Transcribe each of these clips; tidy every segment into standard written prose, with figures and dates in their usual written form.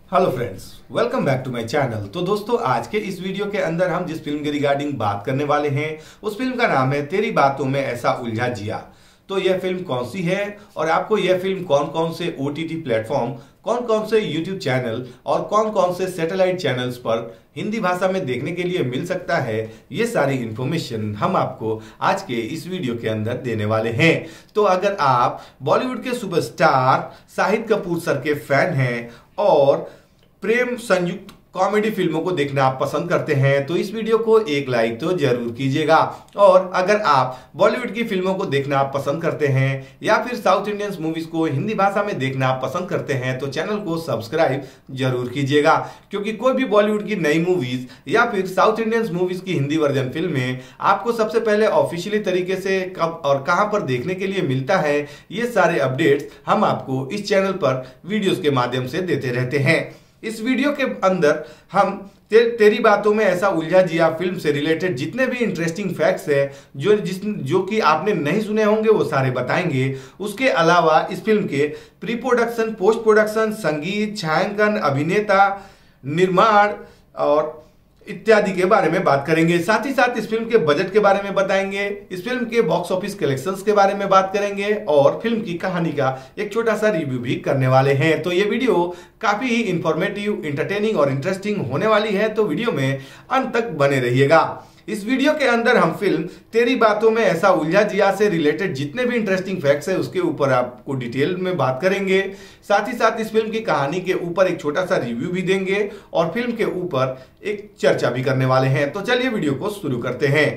Hello friends, welcome back to my channel. तो दोस्तों, आज के इस वीडियो के अंदर हम जिस फिल्म के रिगार्डिंग बात करने वाले हैं उस फिल्म का नाम है तेरी बातों में ऐसा उलझा जिया। तो यह फिल्म कौन सी है और आपको यह फिल्म कौन कौन से OTT प्लेटफॉर्म, कौन कौन से यूट्यूब चैनल और कौन कौन से सैटेलाइट चैनल्स पर हिंदी भाषा में देखने के लिए मिल सकता है, ये सारी इंफॉर्मेशन हम आपको आज के इस वीडियो के अंदर देने वाले हैं। तो अगर आप बॉलीवुड के सुपरस्टार शाहिद कपूर सर के फैन हैं और प्रेम संयुक्त कॉमेडी फिल्मों को देखना आप पसंद करते हैं तो इस वीडियो को एक लाइक तो जरूर कीजिएगा। और अगर आप बॉलीवुड की फिल्मों को देखना आप पसंद करते हैं या फिर साउथ इंडियन मूवीज को हिंदी भाषा में देखना आप पसंद करते हैं तो चैनल को सब्सक्राइब जरूर कीजिएगा, क्योंकि कोई भी बॉलीवुड की नई मूवीज या फिर साउथ इंडियन मूवीज की हिंदी वर्जन फिल्में आपको सबसे पहले ऑफिशियली तरीके से कब और कहां पर देखने के लिए मिलता है, ये सारे अपडेट्स हम आपको इस चैनल पर वीडियोस के माध्यम से देते रहते हैं। इस वीडियो के अंदर हम तेरी बातों में ऐसा उलझा जिया फिल्म से रिलेटेड जितने भी इंटरेस्टिंग फैक्ट्स हैं जो कि आपने नहीं सुने होंगे वो सारे बताएंगे। उसके अलावा इस फिल्म के प्री प्रोडक्शन, पोस्ट प्रोडक्शन, संगीत, छायांकन, अभिनेता, निर्माण और इत्यादि के बारे में बात करेंगे। साथ ही साथ इस फिल्म के बजट के बारे में बताएंगे, इस फिल्म के बॉक्स ऑफिस कलेक्शंस के बारे में बात करेंगे और फिल्म की कहानी का एक छोटा सा रिव्यू भी करने वाले हैं। तो ये वीडियो काफी ही इंफॉर्मेटिव, इंटरटेनिंग और इंटरेस्टिंग होने वाली है, तो वीडियो में अंत तक बने रहिएगा। इस वीडियो के अंदर हम फिल्म तेरी बातों में ऐसा उलझा जिया से रिलेटेड जितने भी इंटरेस्टिंग फैक्ट्स है उसके ऊपर आपको डिटेल में बात करेंगे। साथ ही साथ इस फिल्म की कहानी के ऊपर एक छोटा सा रिव्यू भी देंगे और फिल्म के ऊपर एक चर्चा भी करने वाले हैं। तो चलिए वीडियो को शुरू करते हैं।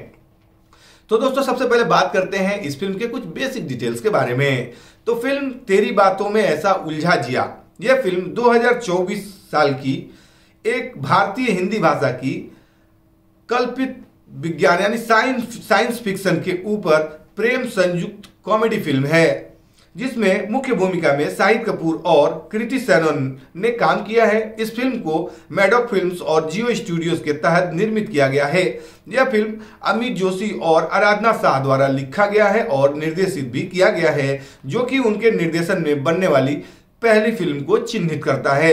तो दोस्तों, सबसे पहले बात करते हैं इस फिल्म के कुछ बेसिक डिटेल्स के बारे में। तो फिल्म तेरी बातों में ऐसा उलझा जिया, यह फिल्म 2024 साल की एक भारतीय हिंदी भाषा की कल्पित विज्ञान यानी साइंस फिक्शन के ऊपर प्रेम संयुक्त कॉमेडी फिल्म है, जिसमें मुख्य भूमिका में शाहिद कपूर और कृति सेनन ने काम किया है। इस फिल्म को मैडॉक फिल्म्स और जियो स्टूडियोज के तहत निर्मित किया गया है। यह फिल्म अमित जोशी और आराधना शाह द्वारा लिखा गया है और निर्देशित भी किया गया है, जो कि उनके निर्देशन में बनने वाली पहली फिल्म को चिन्हित करता है।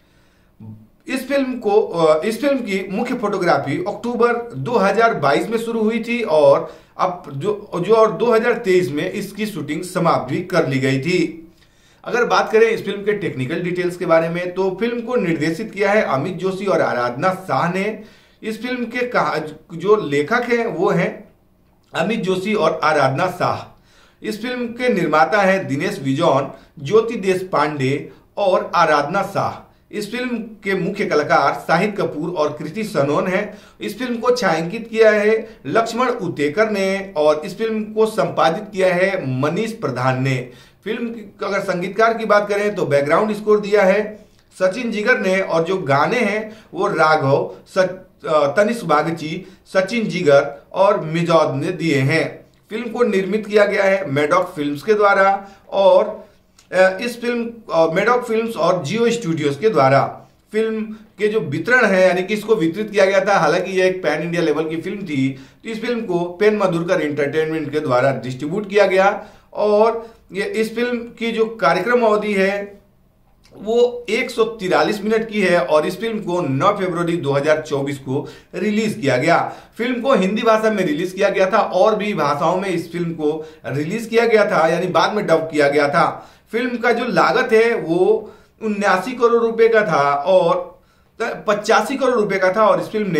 इस फिल्म की मुख्य फोटोग्राफी अक्टूबर 2022 में शुरू हुई थी और अब और 2023 में इसकी शूटिंग समाप्त भी कर ली गई थी। अगर बात करें इस फिल्म के टेक्निकल डिटेल्स के बारे में तो फिल्म को निर्देशित किया है अमित जोशी और आराधना शाह ने। इस फिल्म के जो लेखक हैं वो हैं अमित जोशी और आराधना शाह। इस फिल्म के निर्माता हैं दिनेश विजॉन, ज्योति देश पांडे और आराधना शाह। इस फिल्म के मुख्य कलाकार शाहिद कपूर और कृति सनोन हैं। इस फिल्म को छायांकित किया है लक्ष्मण उतेकर ने और इस फिल्म को संपादित किया है मनीष प्रधान ने। फिल्म की अगर संगीतकार की बात करें तो बैकग्राउंड स्कोर दिया है सचिन जिगर ने और जो गाने हैं वो राघव, तनिष्क बागची, सचिन जिगर और मिजौद ने दिए हैं। फिल्म को निर्मित किया गया है मैडॉक फिल्म्स के द्वारा और इस फिल्म मैडॉक फिल्म्स और जियो स्टूडियोज के द्वारा। फिल्म के जो वितरण है यानी कि इसको वितरित किया गया था, हालांकि यह एक पैन इंडिया लेवल की फिल्म थी, तो इस फिल्म को पेन मधुरकर एंटरटेनमेंट के द्वारा डिस्ट्रीब्यूट किया गया और ये इस फिल्म की जो कार्यक्रम अवधि है वो 143 मिनट की है और इस फिल्म को 9 फरवरी 2024 को रिलीज किया गया। फिल्म को हिंदी भाषा में रिलीज किया गया था और भी भाषाओं में इस फिल्म को रिलीज किया गया था, यानी बाद में डब किया गया था। फिल्म का जो लागत है वो 79 करोड़ रुपए का था और 85 करोड़ रुपए का था और इस फिल्म ने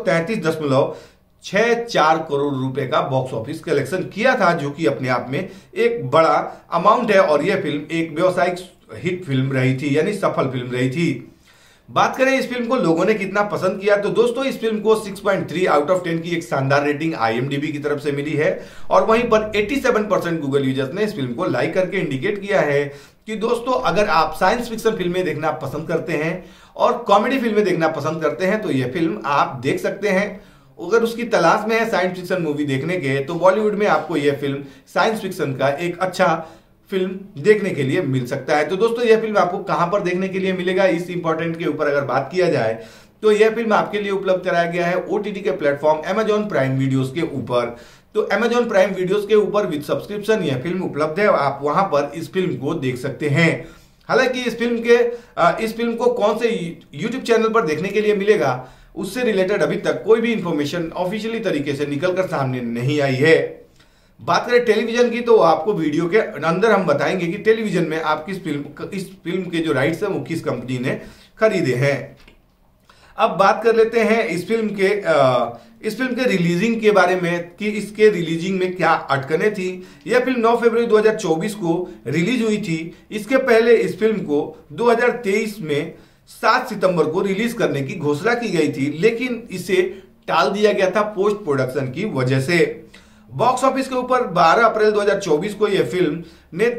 133.64 करोड़ रुपए का बॉक्स ऑफिस कलेक्शन किया था, जो कि अपने आप में एक बड़ा अमाउंट है और यह फिल्म एक व्यावसायिक हिट फिल्म रही थी, यानी सफल फिल्म रही थी। बात करें इस फिल्म को लोगों ने कितना पसंद किया तो दोस्तों, इस फिल्म को 6.3 आउट ऑफ 10 की एक शानदार रेटिंग IMDb की तरफ से मिली है और वहीं पर 87% गूगल यूजर्स ने इस फिल्म को लाइक करके इंडिकेट किया है कि दोस्तों, अगर आप साइंस फिक्शन फिल्में देखना पसंद करते हैं और कॉमेडी फिल्में देखना पसंद करते हैं तो यह फिल्म आप देख सकते हैं। अगर उसकी तलाश में है साइंस फिक्शन मूवी देखने के तो बॉलीवुड में आपको यह फिल्म साइंस फिक्शन का एक अच्छा फिल्म देखने के लिए मिल सकता है। तो दोस्तों, यह फिल्म आपको कहां पर देखने के लिए मिलेगा, इस इंपॉर्टेंट के ऊपर अगर बात किया जाए तो यह फिल्म आपके लिए उपलब्ध कराया गया है OTT के प्लेटफॉर्म Amazon प्राइम वीडियोस के ऊपर। तो Amazon प्राइम वीडियोस के ऊपर विद सब्सक्रिप्शन यह फिल्म उपलब्ध है, आप वहां पर इस फिल्म को देख सकते हैं। हालांकि इस फिल्म को कौन से यूट्यूब चैनल पर देखने के लिए मिलेगा, उससे रिलेटेड अभी तक कोई भी इंफॉर्मेशन ऑफिशियली तरीके से निकलकर सामने नहीं आई है। बात करें टेलीविजन की, तो आपको वीडियो के अंदर हम बताएंगे कि टेलीविजन में आप इस फिल्म के जो राइट्स हैं वो किस कंपनी ने खरीदे हैं। अब बात कर लेते हैं इस फिल्म के रिलीजिंग के बारे में कि इसके रिलीजिंग में क्या अटकनें थी। यह फिल्म 9 फरवरी 2024 को रिलीज हुई थी। इसके पहले इस फिल्म को 2023 में 7 सितंबर को रिलीज करने की घोषणा की गई थी, लेकिन इसे टाल दिया गया था पोस्ट प्रोडक्शन की वजह से। बॉक्स ऑफिस के ऊपर 12 अप्रैल 2024 को यह फिल्म ने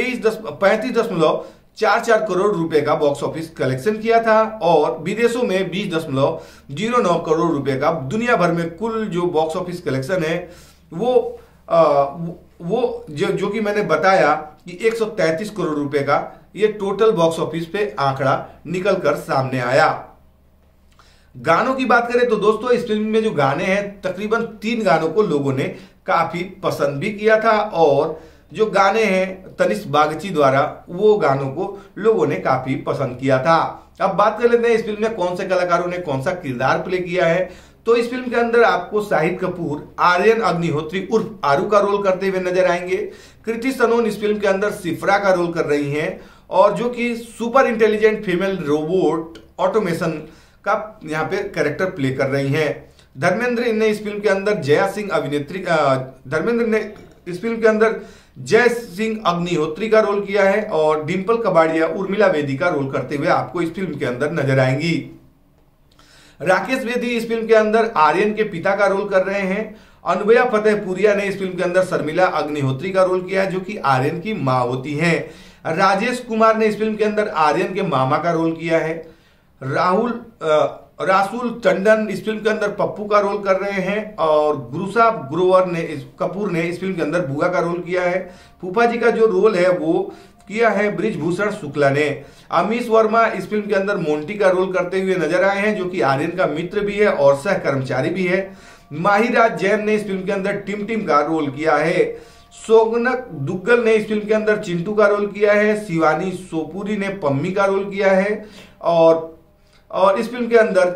35.44 करोड़ रुपए का बॉक्स ऑफिस कलेक्शन किया था और विदेशों में 20.09 करोड़ रुपए का दुनिया भर में कुल जो बॉक्स ऑफिस कलेक्शन है वो जो कि मैंने बताया कि 133 करोड़ रुपए का ये टोटल बॉक्स ऑफिस पे आंकड़ा निकलकर सामने आया। गानों की बात करें तो दोस्तों इस फिल्म में जो गाने हैं तकरीबन 3 गानों को लोगों ने काफी पसंद भी किया था और जो गाने हैं तनिष्क बागची द्वारा वो गानों को लोगों ने काफी पसंद किया था। अब बात कर लेते हैं इस फिल्म में कौन से कलाकारों ने कौन सा किरदार प्ले किया है। तो इस फिल्म के अंदर आपको शाहिद कपूर आर्यन अग्निहोत्री उर्फ आरू का रोल करते हुए नजर आएंगे। कृति सनोन इस फिल्म के अंदर सिफ्रा का रोल कर रही हैं और जो कि super intelligent female robot automation का यहाँ पे कैरेक्टर प्ले कर रही हैं। धर्मेंद्र ने इस फिल्म के अंदर जय सिंह अग्निहोत्री का रोल किया है और डिंपल कबाड़िया उर्मिला वेदी का रोल करते हुए आपको इस फिल्म के अंदर नजर आएंगी। राकेश वेदी इस फिल्म के अंदर आर्यन के पिता का रोल कर रहे हैं। अनुभया फतेहपुरिया ने इस फिल्म के अंदर शर्मिला अग्निहोत्री का रोल किया है जो कि आर्यन की मां होती हैं। राजेश कुमार ने इस फिल्म के अंदर आर्यन के मामा का रोल किया है। रासुल टंडन इस फिल्म के अंदर पप्पू का रोल कर रहे हैं और गुरुसा कपूर ने इस फिल्म के अंदर बुआ का रोल किया है। फूफा जी का जो रोल है वो किया है ब्रिजभूषण शुक्ला ने। अमीश वर्मा इस फिल्म के अंदर मोंटी का रोल करते हुए नजर आए हैं जो कि आर्यन का मित्र भी है और सह कर्मचारी भी है। माहिराज जैन ने इस फिल्म के अंदर टिम का रोल किया है। सोगनक दुग्गल ने इस फिल्म के अंदर चिंटू का रोल किया है। शिवानी सोपुरी ने पम्मी का रोल किया है और इस फिल्म के अंदर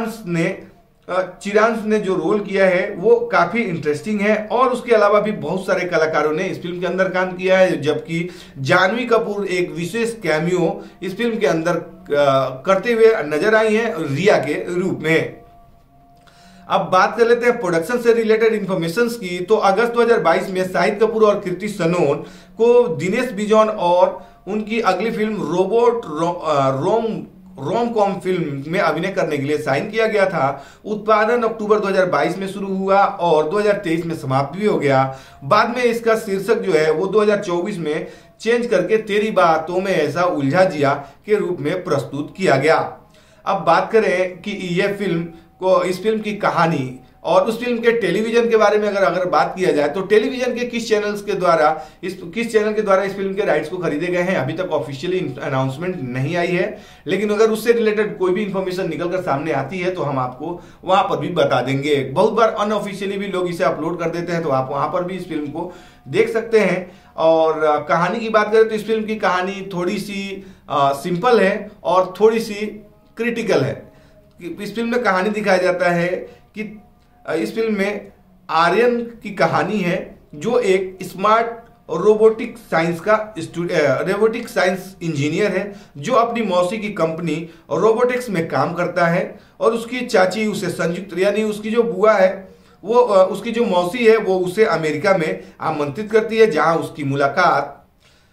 चिरांश ने जो रोल किया है वो काफी इंटरेस्टिंग है और उसके अलावा भी बहुत सारे कलाकारों ने इस फिल्म के अंदर काम किया है, जबकि जानवी कपूर एक विशेष कैमियो इस फिल्म के अंदर करते हुए नजर आई हैं रिया के रूप में। अब बात कर लेते हैं प्रोडक्शन से रिलेटेड इंफॉर्मेशन की। तो अगस्त 2022 में शाहिद कपूर और कृति सनोन को दिनेश बिजॉन और उनकी अगली film robot rom com film में अभिनय करने के लिए साइन किया गया था। उत्पादन अक्टूबर 2022 में शुरू हुआ और 2023 में समाप्त भी हो गया। बाद में इसका शीर्षक जो है वो 2024 में चेंज करके तेरी बातों में ऐसा उलझा जिया के रूप में प्रस्तुत किया गया। अब बात करें कि इस फिल्म की कहानी और उस फिल्म के टेलीविजन के बारे में अगर बात किया जाए तो टेलीविजन के किस चैनल के द्वारा इस फिल्म के राइट्स को खरीदे गए हैं अभी तक ऑफिशियली अनाउंसमेंट नहीं आई है, लेकिन अगर उससे रिलेटेड कोई भी इंफॉर्मेशन निकलकर सामने आती है तो हम आपको वहां पर भी बता देंगे। बहुत बार अनऑफिशियली भी लोग इसे अपलोड कर देते हैं तो आप वहां पर भी इस फिल्म को देख सकते हैं। और कहानी की बात करें तो इस फिल्म की कहानी थोड़ी सी सिंपल है और थोड़ी सी क्रिटिकल है। इस फिल्म में कहानी दिखाया जाता है कि इस फिल्म में आर्यन की कहानी है जो एक स्मार्ट रोबोटिक साइंस इंजीनियर है जो अपनी मौसी की कंपनी रोबोटिक्स में काम करता है और उसकी चाची उसे संयुक्त यानी उसकी जो बुआ है वो उसकी जो मौसी है वो उसे अमेरिका में आमंत्रित करती है जहां उसकी मुलाकात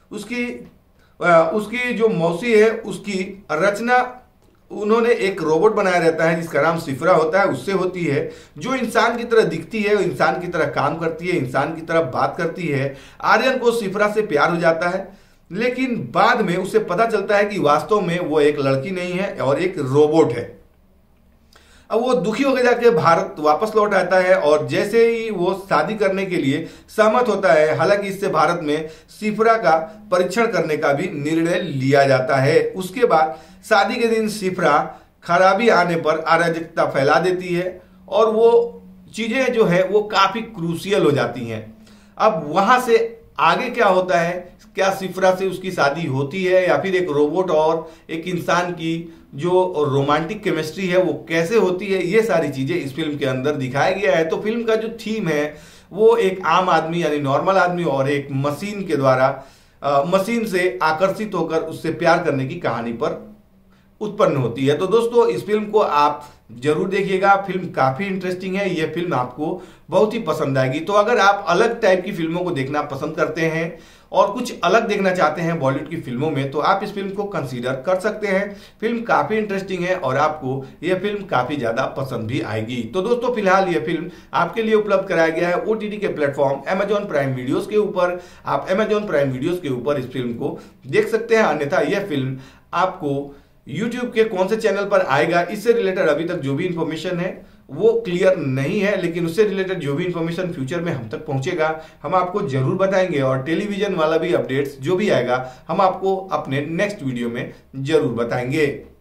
उसकी जो मौसी है उसकी रचना उन्होंने एक रोबोट बनाया रहता है जिसका नाम सिफ्रा होता है उससे होती है, जो इंसान की तरह दिखती है, इंसान की तरह काम करती है, इंसान की तरह बात करती है। आर्यन को सिफ्रा से प्यार हो जाता है लेकिन बाद में उसे पता चलता है कि वास्तव में वो एक लड़की नहीं है और एक रोबोट है। अब वो दुखी होकर जाके भारत वापस लौट आता है और जैसे ही वो शादी करने के लिए सहमत होता है, हालांकि इससे भारत में सिफ्रा का परीक्षण करने का भी निर्णय लिया जाता है। उसके बाद शादी के दिन सिफ्रा खराबी आने पर अराजकता फैला देती है और वो चीजें जो है वो काफी क्रूशियल हो जाती हैं। अब वहां से आगे क्या होता है, क्या सिफरा से उसकी शादी होती है, या फिर एक रोबोट और एक इंसान की जो रोमांटिक केमिस्ट्री है वो कैसे होती है, ये सारी चीजें इस फिल्म के अंदर दिखाया गया है। तो फिल्म का जो थीम है वो एक आम आदमी यानी नॉर्मल आदमी और एक मशीन के द्वारा मशीन से आकर्षित होकर उससे प्यार करने की कहानी पर उत्पन्न होती है। तो दोस्तों इस फिल्म को आप जरूर देखिएगा, फिल्म काफी इंटरेस्टिंग है, यह फिल्म आपको बहुत ही पसंद आएगी। तो अगर आप अलग टाइप की फिल्मों को देखना पसंद करते हैं और कुछ अलग देखना चाहते हैं बॉलीवुड की फिल्मों में, तो आप इस फिल्म को कंसीडर कर सकते हैं। फिल्म काफी इंटरेस्टिंग है और आपको यह फिल्म काफी ज्यादा पसंद भी आएगी। तो दोस्तों फिलहाल यह फिल्म आपके लिए उपलब्ध कराया गया है ओटीटी के प्लेटफॉर्म Amazon प्राइम वीडियोस के ऊपर। आप Amazon प्राइम वीडियोस के ऊपर इस फिल्म को देख सकते हैं। अन्यथा यह फिल्म आपको YouTube के कौन से चैनल पर आएगा, इससे रिलेटेड अभी तक जो भी इंफॉर्मेशन है वो क्लियर नहीं है, लेकिन उससे रिलेटेड जो भी इंफॉर्मेशन फ्यूचर में हम तक पहुंचेगा हम आपको जरूर बताएंगे। और टेलीविजन वाला भी अपडेट्स जो भी आएगा हम आपको अपने नेक्स्ट वीडियो में जरूर बताएंगे।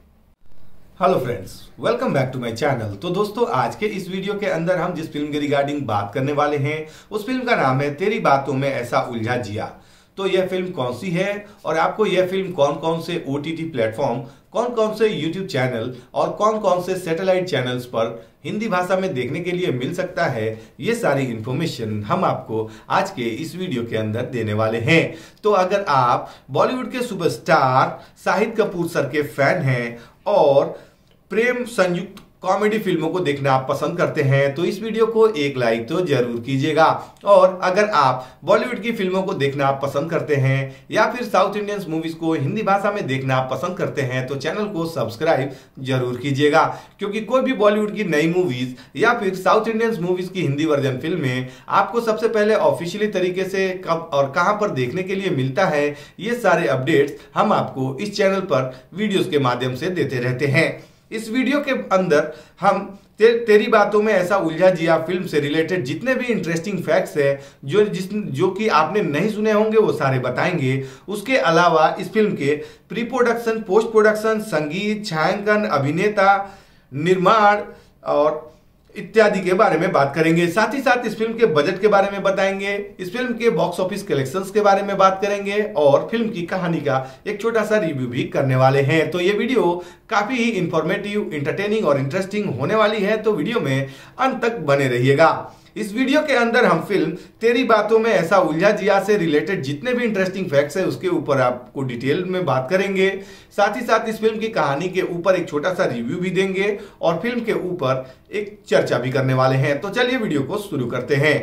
Hello friends, welcome back to my channel. तो दोस्तों आज के इस वीडियो के अंदर हम जिस फिल्म के रिगार्डिंग बात करने वाले हैं उस फिल्म का नाम है तेरी बातों में ऐसा उलझा जिया। तो यह फिल्म कौन सी है और आपको यह फिल्म कौन कौन से ओटीटी प्लेटफॉर्म, कौन कौन से यूट्यूब चैनल और कौन कौन से सैटेलाइट चैनल्स पर हिंदी भाषा में देखने के लिए मिल सकता है, ये सारी इंफॉर्मेशन हम आपको आज के इस वीडियो के अंदर देने वाले हैं। तो अगर आप बॉलीवुड के सुपरस्टार शाहिद कपूर सर के फैन हैं और प्रेम संयुक्त कॉमेडी फिल्मों को देखना आप पसंद करते हैं तो इस वीडियो को एक लाइक तो जरूर कीजिएगा। और अगर आप बॉलीवुड की फिल्मों को देखना आप पसंद करते हैं या फिर साउथ इंडियन मूवीज को हिंदी भाषा में देखना आप पसंद करते हैं तो चैनल को सब्सक्राइब जरूर कीजिएगा, क्योंकि कोई भी बॉलीवुड की नई मूवीज या फिर साउथ इंडियन मूवीज की हिंदी वर्जन फिल्में आपको सबसे पहले ऑफिशियली तरीके से कब और कहां पर देखने के लिए मिलता है, ये सारे अपडेट्स हम आपको इस चैनल पर वीडियोस के माध्यम से देते रहते हैं। इस वीडियो के अंदर हम तेरी बातों में ऐसा उलझा जिया फिल्म से रिलेटेड जितने भी इंटरेस्टिंग फैक्ट्स है जो कि आपने नहीं सुने होंगे वो सारे बताएंगे। उसके अलावा इस फिल्म के प्री प्रोडक्शन, पोस्ट प्रोडक्शन, संगीत, छायांकन, अभिनेता, निर्माण और इत्यादि के बारे में बात करेंगे। साथ ही साथ इस फिल्म के बजट के बारे में बताएंगे, इस फिल्म के बॉक्स ऑफिस कलेक्शंस के बारे में बात करेंगे और फिल्म की कहानी का एक छोटा सा रिव्यू भी करने वाले हैं। तो ये वीडियो काफी ही इंफॉर्मेटिव, इंटरटेनिंग और इंटरेस्टिंग होने वाली है, तो वीडियो में अंत तक बने रहिएगा। इस वीडियो के अंदर हम फिल्म तेरी बातों में ऐसा उलझा जिया से रिलेटेड जितने भी इंटरेस्टिंग फैक्ट्स है उसके ऊपर आपको डिटेल में बात करेंगे। साथ ही साथ इस फिल्म की कहानी के ऊपर एक छोटा सा रिव्यू भी देंगे और फिल्म के ऊपर एक चर्चा भी करने वाले हैं। तो चलिए वीडियो को शुरू करते हैं।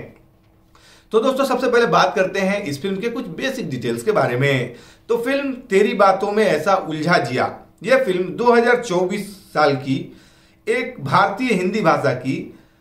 तो दोस्तों सबसे पहले बात करते हैं इस फिल्म के कुछ बेसिक डिटेल्स के बारे में। तो फिल्म तेरी बातों में ऐसा उलझा जिया, यह फिल्म 2024 साल की एक भारतीय हिंदी भाषा की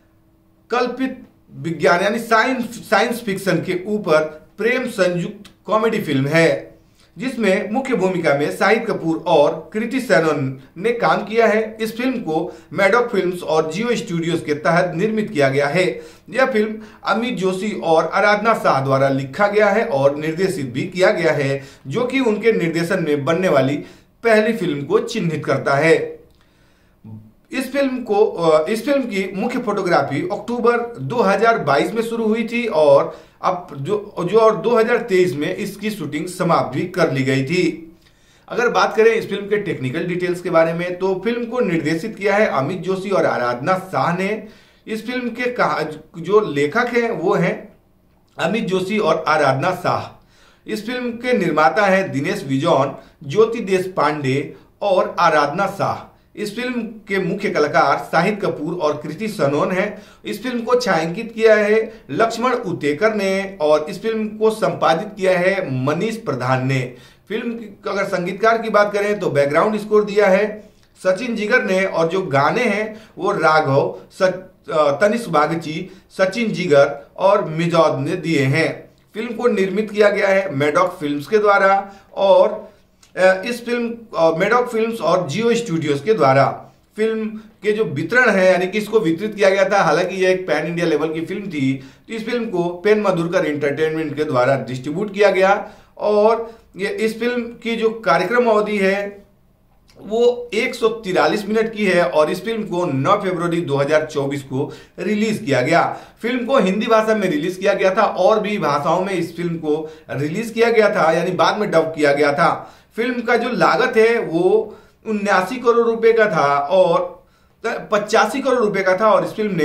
कल्पित विज्ञान यानी साइंस फिक्शन के ऊपर प्रेम संयुक्त कॉमेडी फिल्म है, जिसमें मुख्य भूमिका में शाहिद कपूर और कृति सेनन ने काम किया है। इस फिल्म को मैडॉक फिल्म्स और जियो स्टूडियोज के तहत निर्मित किया गया है। यह फिल्म अमित जोशी और आराधना शाह द्वारा लिखा गया है और निर्देशित भी किया गया है, जो कि उनके निर्देशन में बनने वाली पहली फिल्म को चिन्हित करता है। इस फिल्म की मुख्य फोटोग्राफी अक्टूबर 2022 में शुरू हुई थी और अब और 2023 में इसकी शूटिंग समाप्त भी कर ली गई थी। अगर बात करें इस फिल्म के टेक्निकल डिटेल्स के बारे में तो फिल्म को निर्देशित किया है अमित जोशी और आराधना शाह ने। इस फिल्म के जो लेखक हैं वो हैं अमित जोशी और आराधना शाह। इस फिल्म के निर्माता हैं दिनेश विजॉन, ज्योति देश पांडे और आराधना शाह। इस फिल्म के मुख्य कलाकार शाहिद कपूर और कृति सनोन हैं। इस फिल्म को छायांकित किया है लक्ष्मण उतेकर ने और इस फिल्म को संपादित किया है मनीष प्रधान ने। फिल्म की अगर संगीतकार की बात करें तो बैकग्राउंड स्कोर दिया है सचिन जिगर ने और जो गाने हैं वो राघव, तनिष्क बागची, सचिन जिगर और मिजौद ने दिए हैं। फिल्म को निर्मित किया गया है मैडॉक फिल्म्स के द्वारा और इस फिल्म मैडॉक फिल्म्स और जियो स्टूडियोज के द्वारा। फिल्म के जो वितरण है यानी कि इसको वितरित किया गया था, हालांकि यह एक पैन इंडिया लेवल की फिल्म थी, तो इस फिल्म को पेन मधुरकर एंटरटेनमेंट के द्वारा डिस्ट्रीब्यूट किया गया। और ये इस फिल्म की जो कार्यक्रम अवधि है वो 143 मिनट की है और इस फिल्म को 9 फरवरी 2024 को रिलीज किया गया। फिल्म को हिंदी भाषा में रिलीज किया गया था और भी भाषाओं में इस फिल्म को रिलीज किया गया था, यानी बाद में डब किया गया था। फिल्म का जो लागत है वो 79 करोड़ रुपए का था और 85 करोड़ रुपए का था और इस फिल्म ने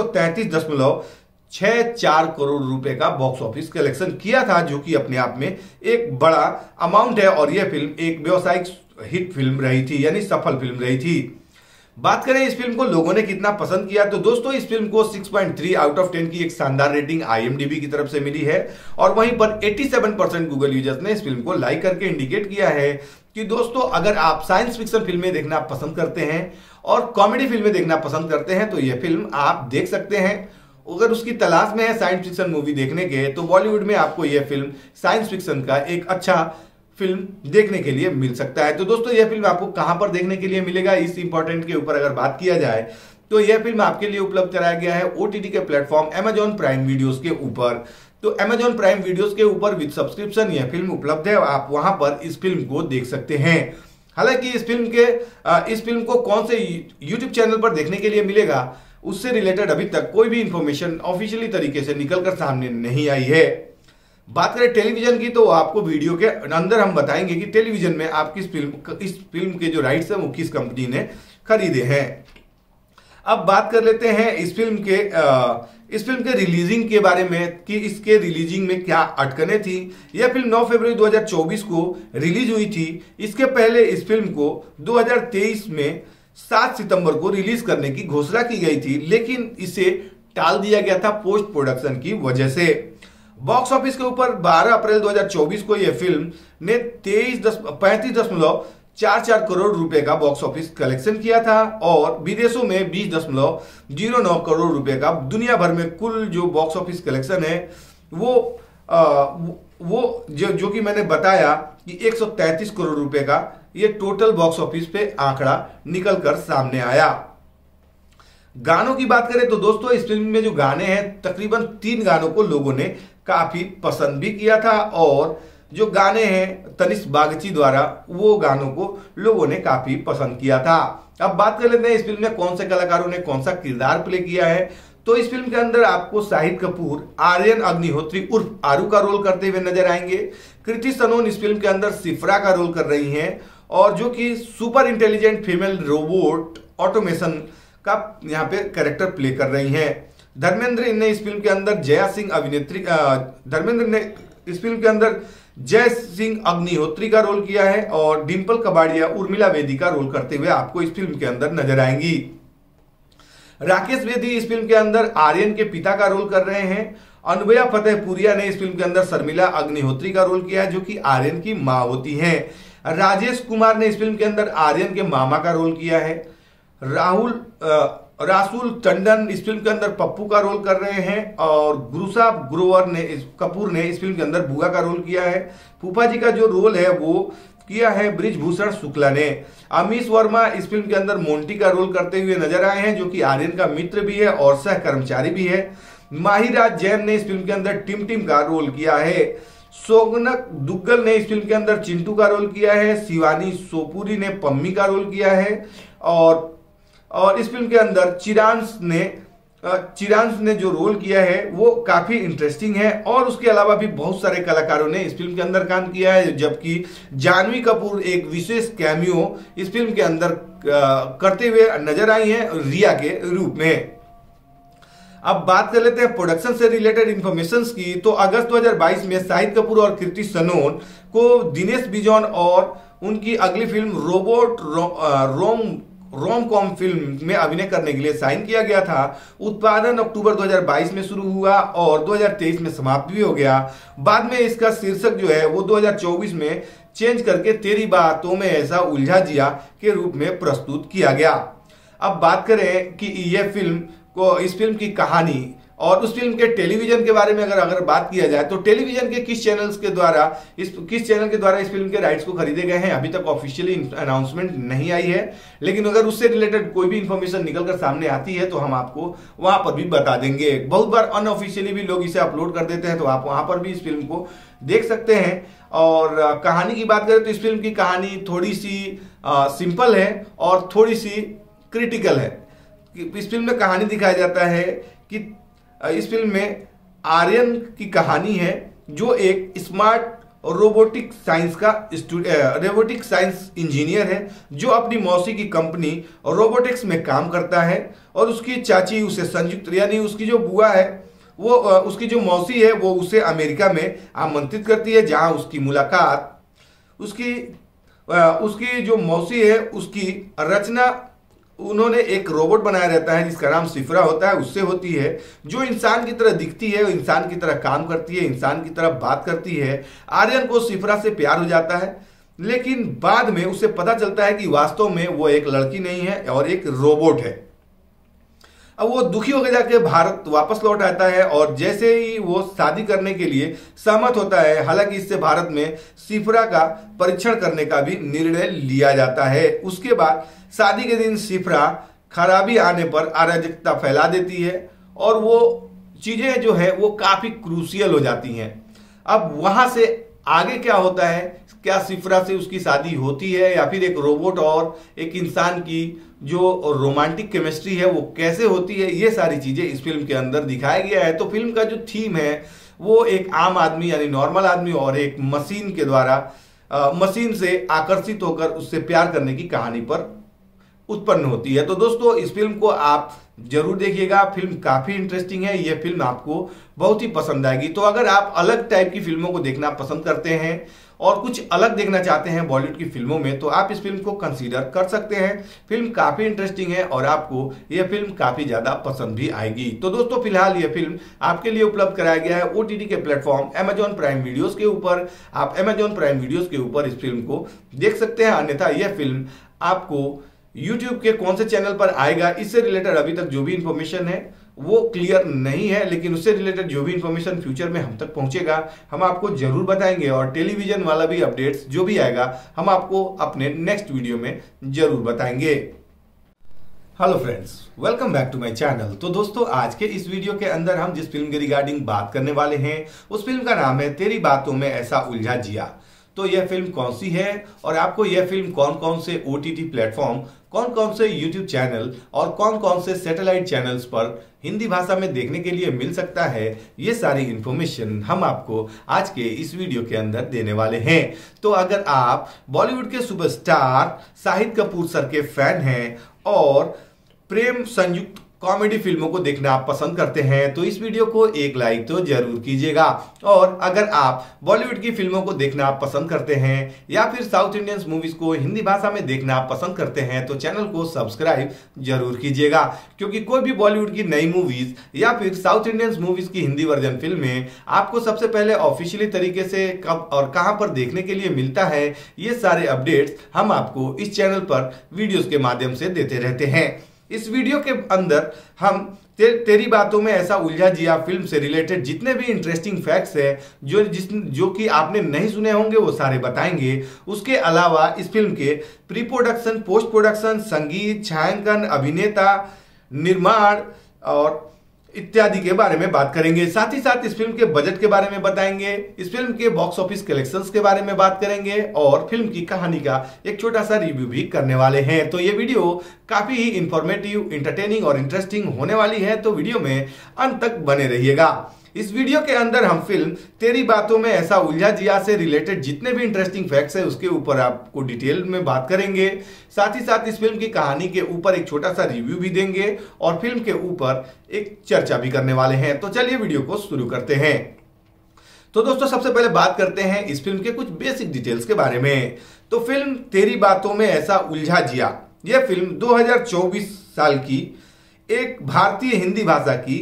133.64 करोड़ रुपए का बॉक्स ऑफिस कलेक्शन किया था, जो कि अपने आप में एक बड़ा अमाउंट है और यह फिल्म एक व्यावसायिक हिट फिल्म रही थी, यानी सफल फिल्म रही थी। बात करें इस फिल्म को लोगों ने कितना पसंद किया, तो दोस्तों इस फिल्म को 6.3 आउट ऑफ 10 की एक शानदार रेटिंग IMDb की तरफ से मिली है और वहीं पर 87% गूगल यूजर्स ने इस फिल्म को लाइक करके इंडिकेट किया है कि दोस्तों अगर आप साइंस फिक्शन फिल्में देखना पसंद करते हैं और कॉमेडी फिल्में देखना पसंद करते हैं तो यह फिल्म आप देख सकते हैं। अगर उसकी तलाश में है साइंस फिक्शन मूवी देखने के तो बॉलीवुड में आपको यह फिल्म साइंस फिक्शन का एक अच्छा फिल्म देखने के लिए मिल सकता है। तो दोस्तों यह फिल्म आपको कहां पर देखने के लिए मिलेगा, इस इंपॉर्टेंट के ऊपर अगर बात किया जाए तो यह फिल्म आपके लिए उपलब्ध कराया गया है OTT के प्लेटफॉर्म Amazon प्राइम वीडियोस के ऊपर। तो Amazon प्राइम वीडियोस के ऊपर विद सब्सक्रिप्शन यह फिल्म उपलब्ध है, आप वहां पर इस फिल्म को देख सकते हैं। हालांकि इस फिल्म को कौन से यूट्यूब चैनल पर देखने के लिए मिलेगा उससे रिलेटेड अभी तक कोई भी इंफॉर्मेशन ऑफिशियली तरीके से निकलकर सामने नहीं आई है। बात करें टेलीविजन की तो आपको वीडियो के अंदर हम बताएंगे कि टेलीविजन में आप इस फिल्म के जो राइट्स हैं वो किस कंपनी ने खरीदे हैं। अब बात कर लेते हैं इस फिल्म के रिलीजिंग के बारे में कि इसके रिलीजिंग में क्या अटकनें थी। यह फिल्म 9 फरवरी 2024 को रिलीज हुई थी। इसके पहले इस फिल्म को 2023 में 7 सितंबर को रिलीज करने की घोषणा की गई थी, लेकिन इसे टाल दिया गया था पोस्ट प्रोडक्शन की वजह से। बॉक्स ऑफिस के ऊपर 12 अप्रैल 2024 को यह फिल्म ने 35.44 करोड़ रुपए का बॉक्स ऑफिस कलेक्शन किया था और विदेशों में 20.09 करोड़ रुपए का। दुनिया भर में कुल जो बॉक्स ऑफिस कलेक्शन है वो जो कि मैंने बताया कि 133 करोड़ रुपए का ये टोटल बॉक्स ऑफिस पे आंकड़ा निकल कर सामने आया। गानों की बात करें तो दोस्तों इस फिल्म में जो गाने हैं तकरीबन 3 गानों को लोगों ने काफी पसंद भी किया था और जो गाने हैं तनिष्क बागची द्वारा वो गानों को लोगों ने काफी पसंद किया था। अब बात कर लेते हैं इस फिल्म में कौन से कलाकारों ने कौन सा किरदार प्ले किया है। तो इस फिल्म के अंदर आपको शाहिद कपूर आर्यन अग्निहोत्री उर्फ आरू का रोल करते हुए नजर आएंगे। कृति सनोन इस फिल्म के अंदर सिफ्रा का रोल कर रही हैं और जो कि super intelligent female robot automation का यहाँ पे कैरेक्टर प्ले कर रही हैं। धर्मेंद्र ने इस फिल्म के अंदर जय सिंह अग्निहोत्री का रोल किया है और डिंपल कबाड़िया उर्मिला वेदी का रोल करते हुए आपको इस फिल्म के अंदर नजर आएंगी। राकेश वेदी इस फिल्म के अंदर आर्यन के पिता का रोल कर रहे हैं। अनुभया फतेहपुरिया ने इस फिल्म के अंदर शर्मिला अग्निहोत्री का रोल किया है जो कि आर्यन की मां होती हैं। राजेश कुमार ने इस फिल्म के अंदर आर्यन के मामा का रोल किया है। रासुल टंडन इस फिल्म के अंदर पप्पू का रोल कर रहे हैं और गुरुसा कपूर ने इस फिल्म के अंदर बुआ का रोल किया है। फूफा जी का जो रोल है वो किया है ब्रिजभूषण शुक्ला ने। अमीश वर्मा इस फिल्म के अंदर मोंटी का रोल करते हुए नजर आए हैं जो कि आर्यन का मित्र भी है और सह कर्मचारी भी है। माहिराज जैन ने इस फिल्म के अंदर टिम का रोल किया है। सोगनक दुग्गल ने इस फिल्म के अंदर चिंटू का रोल किया है। शिवानी सोपुरी ने पम्मी का रोल किया है और इस फिल्म के अंदर चिरांश ने जो रोल किया है वो काफी इंटरेस्टिंग है और उसके अलावा भी बहुत सारे कलाकारों ने इस फिल्म के अंदर काम किया है, जबकि जानवी कपूर एक विशेष कैमियो इस फिल्म के अंदर करते हुए नजर आई हैं रिया के रूप में। अब बात कर लेते हैं प्रोडक्शन से रिलेटेड इंफॉर्मेशन की। तो अगस्त 2022 में शाहिद कपूर और कृति सनोन को दिनेश बिजॉन और उनकी अगली film robot rom com film में अभिनय करने के लिए साइन किया गया था। उत्पादन अक्टूबर 2022 में शुरू हुआ और 2023 में समाप्त भी हो गया। बाद में इसका शीर्षक जो है वो 2024 में चेंज करके तेरी बातों में ऐसा उलझा जिया के रूप में प्रस्तुत किया गया। अब बात करें कि इस फिल्म की कहानी और उस फिल्म के टेलीविजन के बारे में अगर बात किया जाए तो टेलीविजन के किस चैनल के द्वारा इस फिल्म के राइट्स को खरीदे गए हैं, अभी तक ऑफिशियली अनाउंसमेंट नहीं आई है। लेकिन अगर उससे रिलेटेड कोई भी इंफॉर्मेशन निकलकर सामने आती है तो हम आपको वहां पर भी बता देंगे। बहुत बार अनऑफिशियली भी लोग इसे अपलोड कर देते हैं, तो आप वहां पर भी इस फिल्म को देख सकते हैं। और कहानी की बात करें तो इस फिल्म की कहानी थोड़ी सी सिंपल है और थोड़ी सी क्रिटिकल है। इस फिल्म में कहानी दिखाया जाता है कि इस फिल्म में आर्यन की कहानी है, जो एक स्मार्ट रोबोटिक साइंस इंजीनियर है, जो अपनी मौसी की कंपनी रोबोटिक्स में काम करता है। और उसकी चाची उसे संयुक्त, यानी उसकी जो बुआ है, वो उसकी जो मौसी है, वो उसे अमेरिका में आमंत्रित करती है, जहां उसकी मुलाकात उसकी जो मौसी है उसकी रचना, उन्होंने एक रोबोट बनाया रहता है जिसका नाम सिफ्रा होता है, उससे होती है, जो इंसान की तरह दिखती है, इंसान की तरह काम करती है, इंसान की तरह बात करती है। आर्यन को सिफ्रा से प्यार हो जाता है, लेकिन बाद में उसे पता चलता है कि वास्तव में वो एक लड़की नहीं है और एक रोबोट है। अब वो दुखी होकर जाके भारत वापस लौट आता है और जैसे ही वो शादी करने के लिए सहमत होता है, हालांकि इससे भारत में सिफ्रा का परीक्षण करने का भी निर्णय लिया जाता है। उसके बाद शादी के दिन सिफ्रा खराबी आने पर अराजकता फैला देती है और वो चीजें जो है वो काफी क्रूशियल हो जाती हैं। अब वहां से आगे क्या होता है, क्या सिफ्रा से उसकी शादी होती है या फिर एक रोबोट और एक इंसान की जो रोमांटिक केमिस्ट्री है वो कैसे होती है, ये सारी चीजें इस फिल्म के अंदर दिखाया गया है। तो फिल्म का जो थीम है वो एक आम आदमी यानी नॉर्मल आदमी और एक मशीन के द्वारा मशीन से आकर्षित होकर उससे प्यार करने की कहानी पर उत्पन्न होती है। तो दोस्तों, इस फिल्म को आप जरूर देखिएगा, फिल्म काफी इंटरेस्टिंग है, यह फिल्म आपको बहुत ही पसंद आएगी। तो अगर आप अलग टाइप की फिल्मों को देखना पसंद करते हैं और कुछ अलग देखना चाहते हैं बॉलीवुड की फिल्मों में, तो आप इस फिल्म को कंसीडर कर सकते हैं। फिल्म काफी इंटरेस्टिंग है और आपको यह फिल्म काफी ज्यादा पसंद भी आएगी। तो दोस्तों, फिलहाल यह फिल्म आपके लिए उपलब्ध कराया गया है ओटीटी के प्लेटफॉर्म Amazon प्राइम वीडियोस के ऊपर। आप Amazon प्राइम वीडियोस के ऊपर इस फिल्म को देख सकते हैं। अन्यथा यह फिल्म आपको YouTube के कौन से चैनल पर आएगा, इससे रिलेटेड अभी तक जो भी इंफॉर्मेशन है वो क्लियर नहीं है, लेकिन उससे रिलेटेड जो भी इंफॉर्मेशन फ्यूचर में हम तक पहुंचेगा हम आपको जरूर बताएंगे। और टेलीविजन वाला भी अपडेट्स जो भी आएगा हम आपको अपने नेक्स्ट वीडियो में जरूर बताएंगे। Hello friends, welcome back to my channel. तो दोस्तों, आज के इस वीडियो के अंदर हम जिस फिल्म के रिगार्डिंग बात करने वाले हैं उस फिल्म का नाम है तेरी बातों में ऐसा उलझा जिया। तो यह फिल्म कौन सी है और आपको यह फिल्म कौन कौन से ओटीटी प्लेटफॉर्म, कौन कौन से यूट्यूब चैनल और कौन कौन से सैटेलाइट चैनल्स पर हिंदी भाषा में देखने के लिए मिल सकता है, ये सारी इंफॉर्मेशन हम आपको आज के इस वीडियो के अंदर देने वाले हैं। तो अगर आप बॉलीवुड के सुपरस्टार शाहिद कपूर सर के फैन हैं और प्रेम संयुक्त कॉमेडी फिल्मों को देखना आप पसंद करते हैं तो इस वीडियो को एक लाइक तो जरूर कीजिएगा। और अगर आप बॉलीवुड की फिल्मों को देखना आप पसंद करते हैं या फिर साउथ इंडियन मूवीज को हिंदी भाषा में देखना आप पसंद करते हैं तो चैनल को सब्सक्राइब जरूर कीजिएगा, क्योंकि कोई भी बॉलीवुड की नई मूवीज या फिर साउथ इंडियन मूवीज की हिंदी वर्जन फिल्में आपको सबसे पहले ऑफिशियली तरीके से कब और कहां पर देखने के लिए मिलता है, ये सारे अपडेट्स हम आपको इस चैनल पर वीडियोस के माध्यम से देते रहते हैं। इस वीडियो के अंदर हम तेरी बातों में ऐसा उलझा जिया फिल्म से रिलेटेड जितने भी इंटरेस्टिंग फैक्ट्स है जो कि आपने नहीं सुने होंगे वो सारे बताएंगे। उसके अलावा इस फिल्म के प्री प्रोडक्शन, पोस्ट प्रोडक्शन, संगीत, छायांकन, अभिनेता, निर्माण और इत्यादि के बारे में बात करेंगे। साथ ही साथ इस फिल्म के बजट के बारे में बताएंगे, इस फिल्म के बॉक्स ऑफिस कलेक्शंस के बारे में बात करेंगे और फिल्म की कहानी का एक छोटा सा रिव्यू भी करने वाले हैं। तो ये वीडियो काफी ही इंफॉर्मेटिव, इंटरटेनिंग और इंटरेस्टिंग होने वाली है, तो वीडियो में अंत तक बने रहिएगा। इस वीडियो के अंदर हम फिल्म तेरी बातों में ऐसा उलझा जिया से रिलेटेड जितने भी इंटरेस्टिंग फैक्ट्स है उसके ऊपर आपको डिटेल में बात करेंगे। साथ ही साथ इस फिल्म की कहानी के ऊपर एक छोटा सा रिव्यू भी देंगे और फिल्म के ऊपर एक चर्चा भी करने वाले हैं। तो चलिए वीडियो को शुरू करते हैं। तो दोस्तों, सबसे पहले बात करते हैं इस फिल्म के कुछ बेसिक डिटेल्स के बारे में। तो फिल्म तेरी बातों में ऐसा उलझा जिया, यह फिल्म 2024 साल की एक भारतीय हिंदी भाषा की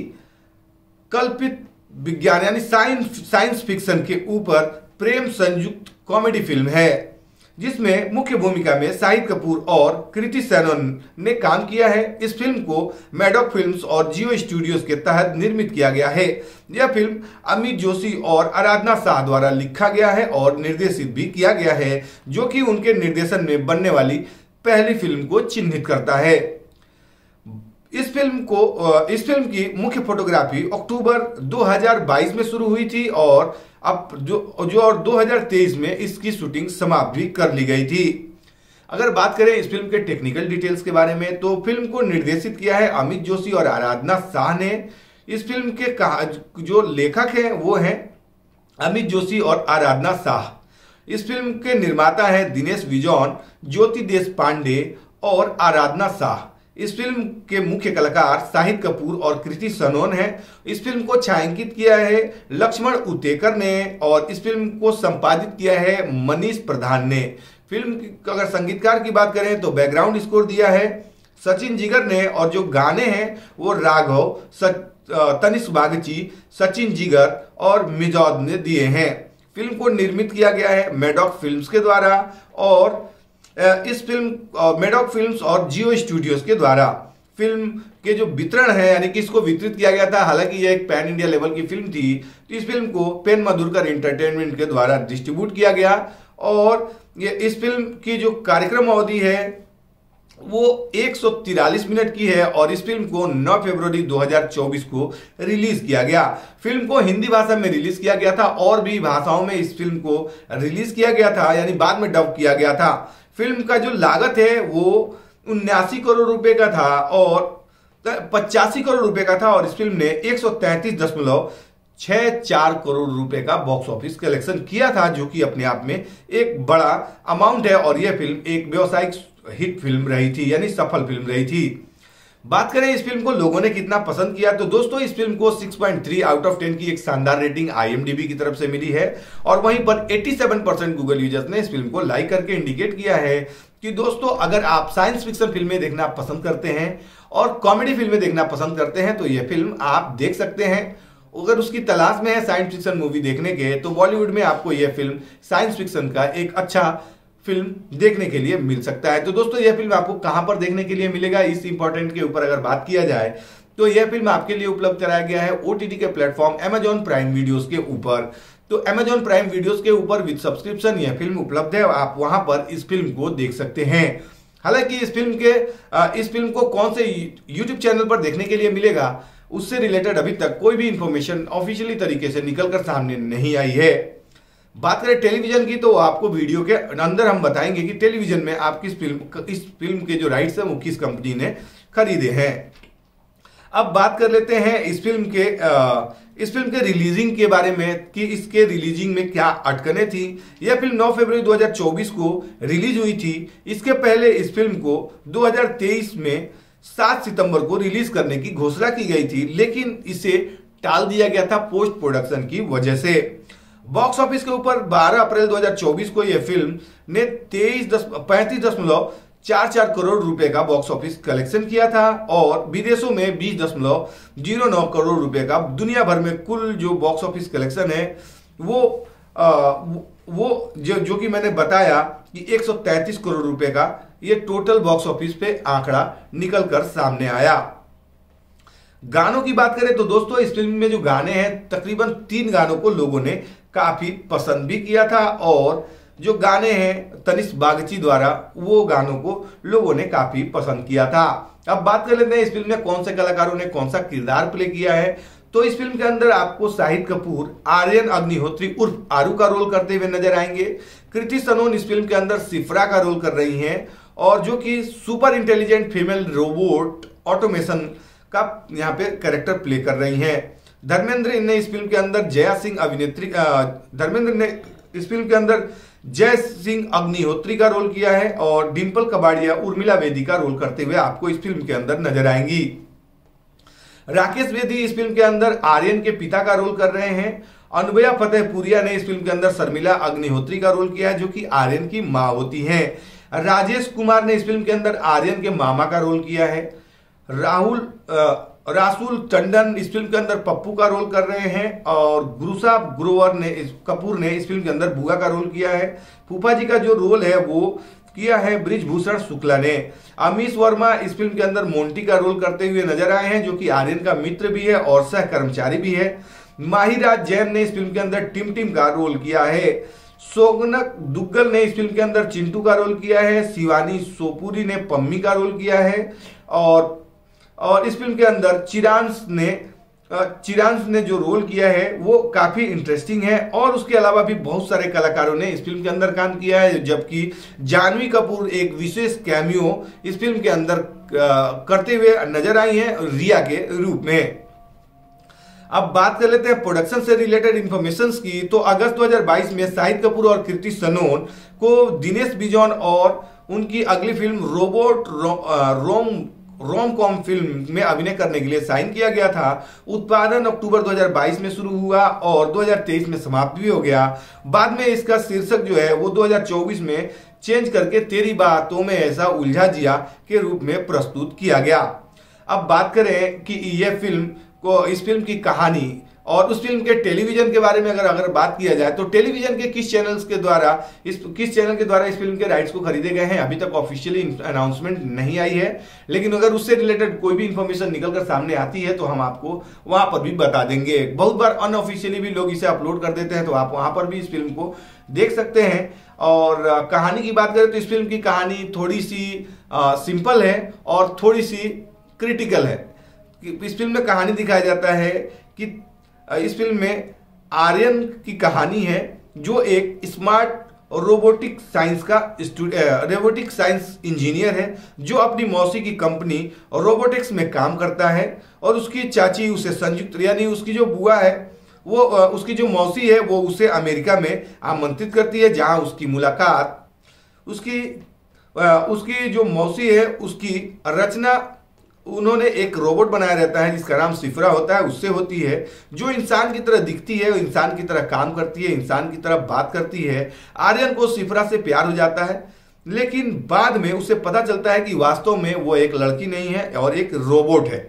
कल्पित विज्ञान यानी साइंस फिक्शन के ऊपर प्रेम संयुक्त कॉमेडी फिल्म है। जिसमें मुख्य भूमिका में शाहिद कपूर और कृति सेनन ने काम किया है। इस फिल्म को मैडॉक फिल्म्स और जियो स्टूडियोज के तहत निर्मित किया गया है। यह फिल्म अमित जोशी और आराधना शाह द्वारा लिखा गया है और निर्देशित भी किया गया है, जो कि उनके निर्देशन में बनने वाली पहली फिल्म को चिन्हित करता है। इस फिल्म की मुख्य फोटोग्राफी अक्टूबर 2022 में शुरू हुई थी और अब और 2023 में इसकी शूटिंग समाप्त भी कर ली गई थी। अगर बात करें इस फिल्म के टेक्निकल डिटेल्स के बारे में, तो फिल्म को निर्देशित किया है अमित जोशी और आराधना शाह ने। इस फिल्म के जो लेखक हैं वो हैं अमित जोशी और आराधना शाह। इस फिल्म के निर्माता हैं दिनेश विजॉन, ज्योति देश पांडे और आराधना शाह। इस फिल्म के मुख्य कलाकार शाहिद कपूर और कृति सनोन हैं। इस फिल्म को छायांकित किया है लक्ष्मण उतेकर ने और इस फिल्म को संपादित किया है मनीष प्रधान ने। फिल्म की अगर संगीतकार की बात करें तो बैकग्राउंड स्कोर दिया है सचिन जिगर ने और जो गाने हैं वो राघव, तनिष्क बागची, सचिन जिगर और मिजौद ने दिए हैं। फिल्म को निर्मित किया गया है मैडॉक फिल्म्स के द्वारा और इस फिल्म मैडॉक फिल्म्स और जियो स्टूडियोज के द्वारा। फिल्म के जो वितरण है यानी कि इसको वितरित किया गया था, हालांकि यह एक पैन इंडिया लेवल की फिल्म थी, तो इस फिल्म को पेन मधुरकर एंटरटेनमेंट के द्वारा डिस्ट्रीब्यूट किया गया और ये इस फिल्म की जो कार्यक्रम अवधि है वो 143 मिनट की है और इस फिल्म को 9 फरवरी 2024 को रिलीज किया गया। फिल्म को हिंदी भाषा में रिलीज किया गया था और भी भाषाओं में इस फिल्म को रिलीज किया गया था, यानी बाद में डब किया गया था। फिल्म का जो लागत है वो 79 करोड़ रुपए का था और 85 करोड़ रुपए का था और इस फिल्म ने 133.64 करोड़ रुपए का बॉक्स ऑफिस कलेक्शन किया था, जो कि अपने आप में एक बड़ा अमाउंट है और यह फिल्म एक व्यावसायिक हिट फिल्म रही थी, यानी सफल फिल्म रही थी। बात करें इस फिल्म को लोगों ने कितना पसंद किया, तो दोस्तों इस फिल्म को 6.3 आउट ऑफ 10 की एक शानदार रेटिंग IMDb की तरफ से मिली है और वहीं पर 87% गूगल यूजर्स ने इस फिल्म को लाइक करके इंडिकेट किया है कि दोस्तों अगर आप साइंस फिक्शन फिल्में देखना पसंद करते हैं और कॉमेडी फिल्में देखना पसंद करते हैं तो यह फिल्म आप देख सकते हैं। अगर उसकी तलाश में है साइंस फिक्शन मूवी देखने के, तो बॉलीवुड में आपको यह फिल्म साइंस फिक्शन का एक अच्छा फिल्म देखने के लिए मिल सकता है। तो दोस्तों यह फिल्म आपको कहां पर देखने के लिए मिलेगा, इस इंपॉर्टेंट के ऊपर अगर बात किया जाए तो यह फिल्म आपके लिए उपलब्ध कराया गया है OTT के प्लेटफॉर्म Amazon प्राइम वीडियोस के ऊपर। तो Amazon प्राइम वीडियोस के ऊपर विद सब्सक्रिप्शन यह फिल्म उपलब्ध है, आप वहां पर इस फिल्म को देख सकते हैं। हालांकि इस फिल्म को कौन से YouTube चैनल पर देखने के लिए मिलेगा, उससे रिलेटेड अभी तक कोई भी इंफॉर्मेशन ऑफिशियली तरीके से निकलकर सामने नहीं आई है। बात करें टेलीविजन की, तो आपको वीडियो के अंदर हम बताएंगे कि टेलीविजन में आप इस फिल्म के जो राइट्स हैं वो किस कंपनी ने खरीदे हैं। अब बात कर लेते हैं इस फिल्म के रिलीजिंग के बारे में कि इसके रिलीजिंग में क्या अटकनें थी। यह फिल्म 9 फरवरी 2024 को रिलीज हुई थी। इसके पहले इस फिल्म को 2023 में 7 सितंबर को रिलीज करने की घोषणा की गई थी, लेकिन इसे टाल दिया गया था पोस्ट प्रोडक्शन की वजह से। बॉक्स ऑफिस के ऊपर 12 अप्रैल 2024 को यह फिल्म ने 35.44 करोड़ रुपए का बॉक्स ऑफिस कलेक्शन किया था और विदेशों में 20.09 करोड़ रुपए का दुनिया भर में कुल जो बॉक्स ऑफिस कलेक्शन है वो जो कि मैंने बताया कि 133 करोड़ रुपए का ये टोटल बॉक्स ऑफिस पे आंकड़ा निकल कर सामने आया। गानों की बात करें तो दोस्तों इस फिल्म में जो गाने हैं तकरीबन 3 गानों को लोगों ने काफी पसंद भी किया था और जो गाने हैं तनिष्क बागची द्वारा वो गानों को लोगों ने काफी पसंद किया था। अब बात कर लेते हैं इस फिल्म में कौन से कलाकारों ने कौन सा किरदार प्ले किया है। तो इस फिल्म के अंदर आपको शाहिद कपूर आर्यन अग्निहोत्री उर्फ आरू का रोल करते हुए नजर आएंगे। कृति सनोन इस फिल्म के अंदर सिफ्रा का रोल कर रही हैं और जो कि super intelligent female robot automation का यहाँ पे कैरेक्टर प्ले कर रही हैं। धर्मेंद्र ने इस फिल्म के अंदर जय सिंह अग्निहोत्री का रोल किया है और डिंपल कबाड़िया उर्मिला वेदी का रोल करते हुए आपको इस फिल्म के अंदर नजर आएंगी। राकेश वेदी इस फिल्म के अंदर आर्यन के पिता का रोल कर रहे हैं। अनुभया फतेहपुरिया ने इस फिल्म के अंदर शर्मिला अग्निहोत्री का रोल किया है जो कि आर्यन की मां होती हैं। राजेश कुमार ने इस फिल्म के अंदर आर्यन के मामा का रोल किया है। रासुल टंडन इस फिल्म के अंदर पप्पू का रोल कर रहे हैं और गुरुसा कपूर ने इस फिल्म के अंदर बुआ का रोल किया है। फूफा जी का जो रोल है वो किया है बृजभूषण शुक्ला ने। अमीश वर्मा इस फिल्म के अंदर मोंटी का रोल करते हुए नजर आए हैं, जो कि आर्यन का मित्र भी है और सह कर्मचारी भी है। माहिराज जैन ने इस फिल्म के अंदर टिम का रोल किया है। सोगनक दुग्गल ने इस फिल्म के अंदर चिंटू का रोल किया है। शिवानी सोपुरी ने पम्मी का रोल किया है और इस फिल्म के अंदर चिरांश ने जो रोल किया है वो काफी इंटरेस्टिंग है। और उसके अलावा भी बहुत सारे कलाकारों ने इस फिल्म के अंदर काम किया है, जबकि जानवी कपूर एक विशेष कैमियो इस फिल्म के अंदर करते हुए नजर आई हैं रिया के रूप में। अब बात कर लेते हैं प्रोडक्शन से रिलेटेड इंफॉर्मेशन की। तो अगस्त 2022 में शाहिद कपूर और कृति सनोन को दिनेश बिजॉन और उनकी अगली film robot rom com film में अभिनय करने के लिए साइन किया गया था। उत्पादन अक्टूबर 2022 में शुरू हुआ और 2023 में समाप्त भी हो गया। बाद में इसका शीर्षक जो है वो 2024 में चेंज करके तेरी बातों में ऐसा उलझा जिया के रूप में प्रस्तुत किया गया। अब बात करें कि यह फिल्म इस फिल्म की कहानी और उस फिल्म के टेलीविजन के बारे में अगर बात किया जाए तो टेलीविजन के किस चैनल के द्वारा इस फिल्म के राइट्स को खरीदे गए हैं, अभी तक ऑफिशियली अनाउंसमेंट नहीं आई है। लेकिन अगर उससे रिलेटेड कोई भी इंफॉर्मेशन निकलकर सामने आती है तो हम आपको वहां पर भी बता देंगे। बहुत बार अनऑफिशियली भी लोग इसे अपलोड कर देते हैं, तो आप वहां पर भी इस फिल्म को देख सकते हैं। और कहानी की बात करें तो इस फिल्म की कहानी थोड़ी सी सिंपल है और थोड़ी सी क्रिटिकल है। इस फिल्म में कहानी दिखाया जाता है कि इस फिल्म में आर्यन की कहानी है, जो एक स्मार्ट रोबोटिक साइंस इंजीनियर है, जो अपनी मौसी की कंपनी रोबोटिक्स में काम करता है। और उसकी चाची उसे संयुक्त, यानी उसकी जो बुआ है वो उसकी जो मौसी है वो उसे अमेरिका में आमंत्रित करती है, जहां उसकी मुलाकात उसकी जो मौसी है उसकी रचना, उन्होंने एक रोबोट बनाया रहता है जिसका नाम सिफरा होता है, उससे होती है, जो इंसान की तरह दिखती है, इंसान की तरह काम करती है, इंसान की तरह बात करती है। आर्यन को सिफरा से प्यार हो जाता है, लेकिन बाद में उसे पता चलता है कि वास्तव में वो एक लड़की नहीं है और एक रोबोट है।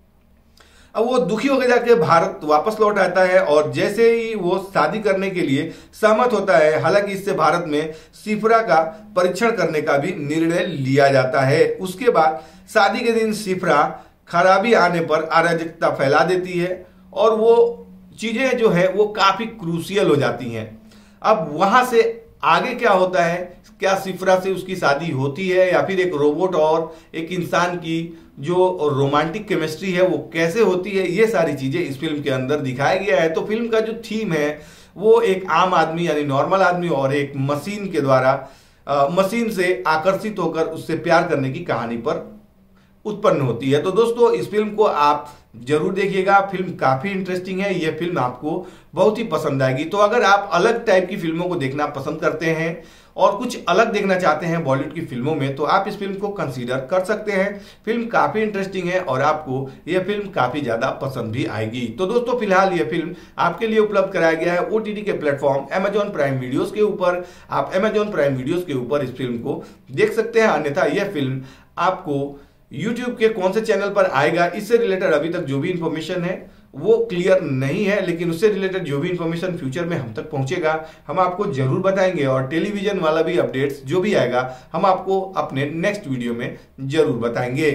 अब वो दुखी होकर जाके भारत वापस लौट आता है और जैसे ही वो शादी करने के लिए सहमत होता है, हालांकि इससे भारत में सिफरा का परीक्षण करने का भी निर्णय लिया जाता है। उसके बाद शादी के दिन सिफरा खराबी आने पर अराजकता फैला देती है और वो चीजें जो है वो काफी क्रूशियल हो जाती हैं। अब वहां से आगे क्या होता है, क्या सिफरा से उसकी शादी होती है या फिर एक रोबोट और एक इंसान की जो रोमांटिक केमिस्ट्री है वो कैसे होती है, ये सारी चीजें इस फिल्म के अंदर दिखाया गया है। तो फिल्म का जो थीम है वो एक आम आदमी यानी नॉर्मल आदमी और एक मशीन के द्वारा मशीन से आकर्षित होकर उससे प्यार करने की कहानी पर उत्पन्न होती है। तो दोस्तों इस फिल्म को आप जरूर देखिएगा, फिल्म काफी इंटरेस्टिंग है, यह फिल्म आपको बहुत ही पसंद आएगी। तो अगर आप अलग टाइप की फिल्मों को देखना पसंद करते हैं और कुछ अलग देखना चाहते हैं बॉलीवुड की फिल्मों में, तो आप इस फिल्म को कंसीडर कर सकते हैं। फिल्म काफी इंटरेस्टिंग है और आपको यह फिल्म काफी ज्यादा पसंद भी आएगी। तो दोस्तों फिलहाल यह फिल्म आपके लिए उपलब्ध कराया गया है ओटीटी के प्लेटफॉर्म अमेजॉन प्राइम वीडियोस के ऊपर। आप अमेजॉन प्राइम वीडियोस के ऊपर इस फिल्म को देख सकते हैं। अन्यथा यह फिल्म आपको YouTube के कौन से चैनल पर आएगा, इससे रिलेटेड अभी तक जो भी इंफॉर्मेशन है वो क्लियर नहीं है, लेकिन उससे रिलेटेड जो भी इंफॉर्मेशन फ्यूचर में हम तक पहुंचेगा हम आपको जरूर बताएंगे। और टेलीविजन वाला भी अपडेट्स जो भी आएगा हम आपको अपने नेक्स्ट वीडियो में जरूर बताएंगे।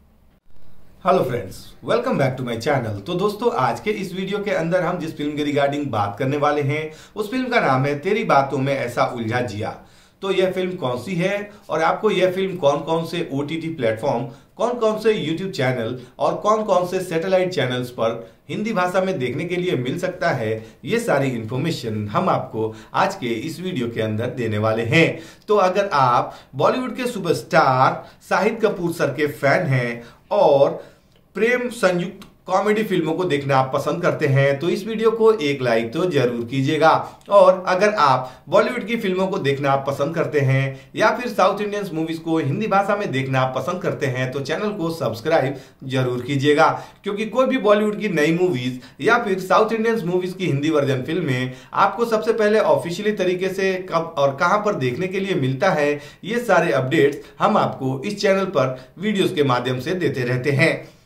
Hello friends, welcome back to my channel. तो दोस्तों आज के इस वीडियो के अंदर हम जिस फिल्म के रिगार्डिंग बात करने वाले हैं उस फिल्म का नाम है तेरी बातों में ऐसा उलझा जिया। तो यह फिल्म कौन सी है और आपको यह फिल्म कौन कौन से OTT प्लेटफॉर्म, कौन कौन से YouTube चैनल और कौन कौन से सैटेलाइट चैनल्स पर हिंदी भाषा में देखने के लिए मिल सकता है, ये सारी इंफॉर्मेशन हम आपको आज के इस वीडियो के अंदर देने वाले हैं। तो अगर आप बॉलीवुड के सुपरस्टार शाहिद कपूर सर के फैन हैं और प्रेम संयुक्त कॉमेडी फिल्मों को देखना आप पसंद करते हैं तो इस वीडियो को एक लाइक तो जरूर कीजिएगा। और अगर आप बॉलीवुड की फिल्मों को देखना आप पसंद करते हैं या फिर साउथ इंडियन मूवीज को हिंदी भाषा में देखना आप पसंद करते हैं तो चैनल को सब्सक्राइब जरूर कीजिएगा, क्योंकि कोई भी बॉलीवुड की नई मूवीज या फिर साउथ इंडियन मूवीज की हिंदी वर्जन फिल्में आपको सबसे पहले ऑफिशियली तरीके से कब और कहां पर देखने के लिए मिलता है, ये सारे अपडेट्स हम आपको इस चैनल पर वीडियोस के माध्यम से देते रहते हैं।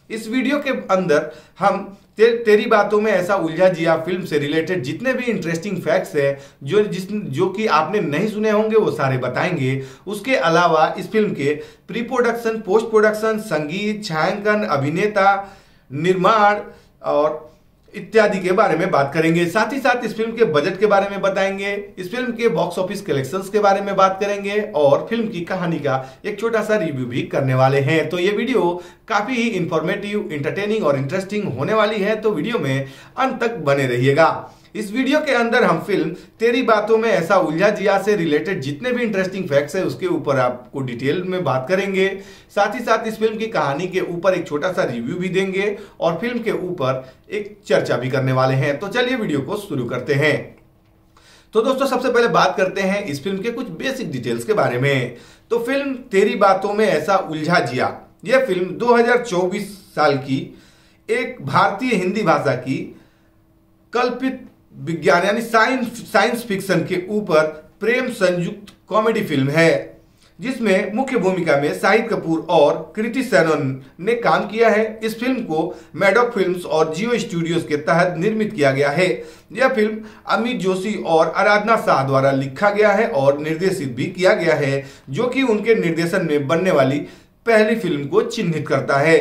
इस वीडियो के अंदर हम तेरी बातों में ऐसा उलझा जिया फिल्म से रिलेटेड जितने भी इंटरेस्टिंग फैक्ट्स है जो कि आपने नहीं सुने होंगे वो सारे बताएंगे। उसके अलावा इस फिल्म के प्री प्रोडक्शन, पोस्ट प्रोडक्शन, संगीत, छायांकन, अभिनेता, निर्माण और इत्यादि के बारे में बात करेंगे। साथ ही साथ इस फिल्म के बजट के बारे में बताएंगे, इस फिल्म के बॉक्स ऑफिस कलेक्शंस के बारे में बात करेंगे और फिल्म की कहानी का एक छोटा सा रिव्यू भी करने वाले हैं। तो ये वीडियो काफी ही इंफॉर्मेटिव, इंटरटेनिंग और इंटरेस्टिंग होने वाली है, तो वीडियो में अंत तक बने रहिएगा। इस वीडियो के अंदर हम फिल्म तेरी बातों में ऐसा उलझा जिया से रिलेटेड जितने भी इंटरेस्टिंग फैक्ट्स है उसके ऊपर आपको डिटेल में बात करेंगे। साथ ही साथ इस फिल्म की कहानी के ऊपर एक छोटा सा रिव्यू भी देंगे और फिल्म के ऊपर एक चर्चा भी करने वाले हैं। तो चलिए वीडियो को शुरू करते हैं। तो दोस्तों सबसे पहले बात करते हैं इस फिल्म के कुछ बेसिक डिटेल्स के बारे में। तो फिल्म तेरी बातों में ऐसा उलझा जिया, यह फिल्म 2024 साल की एक भारतीय हिंदी भाषा की कल्पित विज्ञान यानी साइंस फिक्शन के ऊपर प्रेम संयुक्त कॉमेडी फिल्म है, जिसमें मुख्य भूमिका में शाहिद कपूर और कृति सेनन ने काम किया है। इस फिल्म को मैडॉक फिल्म्स और जियो स्टूडियोज के तहत निर्मित किया गया है। यह फिल्म अमित जोशी और आराधना शाह द्वारा लिखा गया है और निर्देशित भी किया गया है, जो कि उनके निर्देशन में बनने वाली पहली फिल्म को चिन्हित करता है।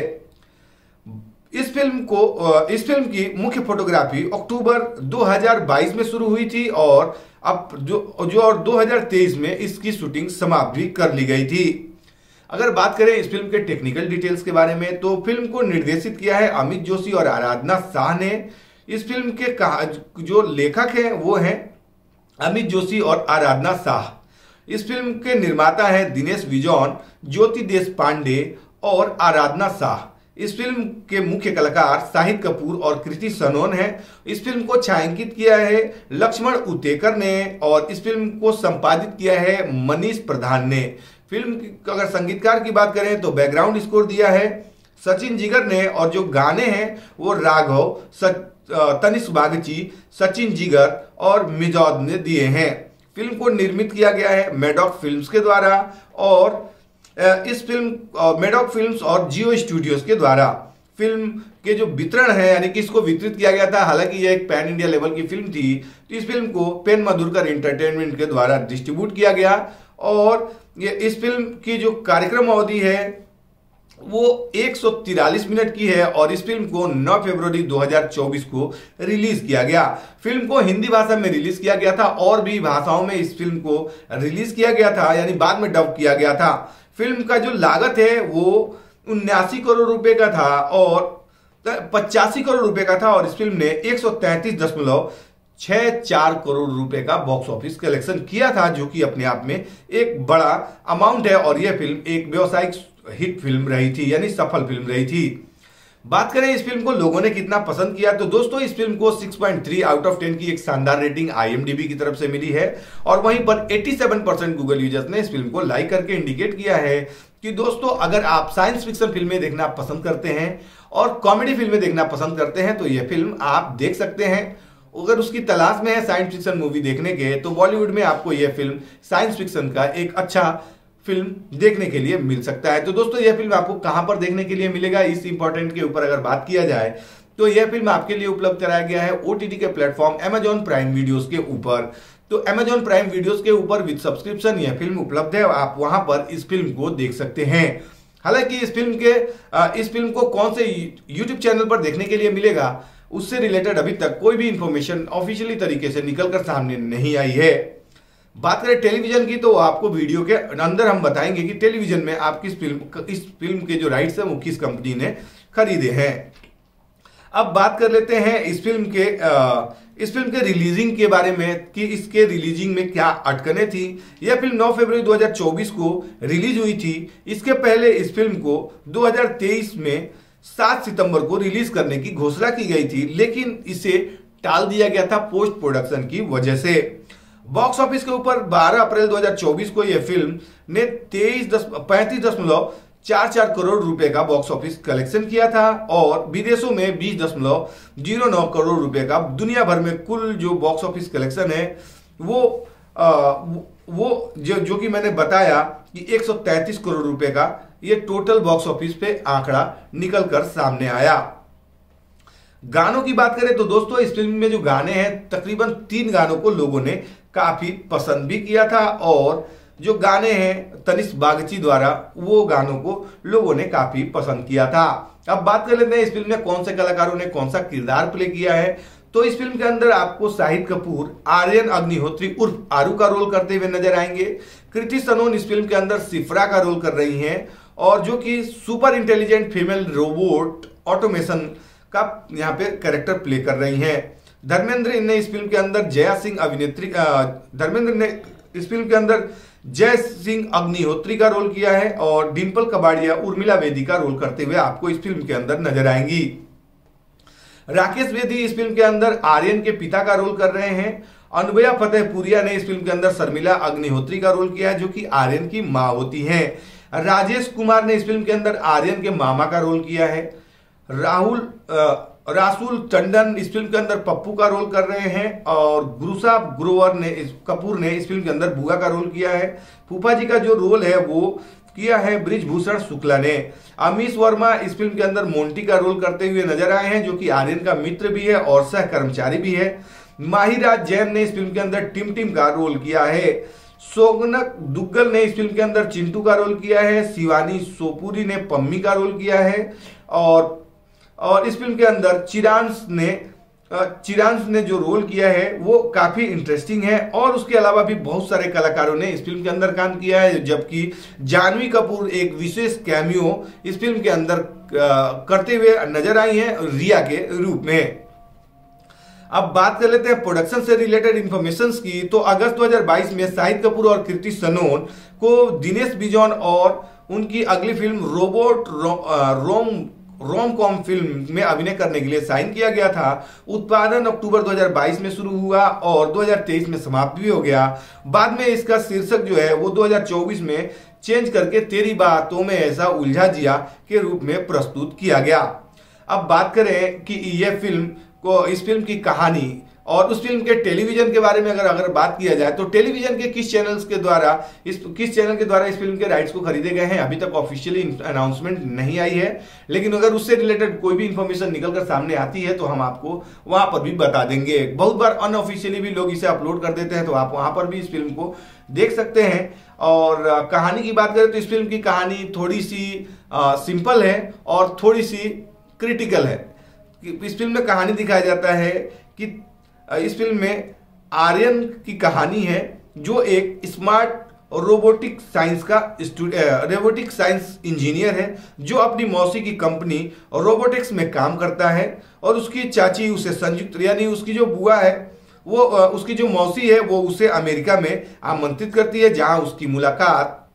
इस फिल्म की मुख्य फोटोग्राफी अक्टूबर 2022 में शुरू हुई थी और अब जो 2023 में इसकी शूटिंग समाप्त भी कर ली गई थी। अगर बात करें इस फिल्म के टेक्निकल डिटेल्स के बारे में, तो फिल्म को निर्देशित किया है अमित जोशी और आराधना शाह ने। इस फिल्म के जो लेखक हैं वो हैं अमित जोशी और आराधना शाह। इस फिल्म के निर्माता है दिनेश विजॉन, ज्योति देशपांडे और आराधना शाह। इस फिल्म के मुख्य कलाकार शाहिद कपूर और कृति सनोन हैं। इस फिल्म को छायांकित किया है लक्ष्मण उतेकर ने और इस फिल्म को संपादित किया है मनीष प्रधान ने। फिल्म की अगर संगीतकार की बात करें तो बैकग्राउंड स्कोर दिया है सचिन जिगर ने और जो गाने हैं वो राघव, तनिष्क बागची, सचिन जिगर और मिजौद ने दिए हैं। फिल्म को निर्मित किया गया है मैडॉक फिल्म्स के द्वारा और इस फिल्म मैडॉक फिल्म्स और जियो स्टूडियोज के द्वारा। फिल्म के जो वितरण है यानी कि इसको वितरित किया गया था, हालांकि यह एक पैन इंडिया लेवल की फिल्म थी, तो इस फिल्म को पेन मधुरकर एंटरटेनमेंट के द्वारा डिस्ट्रीब्यूट किया गया और ये इस फिल्म की जो कार्यक्रम अवधि है वो 143 मिनट की है और इस फिल्म को 9 फरवरी 2024 को रिलीज किया गया। फिल्म को हिंदी भाषा में रिलीज किया गया था और भी भाषाओं में इस फिल्म को रिलीज किया गया था, यानी बाद में डब किया गया था। फिल्म का जो लागत है वो 79 करोड़ रुपए का था और 85 करोड़ रुपए का था और इस फिल्म ने 133.64 करोड़ रुपए का बॉक्स ऑफिस कलेक्शन किया था, जो कि अपने आप में एक बड़ा अमाउंट है और यह फिल्म एक व्यावसायिक हिट फिल्म रही थी, यानी सफल फिल्म रही थी। बात करें इस फिल्म को लोगों ने कितना पसंद किया, तो दोस्तों इस फिल्म को 6.3 आउट ऑफ 10 की एक शानदार रेटिंग IMDb की तरफ से मिली है और वहीं पर 87% गूगल यूजर्स ने इस फिल्म को लाइक करके इंडिकेट किया है कि दोस्तों अगर आप साइंस फिक्शन फिल्में देखना पसंद करते हैं और कॉमेडी फिल्में देखना पसंद करते हैं तो यह फिल्म आप देख सकते हैं। अगर उसकी तलाश में है साइंस फिक्शन मूवी देखने के, तो बॉलीवुड में आपको यह फिल्म साइंस फिक्शन का एक अच्छा फिल्म देखने के लिए मिल सकता है। तो दोस्तों यह फिल्म आपको कहां पर देखने के लिए मिलेगा, इस इंपॉर्टेंट के ऊपर अगर बात किया जाए तो यह फिल्म आपके लिए उपलब्ध कराया गया है OTT के प्लेटफॉर्म Amazon प्राइम वीडियोस के ऊपर। तो Amazon प्राइम वीडियोस के ऊपर विद सब्सक्रिप्शन यह फिल्म उपलब्ध है, आप वहां पर इस फिल्म को देख सकते हैं। हालांकि इस फिल्म को कौन से YouTube चैनल पर देखने के लिए मिलेगा, उससे रिलेटेड अभी तक कोई भी इंफॉर्मेशन ऑफिशियली तरीके से निकलकर सामने नहीं आई है। बात करें टेलीविजन की, तो आपको वीडियो के अंदर हम बताएंगे कि टेलीविजन में आप इस फिल्म के जो राइट्स हैं वो किस कंपनी ने खरीदे हैं। अब बात कर लेते हैं इस फिल्म के रिलीजिंग के बारे में कि इसके रिलीजिंग में क्या अटकनें थी। यह फिल्म 9 फरवरी 2024 को रिलीज हुई थी। इसके पहले इस फिल्म को 2023 में 7 सितंबर को रिलीज करने की घोषणा की गई थी, लेकिन इसे टाल दिया गया था पोस्ट प्रोडक्शन की वजह से। बॉक्स ऑफिस के ऊपर 12 अप्रैल 2024 को यह फिल्म ने 35.44 करोड़ रुपए का बॉक्स ऑफिस कलेक्शन किया था और विदेशों में 20.09 करोड़ रुपए का। दुनिया भर में कुल जो बॉक्स ऑफिस कलेक्शन है वो जो कि मैंने बताया कि 133 करोड़ रुपए का ये टोटल बॉक्स ऑफिस पे आंकड़ा निकल कर सामने आया। गानों की बात करें तो दोस्तों इस फिल्म में जो गाने हैं तकरीबन 3 गानों को लोगों ने काफी पसंद भी किया था, और जो गाने हैं तनिष्क बागची द्वारा वो गानों को लोगों ने काफी पसंद किया था। अब बात कर लेते हैं इस फिल्म में कौन से कलाकारों ने कौन सा किरदार प्ले किया है। तो इस फिल्म के अंदर आपको शाहिद कपूर आर्यन अग्निहोत्री उर्फ आरू का रोल करते हुए नजर आएंगे। कृति सनोन इस फिल्म के अंदर सिफ्रा का रोल कर रही हैं, और जो कि super intelligent female robot automation का यहाँ पे कैरेक्टर प्ले कर रही हैं। धर्मेंद्र ने इस फिल्म के अंदर जय सिंह अग्निहोत्री का रोल किया है, और डिंपल कबाड़िया उर्मिला वेदी का रोल करते हुए आपको इस फिल्म के अंदर नजर आएंगी। राकेश वेदी इस फिल्म के अंदर आर्यन के पिता का रोल कर रहे हैं। अनुभया फतेहपुरिया ने इस फिल्म के अंदर शर्मिला अग्निहोत्री का रोल किया है, जो कि आर्यन की मां होती हैं। राजेश कुमार ने इस फिल्म के अंदर आर्यन के मामा का रोल किया है। रासुल टंडन इस फिल्म के अंदर पप्पू का रोल कर रहे हैं, और गुरुसा कपूर ने इस फिल्म के अंदर बुआ का रोल किया है। फूफा जी का जो रोल है वो किया है ब्रिजभूषण शुक्ला ने। अमीश वर्मा इस फिल्म के अंदर मोंटी का रोल करते हुए नजर आए हैं, जो कि आर्यन का मित्र भी है और सह कर्मचारी भी है। माहिराज जैन ने इस फिल्म के अंदर टिम का रोल किया है। सोगनक दुग्गल ने इस फिल्म के अंदर चिंटू का रोल किया है। शिवानी सोपुरी ने पम्मी का रोल किया है, और इस फिल्म के अंदर चिरांश ने जो रोल किया है वो काफी इंटरेस्टिंग है। और उसके अलावा भी बहुत सारे कलाकारों ने इस फिल्म के अंदर काम किया है, जबकि जानवी कपूर एक विशेष कैमियो इस फिल्म के अंदर करते हुए नजर आई हैं रिया के रूप में। अब बात कर लेते हैं प्रोडक्शन से रिलेटेड इंफॉर्मेशन की। तो अगस्त 2022 में शाहिद कपूर और कृति सनोन को दिनेश बिजॉन और उनकी अगली film robot rom com film में अभिनय करने के लिए साइन किया गया था। उत्पादन अक्टूबर 2022 में शुरू हुआ और 2023 में समाप्त भी हो गया। बाद में इसका शीर्षक जो है वो 2024 में चेंज करके तेरी बातों में ऐसा उलझा जिया के रूप में प्रस्तुत किया गया। अब बात करें कि यह इस फिल्म की कहानी और उस फिल्म के टेलीविजन के बारे में अगर बात किया जाए, तो टेलीविजन के किस चैनल के द्वारा इस फिल्म के राइट्स को खरीदे गए हैं अभी तक ऑफिशियली अनाउंसमेंट नहीं आई है, लेकिन अगर उससे रिलेटेड कोई भी इंफॉर्मेशन निकलकर सामने आती है तो हम आपको वहां पर भी बता देंगे। बहुत बार अनऑफिशियली भी लोग इसे अपलोड कर देते हैं, तो आप वहां पर भी इस फिल्म को देख सकते हैं। और कहानी की बात करें तो इस फिल्म की कहानी थोड़ी सी सिंपल है और थोड़ी सी क्रिटिकल है। इस फिल्म में कहानी दिखाया जाता है कि इस फिल्म में आर्यन की कहानी है, जो एक स्मार्ट रोबोटिक साइंस इंजीनियर है, जो अपनी मौसी की कंपनी रोबोटिक्स में काम करता है। और उसकी चाची उसे संयुक्त, यानी उसकी जो बुआ है वो उसकी जो मौसी है वो उसे अमेरिका में आमंत्रित करती है, जहां उसकी मुलाकात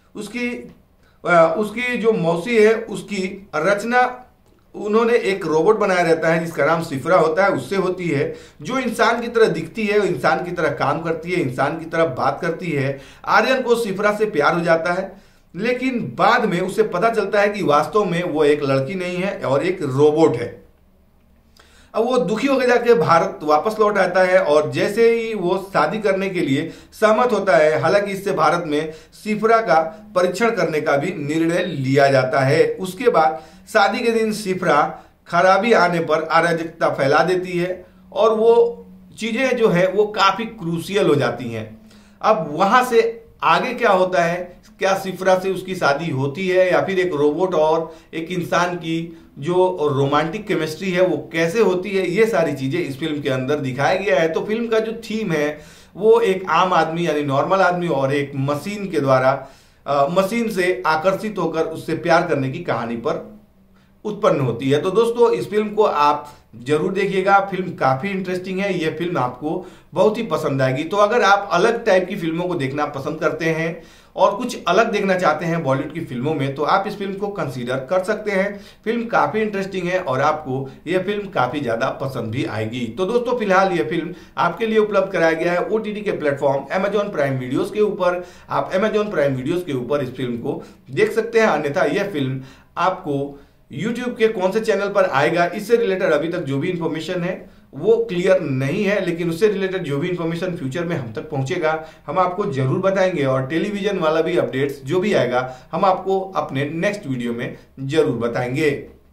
उसकी जो मौसी है उसकी रचना, उन्होंने एक रोबोट बनाया रहता है जिसका नाम सिफ्रा होता है, उससे होती है, जो इंसान की तरह दिखती है, इंसान की तरह काम करती है, इंसान की तरह बात करती है। आर्यन को सिफ्रा से प्यार हो जाता है, लेकिन बाद में उसे पता चलता है कि वास्तव में वो एक लड़की नहीं है और एक रोबोट है। अब वो दुखी होकर जाके भारत वापस लौट आता है, और जैसे ही वो शादी करने के लिए सहमत होता है, हालांकि इससे भारत में सिफ्रा का परीक्षण करने का भी निर्णय लिया जाता है। उसके बाद शादी के दिन सिफ्रा खराबी आने पर अराजकता फैला देती है, और वो चीजें जो है वो काफी क्रूशियल हो जाती हैं। अब वहां से आगे क्या होता है, क्या सिफ्रा से उसकी शादी होती है या फिर एक रोबोट और एक इंसान की जो रोमांटिक केमिस्ट्री है वो कैसे होती है, ये सारी चीजें इस फिल्म के अंदर दिखाया गया है। तो फिल्म का जो थीम है वो एक आम आदमी यानी नॉर्मल आदमी और एक मशीन के द्वारा मशीन से आकर्षित होकर उससे प्यार करने की कहानी पर उत्पन्न होती है। तो दोस्तों इस फिल्म को आप जरूर देखिएगा, फिल्म काफी इंटरेस्टिंग है, यह फिल्म आपको बहुत ही पसंद आएगी। तो अगर आप अलग टाइप की फिल्मों को देखना पसंद करते हैं और कुछ अलग देखना चाहते हैं बॉलीवुड की फिल्मों में, तो आप इस फिल्म को कंसीडर कर सकते हैं। फिल्म काफी इंटरेस्टिंग है और आपको यह फिल्म काफी ज्यादा पसंद भी आएगी। तो दोस्तों फिलहाल यह फिल्म आपके लिए उपलब्ध कराया गया है ओटीटी के प्लेटफॉर्म अमेजॉन प्राइम वीडियोस के ऊपर। आप अमेजॉन प्राइम वीडियोस के ऊपर इस फिल्म को देख सकते हैं, अन्यथा यह फिल्म आपको यूट्यूब के कौन से चैनल पर आएगा, इससे रिलेटेड अभी तक जो भी इंफॉर्मेशन है वो क्लियर नहीं है, लेकिन उससे रिलेटेड जो भी इंफॉर्मेशन फ्यूचर में हम तक पहुंचेगा हम आपको जरूर बताएंगे। और टेलीविजन वाला भी अपडेट्स जो भी आएगा हम आपको अपने नेक्स्ट वीडियो में जरूर बताएंगे।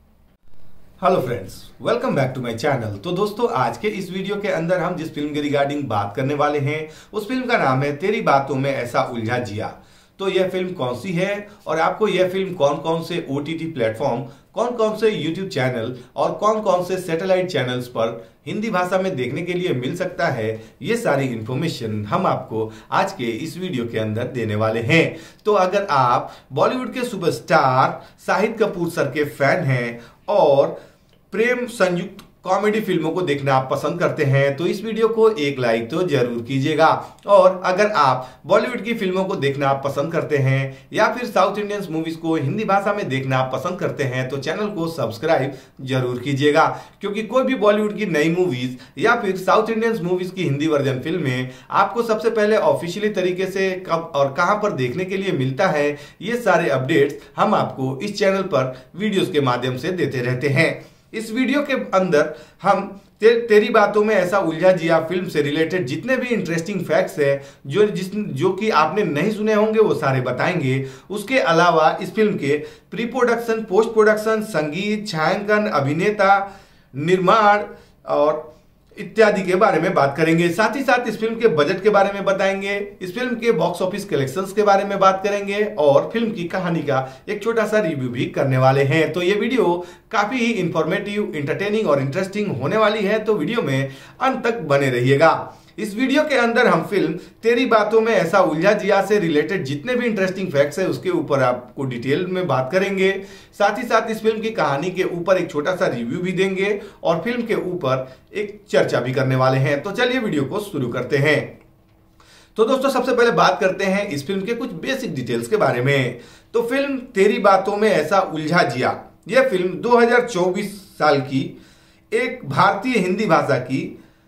Hello friends, welcome back to my channel. तो दोस्तों, आज के इस वीडियो के अंदर हम जिस फिल्म के रिगार्डिंग बात करने वाले हैं उस फिल्म का नाम है तेरी बातों में ऐसा उलझा जिया। तो यह फिल्म कौन सी है और आपको यह फिल्म कौन कौन से OTT प्लेटफॉर्म, कौन कौन से यूट्यूब चैनल और कौन कौन से सैटेलाइट चैनल्स पर हिंदी भाषा में देखने के लिए मिल सकता है, ये सारी इंफॉर्मेशन हम आपको आज के इस वीडियो के अंदर देने वाले हैं। तो अगर आप बॉलीवुड के सुपरस्टार शाहिद कपूर सर के फैन हैं और प्रेम संयुक्त कॉमेडी फिल्मों को देखना आप पसंद करते हैं तो इस वीडियो को एक लाइक तो जरूर कीजिएगा। और अगर आप बॉलीवुड की फिल्मों को देखना आप पसंद करते हैं या फिर साउथ इंडियंस मूवीज को हिंदी भाषा में देखना आप पसंद करते हैं तो चैनल को सब्सक्राइब जरूर कीजिएगा, क्योंकि कोई भी बॉलीवुड की नई मूवीज या फिर साउथ इंडियंस मूवीज की हिंदी वर्जन फिल्में आपको सबसे पहले ऑफिशियली तरीके से कब और कहां पर देखने के लिए मिलता है, ये सारे अपडेट्स हम आपको इस चैनल पर वीडियोस के माध्यम से देते रहते हैं। इस वीडियो के अंदर हम तेरी बातों में ऐसा उलझा जिया फिल्म से रिलेटेड जितने भी इंटरेस्टिंग फैक्ट्स है जो कि आपने नहीं सुने होंगे वो सारे बताएंगे। उसके अलावा इस फिल्म के प्री प्रोडक्शन, पोस्ट प्रोडक्शन, संगीत, छायांकन, अभिनेता, निर्माण और इत्यादि के बारे में बात करेंगे। साथ ही साथ इस फिल्म के बजट के बारे में बताएंगे, इस फिल्म के बॉक्स ऑफिस कलेक्शंस के बारे में बात करेंगे और फिल्म की कहानी का एक छोटा सा रिव्यू भी करने वाले हैं। तो ये वीडियो काफी ही इंफॉर्मेटिव, इंटरटेनिंग और इंटरेस्टिंग होने वाली है, तो वीडियो में अंत तक बने रहिएगा। इस वीडियो के अंदर हम फिल्म तेरी बातों में ऐसा उलझा जिया से रिलेटेड जितने भी इंटरेस्टिंग फैक्ट्स है उसके ऊपर आपको डिटेल में बात करेंगे। साथ ही साथ इस फिल्म की कहानी के ऊपर एक छोटा सा रिव्यू भी देंगे और फिल्म के ऊपर एक चर्चा भी करने वाले हैं। तो चलिए वीडियो को शुरू करते हैं। तो दोस्तों, सबसे पहले बात करते हैं इस फिल्म के कुछ बेसिक डिटेल्स के बारे में। तो फिल्म तेरी बातों में ऐसा उलझा जिया, यह फिल्म 2024 साल की एक भारतीय हिंदी भाषा की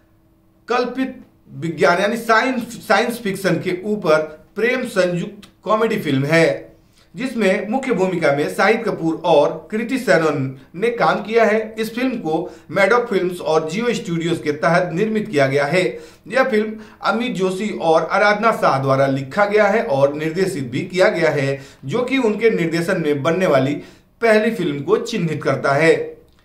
कल्पित विज्ञान यानी साइंस फिक्शन के ऊपर प्रेम संयुक्त कॉमेडी फिल्म है, जिसमें मुख्य भूमिका में शाहिद कपूर और कृति सेनन ने काम किया है। इस फिल्म को मैडॉक फिल्म्स और जियो स्टूडियोज के तहत निर्मित किया गया है। यह फिल्म अमित जोशी और आराधना शाह द्वारा लिखा गया है और निर्देशित भी किया गया है, जो कि उनके निर्देशन में बनने वाली पहली फिल्म को चिन्हित करता है।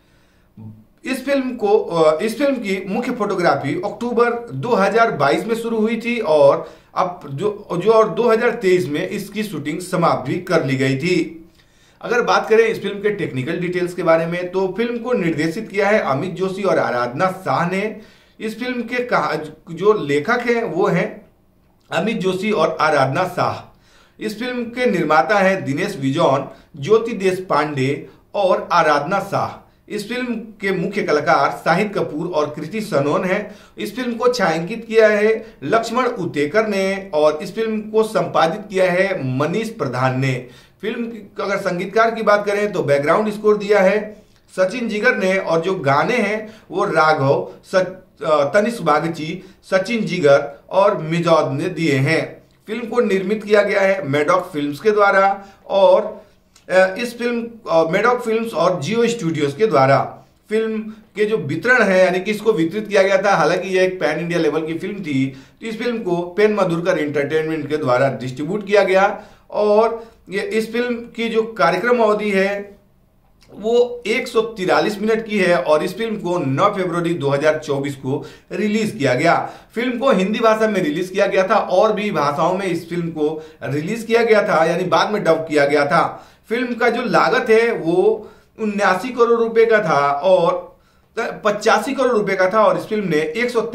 इस फिल्म की मुख्य फोटोग्राफी अक्टूबर 2022 में शुरू हुई थी और अब और 2023 में इसकी शूटिंग समाप्त भी कर ली गई थी। अगर बात करें इस फिल्म के टेक्निकल डिटेल्स के बारे में तो फिल्म को निर्देशित किया है अमित जोशी और आराधना शाह ने। इस फिल्म के जो लेखक हैं वो हैं अमित जोशी और आराधना शाह। इस फिल्म के निर्माता है दिनेश विजॉन, ज्योति देशपांडे और आराधना शाह। इस फिल्म के मुख्य कलाकार शाहिद कपूर और कृति सनोन हैं। इस फिल्म को छायांकित किया है लक्ष्मण उतेकर ने और इस फिल्म को संपादित किया है मनीष प्रधान ने। फिल्म की अगर संगीतकार की बात करें तो बैकग्राउंड स्कोर दिया है सचिन जिगर ने और जो गाने हैं वो राघव, तनिष्क बागची, सचिन जिगर और मिजौद ने दिए हैं। फिल्म को निर्मित किया गया है मैडॉक फिल्म्स के द्वारा और इस फिल्म मैडॉक फिल्म्स और जियो स्टूडियोज के द्वारा। फिल्म के जो वितरण है यानी कि इसको वितरित किया गया था, हालांकि यह एक पैन इंडिया लेवल की फिल्म थी, तो इस फिल्म को पेन मधुरकर एंटरटेनमेंट के द्वारा डिस्ट्रीब्यूट किया गया और ये इस फिल्म की जो कार्यक्रम अवधि है वो 143 मिनट की है और इस फिल्म को 9 फरवरी 2024 को रिलीज किया गया। फिल्म को हिंदी भाषा में रिलीज किया गया था और भी भाषाओं में इस फिल्म को रिलीज किया गया था, यानी बाद में डब किया गया था। फिल्म का जो लागत है वो 79 करोड़ रुपए का था और 85 करोड़ रुपए का था और इस फिल्म ने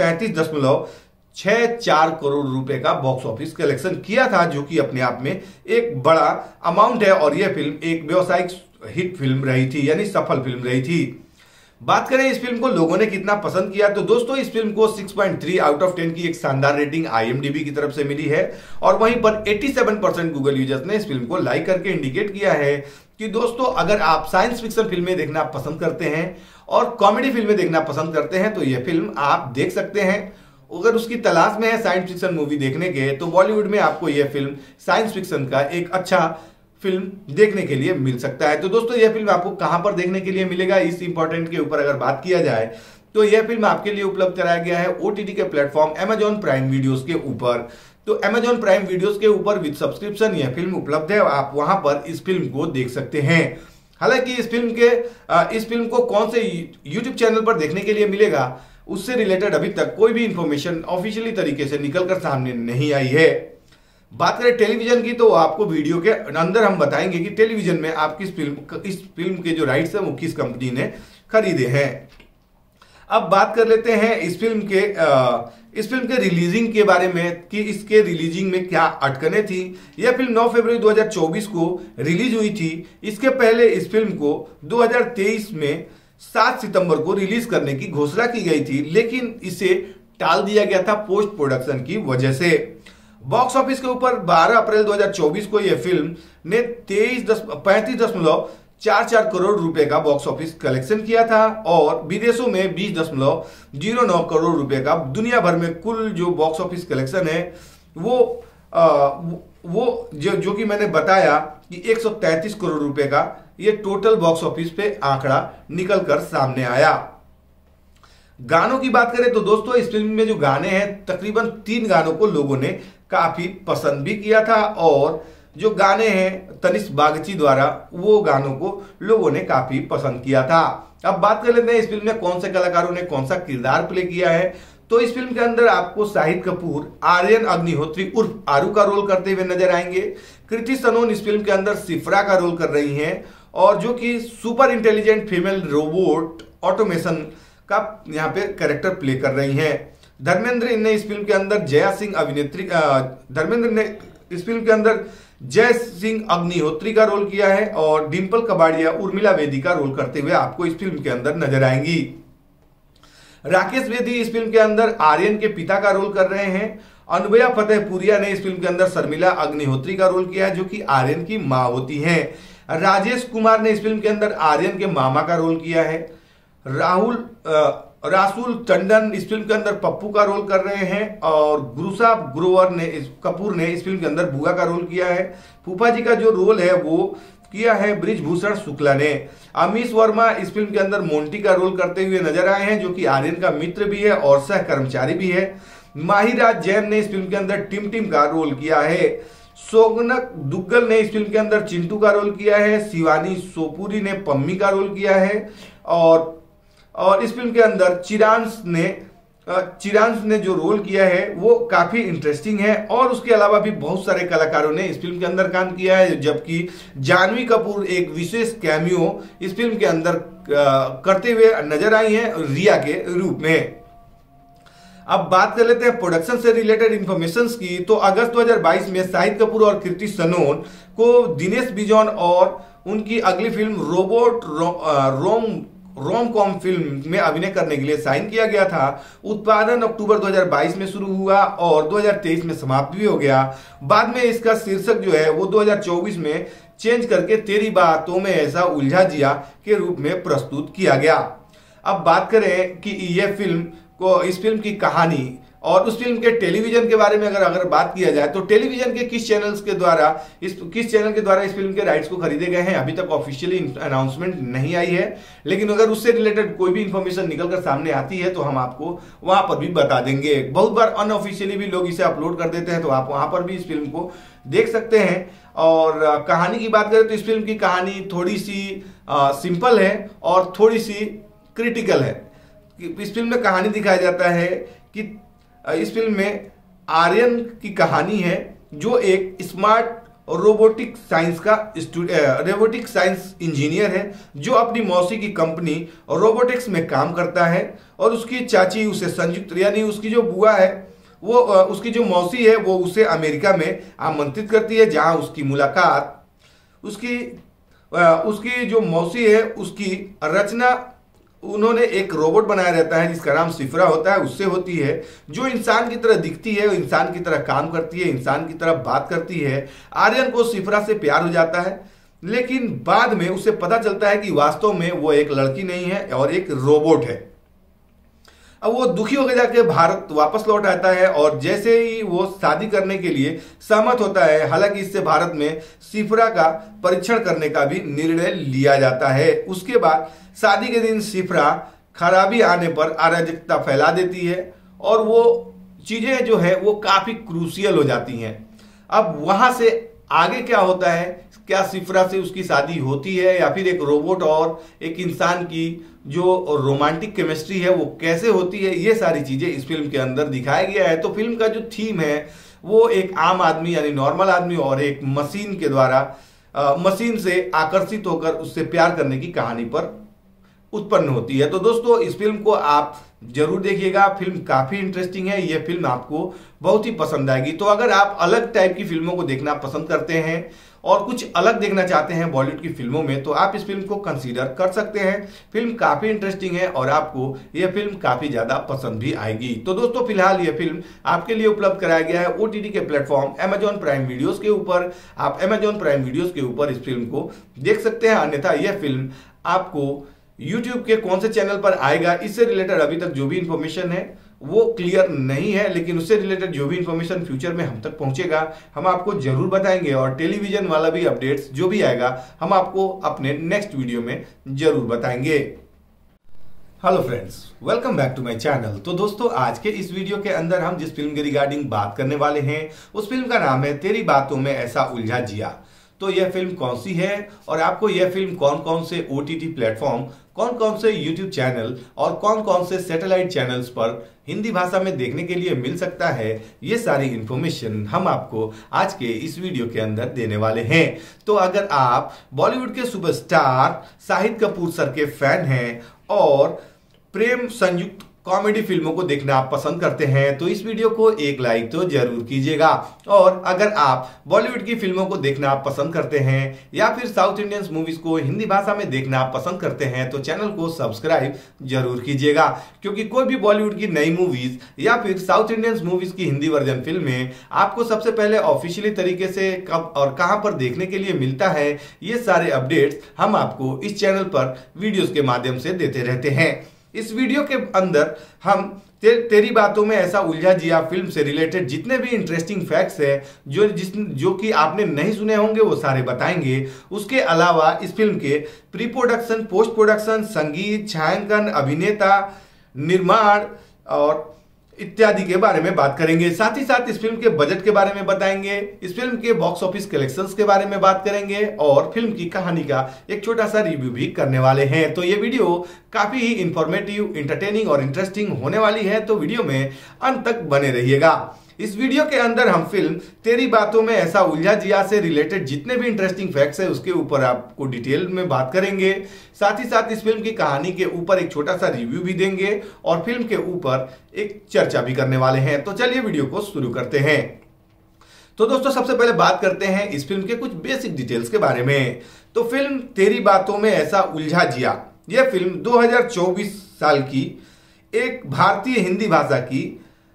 133.64 करोड़ रुपए का बॉक्स ऑफिस कलेक्शन किया था, जो कि अपने आप में एक बड़ा अमाउंट है और यह फिल्म एक व्यावसायिक हिट फिल्म रही थी, यानी सफल फिल्म रही थी। बात करें इस फिल्म को लोगों ने कितना पसंद किया, तो दोस्तों इस फिल्म को 6.3 आउट ऑफ 10 की एक शानदार रेटिंग IMDb की तरफ से मिली है और वहीं पर 87% गूगल यूजर्स ने इस फिल्म को लाइक करके इंडिकेट किया है कि दोस्तों अगर आप साइंस फिक्शन फिल्में देखना पसंद करते हैं और कॉमेडी फिल्में देखना पसंद करते हैं तो यह फिल्म आप देख सकते हैं। अगर उसकी तलाश में है साइंस फिक्शन मूवी देखने के तो बॉलीवुड में आपको यह फिल्म साइंस फिक्शन का एक अच्छा फिल्म देखने के लिए मिल सकता है। तो दोस्तों यह फिल्म आपको कहां पर देखने के लिए मिलेगा, इस इंपॉर्टेंट के ऊपर अगर बात किया जाए तो यह फिल्म आपके लिए उपलब्ध कराया गया है ओटीटी के प्लेटफॉर्म अमेजॉन प्राइम वीडियोस के ऊपर। तो अमेजॉन प्राइम वीडियोस के ऊपर विद सब्सक्रिप्शन यह फिल्म उपलब्ध है, आप वहां पर इस फिल्म को देख सकते हैं। हालांकि इस फिल्म को कौन से यूट्यूब चैनल पर देखने के लिए मिलेगा, उससे रिलेटेड अभी तक कोई भी इंफॉर्मेशन ऑफिशियली तरीके से निकलकर सामने नहीं आई है। बात करें टेलीविजन की, तो आपको वीडियो के अंदर हम बताएंगे कि टेलीविजन में आप इस फिल्म के जो राइट्स हैं वो किस कंपनी ने खरीदे हैं। अब बात कर लेते हैं इस फिल्म के रिलीजिंग के बारे में कि इसके रिलीजिंग में क्या अटकनें थी। यह फिल्म 9 फरवरी 2024 को रिलीज हुई थी। इसके पहले इस फिल्म को 2023 में 7 सितंबर को रिलीज करने की घोषणा की गई थी, लेकिन इसे टाल दिया गया था पोस्ट प्रोडक्शन की वजह से। बॉक्स ऑफिस के ऊपर 12 अप्रैल 2024 को यह फिल्म ने 35.44 करोड़ रुपए का बॉक्स ऑफिस कलेक्शन किया था और विदेशों में 20.09 करोड़ रुपए का। दुनिया भर में कुल जो बॉक्स ऑफिस कलेक्शन है वो जो कि मैंने बताया कि 133 करोड़ रुपए का ये टोटल बॉक्स ऑफिस पे आंकड़ा निकलकर सामने आया। गानों की बात करें तो दोस्तों इस फिल्म में जो गाने हैं तकरीबन 3 गानों को लोगों ने काफी पसंद भी किया था और जो गाने हैं तनिष्क बागची द्वारा वो गानों को लोगों ने काफी पसंद किया था। अब बात कर लेते हैं इस फिल्म में कौन से कलाकारों ने कौन सा किरदार प्ले किया है। तो इस फिल्म के अंदर आपको शाहिद कपूर आर्यन अग्निहोत्री उर्फ आरू का रोल करते हुए नजर आएंगे। कृति सनोन इस फिल्म के अंदर सिफ्रा का रोल कर रही हैं और जो कि super intelligent female robot automation का यहाँ पे कैरेक्टर प्ले कर रही हैं। धर्मेंद्र ने इस फिल्म के अंदर जय सिंह अग्निहोत्री का रोल किया है और डिंपल कबाड़िया उर्मिला वेदी का रोल करते हुए आपको इस फिल्म के अंदर नजर आएंगी। राकेश वेदी इस फिल्म के अंदर आर्यन के पिता का रोल कर रहे हैं। अनुभया फतेहपुरिया ने इस फिल्म के अंदर शर्मिला अग्निहोत्री का रोल किया है जो कि आर्यन की मां होती हैं। राजेश कुमार ने इस फिल्म के अंदर आर्यन के मामा का रोल किया है। रासुल टंडन इस फिल्म के अंदर पप्पू का रोल कर रहे हैं और गुरुसा कपूर ने इस फिल्म के अंदर बुआ का रोल किया है। फूफा जी का जो रोल है वो किया है ब्रिजभूषण शुक्ला ने। अमीश वर्मा इस फिल्म के अंदर मोंटी का रोल करते हुए नजर आए हैं जो कि आर्यन का मित्र भी है और सह कर्मचारी भी है। माहिराज जैन ने इस फिल्म के अंदर टिम का रोल किया है। सोगनक दुग्गल ने इस फिल्म के अंदर चिंटू का रोल किया है। शिवानी सोपुरी ने पम्मी का रोल किया है और इस फिल्म के अंदर चिरांश ने जो रोल किया है वो काफी इंटरेस्टिंग है और उसके अलावा भी बहुत सारे कलाकारों ने इस फिल्म के अंदर काम किया है, जबकि जानवी कपूर एक विशेष कैमियो इस फिल्म के अंदर करते हुए नजर आई हैं रिया के रूप में। अब बात कर लेते हैं प्रोडक्शन से रिलेटेड इंफॉर्मेशन की। तो अगस्त 2022 में शाहिद कपूर और कृति सनोन को दिनेश बिजौन और उनकी अगली film robot rom com film में अभिनय करने के लिए साइन किया गया था। उत्पादन अक्टूबर 2022 में शुरू हुआ और 2023 में समाप्त भी हो गया। बाद में इसका शीर्षक जो है वो 2024 में चेंज करके तेरी बातों में ऐसा उलझा जिया के रूप में प्रस्तुत किया गया। अब बात करें कि इस फिल्म की कहानी और उस फिल्म के टेलीविजन के बारे में अगर बात किया जाए तो टेलीविजन के किस चैनल के द्वारा इस फिल्म के राइट्स को खरीदे गए हैं अभी तक ऑफिशियली अनाउंसमेंट नहीं आई है, लेकिन अगर उससे रिलेटेड कोई भी इंफॉर्मेशन निकलकर सामने आती है तो हम आपको वहां पर भी बता देंगे। बहुत बार अनऑफिशियली भी लोग इसे अपलोड कर देते हैं तो आप वहां पर भी इस फिल्म को देख सकते हैं। और कहानी की बात करें तो इस फिल्म की कहानी थोड़ी सी सिंपल है और थोड़ी सी क्रिटिकल है। इस फिल्म में कहानी दिखाया जाता है कि इस फिल्म में आर्यन की कहानी है जो एक स्मार्ट रोबोटिक साइंस इंजीनियर है जो अपनी मौसी की कंपनी रोबोटिक्स में काम करता है और उसकी चाची उसे संयुक्त यानी उसकी जो बुआ है वो उसकी जो मौसी है वो उसे अमेरिका में आमंत्रित करती है जहां उसकी मुलाकात उसकी जो मौसी है उसकी रचना उन्होंने एक रोबोट बनाया रहता है जिसका नाम सिफ्रा होता है, उससे होती है जो इंसान की तरह दिखती है, इंसान की तरह काम करती है, इंसान की तरह बात करती है। आर्यन को सिफ्रा से प्यार हो जाता है लेकिन बाद में उसे पता चलता है कि वास्तव में वो एक लड़की नहीं है और एक रोबोट है। अब वो दुखी होकर जाके भारत वापस लौट आता है और जैसे ही वो शादी करने के लिए सहमत होता है, हालांकि इससे भारत में सिफ्रा का परीक्षण करने का भी निर्णय लिया जाता है। उसके बाद शादी के दिन सिफ्रा खराबी आने पर अराजकता फैला देती है और वो चीजें जो है वो काफी क्रूशियल हो जाती हैं। अब वहां से आगे क्या होता है, क्या सिफरा से उसकी शादी होती है या फिर एक रोबोट और एक इंसान की जो रोमांटिक केमिस्ट्री है वो कैसे होती है, ये सारी चीजें इस फिल्म के अंदर दिखाया गया है। तो फिल्म का जो थीम है वो एक आम आदमी यानी नॉर्मल आदमी और एक मशीन के द्वारा मशीन से आकर्षित होकर उससे प्यार करने की कहानी पर उत्पन्न होती है। तो दोस्तों इस फिल्म को आप जरूर देखिएगा, फिल्म काफी इंटरेस्टिंग है, यह फिल्म आपको बहुत ही पसंद आएगी। तो अगर आप अलग टाइप की फिल्मों को देखना पसंद करते हैं और कुछ अलग देखना चाहते हैं बॉलीवुड की फिल्मों में, तो आप इस फिल्म को कंसीडर कर सकते हैं। फिल्म काफी इंटरेस्टिंग है और आपको यह फिल्म काफी ज्यादा पसंद भी आएगी। तो दोस्तों फिलहाल यह फिल्म आपके लिए उपलब्ध कराया गया है ओटीटी के प्लेटफॉर्म अमेजॉन प्राइम वीडियोस के ऊपर। आप अमेजॉन प्राइम वीडियोस के ऊपर इस फिल्म को देख सकते हैं। अन्यथा यह फिल्म आपको YouTube के कौन से चैनल पर आएगा, इससे रिलेटेड अभी तक जो भी इंफॉर्मेशन है वो क्लियर नहीं है, लेकिन उससे रिलेटेड जो भी इंफॉर्मेशन फ्यूचर में हम तक पहुंचेगा हम आपको जरूर बताएंगे। और टेलीविजन वाला भी अपडेट्स जो भी आएगा हम आपको अपने नेक्स्ट वीडियो में जरूर बताएंगे। Hello friends, welcome back to my channel. तो दोस्तों आज के इस वीडियो के अंदर हम जिस फिल्म के रिगार्डिंग बात करने वाले हैं उस फिल्म का नाम है तेरी बातों में ऐसा उलझा जिया। तो यह फिल्म कौन सी है और आपको यह फिल्म कौन कौन से ओटीटी प्लेटफॉर्म, कौन कौन से यूट्यूब चैनल और कौन कौन से सैटेलाइट चैनल्स पर हिंदी भाषा में देखने के लिए मिल सकता है, ये सारी इंफॉर्मेशन हम आपको आज के इस वीडियो के अंदर देने वाले हैं। तो अगर आप बॉलीवुड के सुपरस्टार शाहिद कपूर सर के फैन हैं और प्रेम संयुक्त कॉमेडी फिल्मों को देखना आप पसंद करते हैं तो इस वीडियो को एक लाइक तो जरूर कीजिएगा। और अगर आप बॉलीवुड की फिल्मों को देखना आप पसंद करते हैं या फिर साउथ इंडियंस मूवीज को हिंदी भाषा में देखना आप पसंद करते हैं तो चैनल को सब्सक्राइब जरूर कीजिएगा, क्योंकि कोई भी बॉलीवुड की नई मूवीज या फिर साउथ इंडियंस मूवीज की हिंदी वर्जन फिल्में आपको सबसे पहले ऑफिशियली तरीके से कब और कहां पर देखने के लिए मिलता है, ये सारे अपडेट्स हम आपको इस चैनल पर वीडियोस के माध्यम से देते रहते हैं। इस वीडियो के अंदर हम तेरी बातों में ऐसा उलझा जिया फिल्म से रिलेटेड जितने भी इंटरेस्टिंग फैक्ट्स है जो कि आपने नहीं सुने होंगे वो सारे बताएंगे। उसके अलावा इस फिल्म के प्री प्रोडक्शन, पोस्ट प्रोडक्शन, संगीत, छायांकन, अभिनेता, निर्माण और इत्यादि के बारे में बात करेंगे। साथ ही साथ इस फिल्म के बजट के बारे में बताएंगे, इस फिल्म के बॉक्स ऑफिस कलेक्शंस के बारे में बात करेंगे और फिल्म की कहानी का एक छोटा सा रिव्यू भी करने वाले हैं। तो ये वीडियो काफी ही इंफॉर्मेटिव, इंटरटेनिंग और इंटरेस्टिंग होने वाली है, तो वीडियो में अंत तक बने रहिएगा। इस वीडियो के अंदर हम फिल्म तेरी बातों में ऐसा उलझा जिया से रिलेटेड जितने भी इंटरेस्टिंग फैक्ट्स है उसके ऊपर आपको डिटेल में बात करेंगे। साथ ही साथ इस फिल्म की कहानी के ऊपर एक छोटा सा रिव्यू भी देंगे और फिल्म के ऊपर एक चर्चा भी करने वाले हैं। तो चलिए वीडियो को शुरू करते हैं। तो दोस्तों सबसे पहले बात करते हैं इस फिल्म के कुछ बेसिक डिटेल्स के बारे में। तो फिल्म तेरी बातों में ऐसा उलझा जिया, यह फिल्म 2024 साल की एक भारतीय हिंदी भाषा की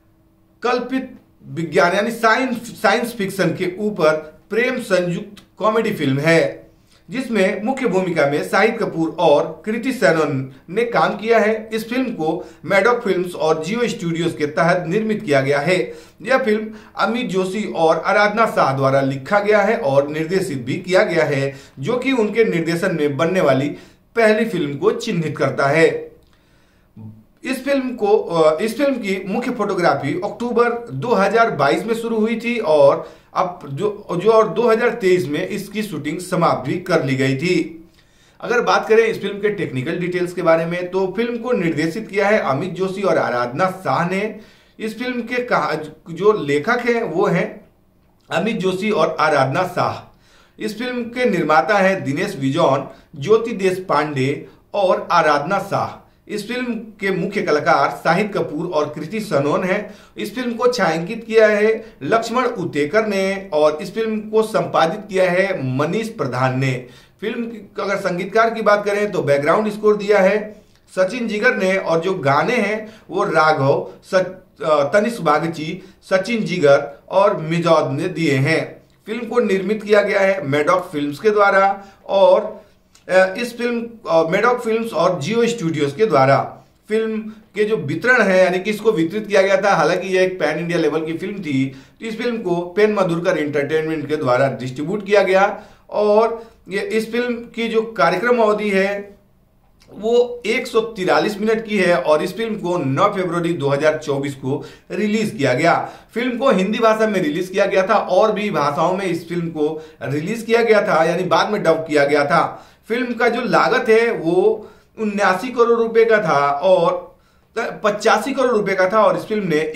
कल्पित विज्ञान यानी साइंस फिक्शन के ऊपर प्रेम संयुक्त कॉमेडी फिल्म है, जिसमें मुख्य भूमिका में शाहिद कपूर और कृति सेनन ने काम किया है। इस फिल्म को मैडॉक फिल्म्स और जियो स्टूडियोज के तहत निर्मित किया गया है। यह फिल्म अमित जोशी और आराधना शाह द्वारा लिखा गया है और निर्देशित भी किया गया है, जो कि उनके निर्देशन में बनने वाली पहली फिल्म को चिन्हित करता है। इस फिल्म की मुख्य फोटोग्राफी अक्टूबर 2022 में शुरू हुई थी और अब और 2023 में इसकी शूटिंग समाप्त भी कर ली गई थी। अगर बात करें इस फिल्म के टेक्निकल डिटेल्स के बारे में तो फिल्म को निर्देशित किया है अमित जोशी और आराधना शाह ने। इस फिल्म के जो लेखक हैं वो हैं अमित जोशी और आराधना शाह। इस फिल्म के निर्माता हैं दिनेश विजॉन, ज्योति देशपांडे और आराधना शाह। इस फिल्म के मुख्य कलाकार शाहिद कपूर और कृति सनोन हैं। इस फिल्म को छायांकित किया है लक्ष्मण उतेकर ने और इस फिल्म को संपादित किया है मनीष प्रधान ने। फिल्म की अगर संगीतकार की बात करें तो बैकग्राउंड स्कोर दिया है सचिन जिगर ने और जो गाने हैं वो राघव, तनिष्क बागची, सचिन जिगर और मिजौद ने दिए हैं। फिल्म को निर्मित किया गया है मैडॉक फिल्म्स के द्वारा और इस फिल्म मैडॉक फिल्म्स और जियो स्टूडियोज के द्वारा। फिल्म के जो वितरण है यानी कि इसको वितरित किया गया था, हालांकि यह एक पैन इंडिया लेवल की फिल्म थी, तो इस फिल्म को पेन मधुरकर एंटरटेनमेंट के द्वारा डिस्ट्रीब्यूट किया गया और ये इस फिल्म की जो कार्यक्रम अवधि है वो 143 मिनट की है और इस फिल्म को 9 फरवरी 2024 को रिलीज किया गया। फिल्म को हिंदी भाषा में रिलीज किया गया था और भी भाषाओं में इस फिल्म को रिलीज किया गया था, यानी बाद में डब किया गया था। फिल्म का जो लागत है वो 79 करोड़ रुपए का था और 85 करोड़ रुपए का था और इस फिल्म ने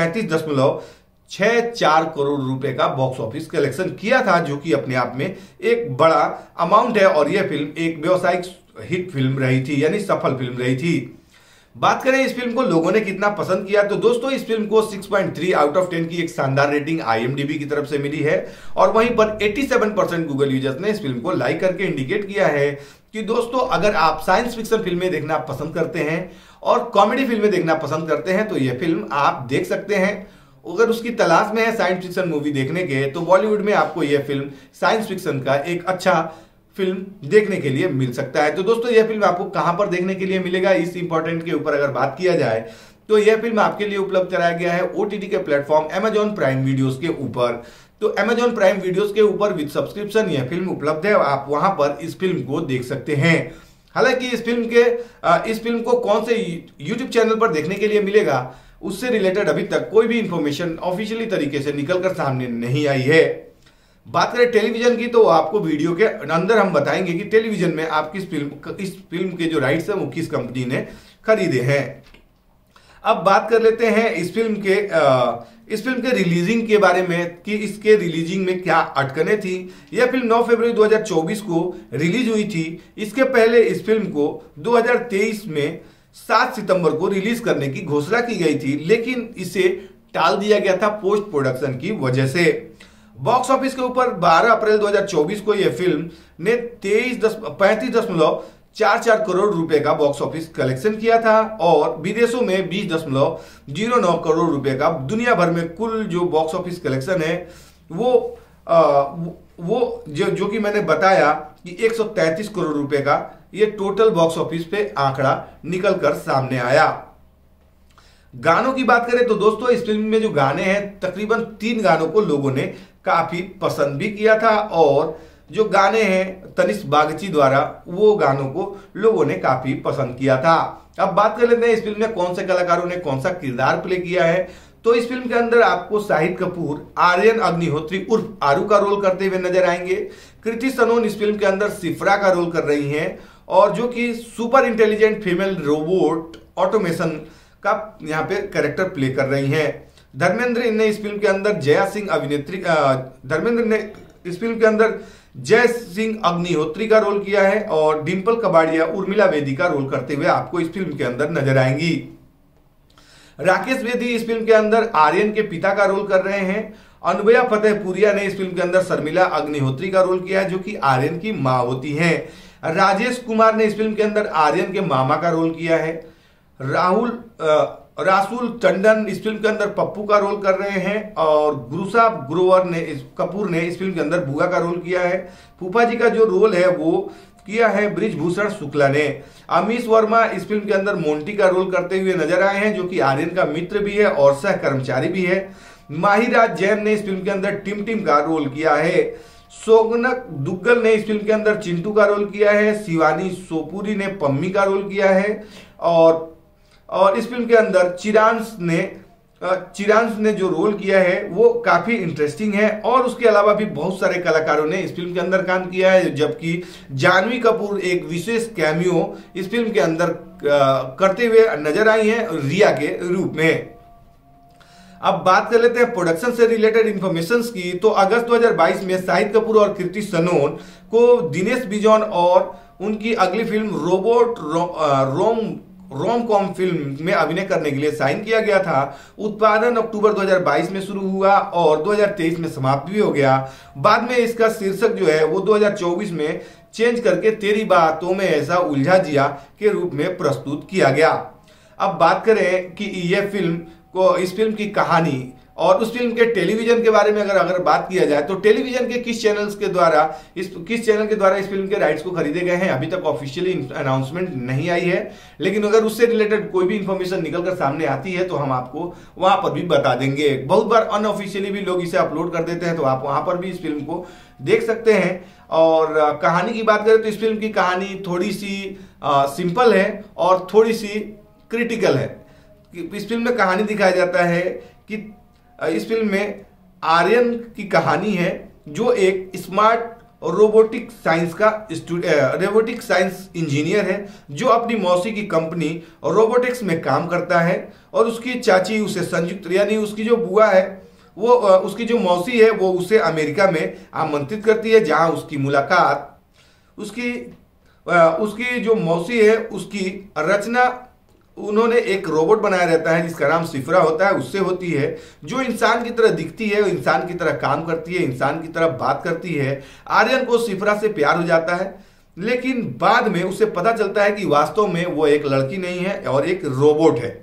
133.64 करोड़ रुपए का बॉक्स ऑफिस कलेक्शन किया था, जो कि अपने आप में एक बड़ा अमाउंट है और यह फिल्म एक व्यावसायिक हिट फिल्म रही थी, यानी सफल फिल्म रही थी। बात करें इस फिल्म को लोगों ने कितना पसंद किया, तो दोस्तों इस फिल्म को 6.3 आउट ऑफ 10 की एक शानदार रेटिंग IMDb की तरफ से मिली है और वहीं पर 87% गूगल यूजर्स ने इस फिल्म को लाइक करके इंडिकेट किया है कि दोस्तों अगर आप साइंस फिक्शन फिल्में देखना पसंद करते हैं और कॉमेडी फिल्में देखना पसंद करते हैं तो यह फिल्म आप देख सकते हैं। अगर उसकी तलाश में है साइंस फिक्शन मूवी देखने के, तो बॉलीवुड में आपको यह फिल्म साइंस फिक्शन का एक अच्छा फिल्म देखने के लिए मिल सकता है। तो दोस्तों यह फिल्म आपको कहां पर देखने के लिए मिलेगा, इस इंपॉर्टेंट के ऊपर अगर बात किया जाए तो यह फिल्म आपके लिए उपलब्ध कराया गया है OTT के प्लेटफॉर्म Amazon प्राइम वीडियोस के ऊपर। तो Amazon प्राइम वीडियोस के ऊपर विद सब्सक्रिप्शन यह फिल्म उपलब्ध है, आप वहां पर इस फिल्म को देख सकते हैं। हालांकि इस फिल्म को कौन से YouTube चैनल पर देखने के लिए मिलेगा, उससे रिलेटेड अभी तक कोई भी इंफॉर्मेशन ऑफिशियली तरीके से निकलकर सामने नहीं आई है। बात करें टेलीविजन की, तो आपको वीडियो के अंदर हम बताएंगे कि टेलीविजन में आप इस फिल्म के जो राइट्स हैं वो किस कंपनी ने खरीदे हैं। अब बात कर लेते हैं इस फिल्म के रिलीजिंग के बारे में कि इसके रिलीजिंग में क्या अटकनें थी। यह फिल्म 9 फरवरी 2024 को रिलीज हुई थी। इसके पहले इस फिल्म को 2023 में 7 सितंबर को रिलीज करने की घोषणा की गई थी, लेकिन इसे टाल दिया गया था पोस्ट प्रोडक्शन की वजह से। बॉक्स ऑफिस के ऊपर 12 अप्रैल 2024 को यह फिल्म ने 35.44 करोड़ रुपए का बॉक्स ऑफिस कलेक्शन किया था और विदेशों में 20.09 करोड़ रुपए का दुनिया भर में कुल जो बॉक्स ऑफिस कलेक्शन है वो जो कि मैंने बताया कि 133 करोड़ रुपए का ये टोटल बॉक्स ऑफिस पे आंकड़ा निकलकर सामने आया। गानों की बात करें तो दोस्तों इस फिल्म में जो गाने हैं तकरीबन 3 गानों को लोगों ने काफी पसंद भी किया था और जो गाने हैं तनिष्क बागची द्वारा वो गानों को लोगों ने काफी पसंद किया था। अब बात कर लेते हैं इस फिल्म में कौन से कलाकारों ने कौन सा किरदार प्ले किया है। तो इस फिल्म के अंदर आपको शाहिद कपूर आर्यन अग्निहोत्री उर्फ आरू का रोल करते हुए नजर आएंगे। कृति सनोन इस फिल्म के अंदर सिफ्रा का रोल कर रही हैं और जो कि super intelligent female robot automation का यहाँ पे कैरेक्टर प्ले कर रही हैं। धर्मेंद्र ने इस फिल्म के अंदर जय सिंह अग्निहोत्री का रोल किया है और डिंपल कबाड़िया उर्मिला वेदी का रोल करते हुए आपको इस फिल्म के अंदर नजर आएंगी। राकेश वेदी इस फिल्म के अंदर आर्यन के पिता का रोल कर रहे हैं। अनुभया फतेहपुरिया ने इस फिल्म के अंदर शर्मिला अग्निहोत्री का रोल किया है जो कि आर्यन की मां होती हैं। राजेश कुमार ने इस फिल्म के अंदर आर्यन के मामा का रोल किया है। रासुल टंडन इस फिल्म के अंदर पप्पू का रोल कर रहे हैं और गुरुसा कपूर ने इस फिल्म के अंदर बुआ का रोल किया है। फूफा जी का जो रोल है वो किया है ब्रिजभूषण शुक्ला ने। अमीश वर्मा इस फिल्म के अंदर मोंटी का रोल करते हुए नजर आए हैं जो कि आर्यन का मित्र भी है और सह कर्मचारी भी है। माहिराज जैन ने इस फिल्म के अंदर टिम का रोल किया है। सोगनक दुग्गल ने इस फिल्म के अंदर चिंटू का रोल किया है। शिवानी सोपुरी ने पम्मी का रोल किया है और इस फिल्म के अंदर चिरांश ने जो रोल किया है वो काफी इंटरेस्टिंग है और उसके अलावा भी बहुत सारे कलाकारों ने इस फिल्म के अंदर काम किया है, जबकि जानवी कपूर एक विशेष कैमियो इस फिल्म के अंदर करते हुए नजर आई हैं रिया के रूप में। अब बात कर लेते हैं प्रोडक्शन से रिलेटेड इंफॉर्मेशन की। तो अगस्त 2022 में शाहिद कपूर और कृति सनोन को दिनेश बिजॉन और उनकी अगली film robot rom com film में अभिनय करने के लिए साइन किया गया था। उत्पादन अक्टूबर 2022 में शुरू हुआ और 2023 में समाप्त भी हो गया। बाद में इसका शीर्षक जो है वो 2024 में चेंज करके तेरी बातों में ऐसा उलझा जिया के रूप में प्रस्तुत किया गया। अब बात करें कि इस फिल्म की कहानी और उस फिल्म के टेलीविजन के बारे में अगर बात किया जाए तो टेलीविजन के किस चैनल के द्वारा इस फिल्म के राइट्स को खरीदे गए हैं अभी तक ऑफिशियली अनाउंसमेंट नहीं आई है, लेकिन अगर उससे रिलेटेड कोई भी इंफॉर्मेशन निकलकर सामने आती है तो हम आपको वहां पर भी बता देंगे। बहुत बार अनऑफिशियली भी लोग इसे अपलोड कर देते हैं तो आप वहां पर भी इस फिल्म को देख सकते हैं। और कहानी की बात करें तो इस फिल्म की कहानी थोड़ी सी सिंपल है और थोड़ी सी क्रिटिकल है। इस फिल्म में कहानी दिखाया जाता है कि इस फिल्म में आर्यन की कहानी है, जो एक स्मार्ट रोबोटिक साइंस इंजीनियर है, जो अपनी मौसी की कंपनी रोबोटिक्स में काम करता है। और उसकी चाची उसे संयुक्त, यानी उसकी जो बुआ है, वो उसकी जो मौसी है, वो उसे अमेरिका में आमंत्रित करती है, जहां उसकी मुलाकात उसकी जो मौसी है उसकी रचना, उन्होंने एक रोबोट बनाया रहता है जिसका नाम सिफ्रा होता है, उससे होती है, जो इंसान की तरह दिखती है, इंसान की तरह काम करती है, इंसान की तरह बात करती है। आर्यन को सिफ्रा से प्यार हो जाता है, लेकिन बाद में उसे पता चलता है कि वास्तव में वो एक लड़की नहीं है और एक रोबोट है।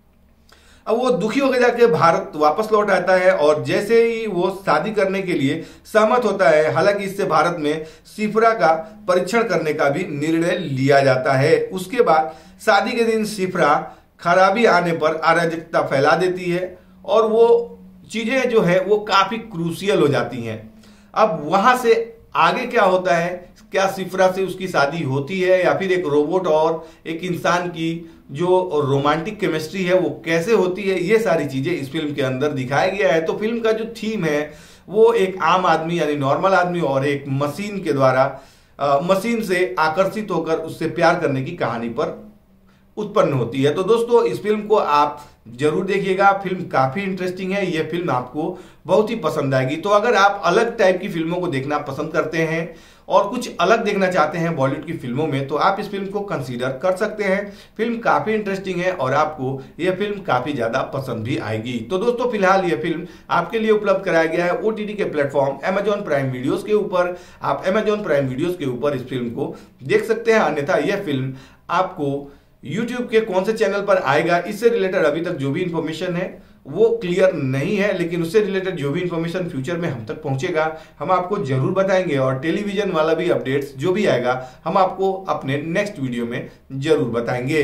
अब वो दुखी होकर जाके भारत वापस लौट आता है और जैसे ही वो शादी करने के लिए सहमत होता है, हालांकि इससे भारत में सिफ्रा का परीक्षण करने का भी निर्णय लिया जाता है। उसके बाद शादी के दिन सिफ्रा खराबी आने पर अराजकता फैला देती है और वो चीजें जो है वो काफी क्रूशियल हो जाती हैं। अब वहां से आगे क्या होता है, क्या सिफ्रा से उसकी शादी होती है या फिर एक रोबोट और एक इंसान की जो रोमांटिक केमिस्ट्री है वो कैसे होती है, ये सारी चीजें इस फिल्म के अंदर दिखाया गया है। तो फिल्म का जो थीम है वो एक आम आदमी यानी नॉर्मल आदमी और एक मशीन के द्वारा मशीन से आकर्षित होकर उससे प्यार करने की कहानी पर उत्पन्न होती है। तो दोस्तों, इस फिल्म को आप जरूर देखिएगा, फिल्म काफी इंटरेस्टिंग है, यह फिल्म आपको बहुत ही पसंद आएगी। तो अगर आप अलग टाइप की फिल्मों को देखना पसंद करते हैं और कुछ अलग देखना चाहते हैं बॉलीवुड की फिल्मों में, तो आप इस फिल्म को कंसीडर कर सकते हैं। फिल्म काफी इंटरेस्टिंग है और आपको यह फिल्म काफी ज्यादा पसंद भी आएगी। तो दोस्तों, फिलहाल यह फिल्म आपके लिए उपलब्ध कराया गया है ओटीटी के प्लेटफॉर्म अमेजॉन प्राइम वीडियोस के ऊपर। आप अमेजॉन प्राइम वीडियोस के ऊपर इस फिल्म को देख सकते हैं। अन्यथा यह फिल्म आपको YouTube के कौन से चैनल पर आएगा, इससे रिलेटेड अभी तक जो भी इंफॉर्मेशन है वो क्लियर नहीं है, लेकिन उससे रिलेटेड जो भी इंफॉर्मेशन फ्यूचर में हम तक पहुंचेगा हम आपको जरूर बताएंगे। और टेलीविजन वाला भी अपडेट्स जो भी आएगा हम आपको अपने नेक्स्ट वीडियो में जरूर बताएंगे।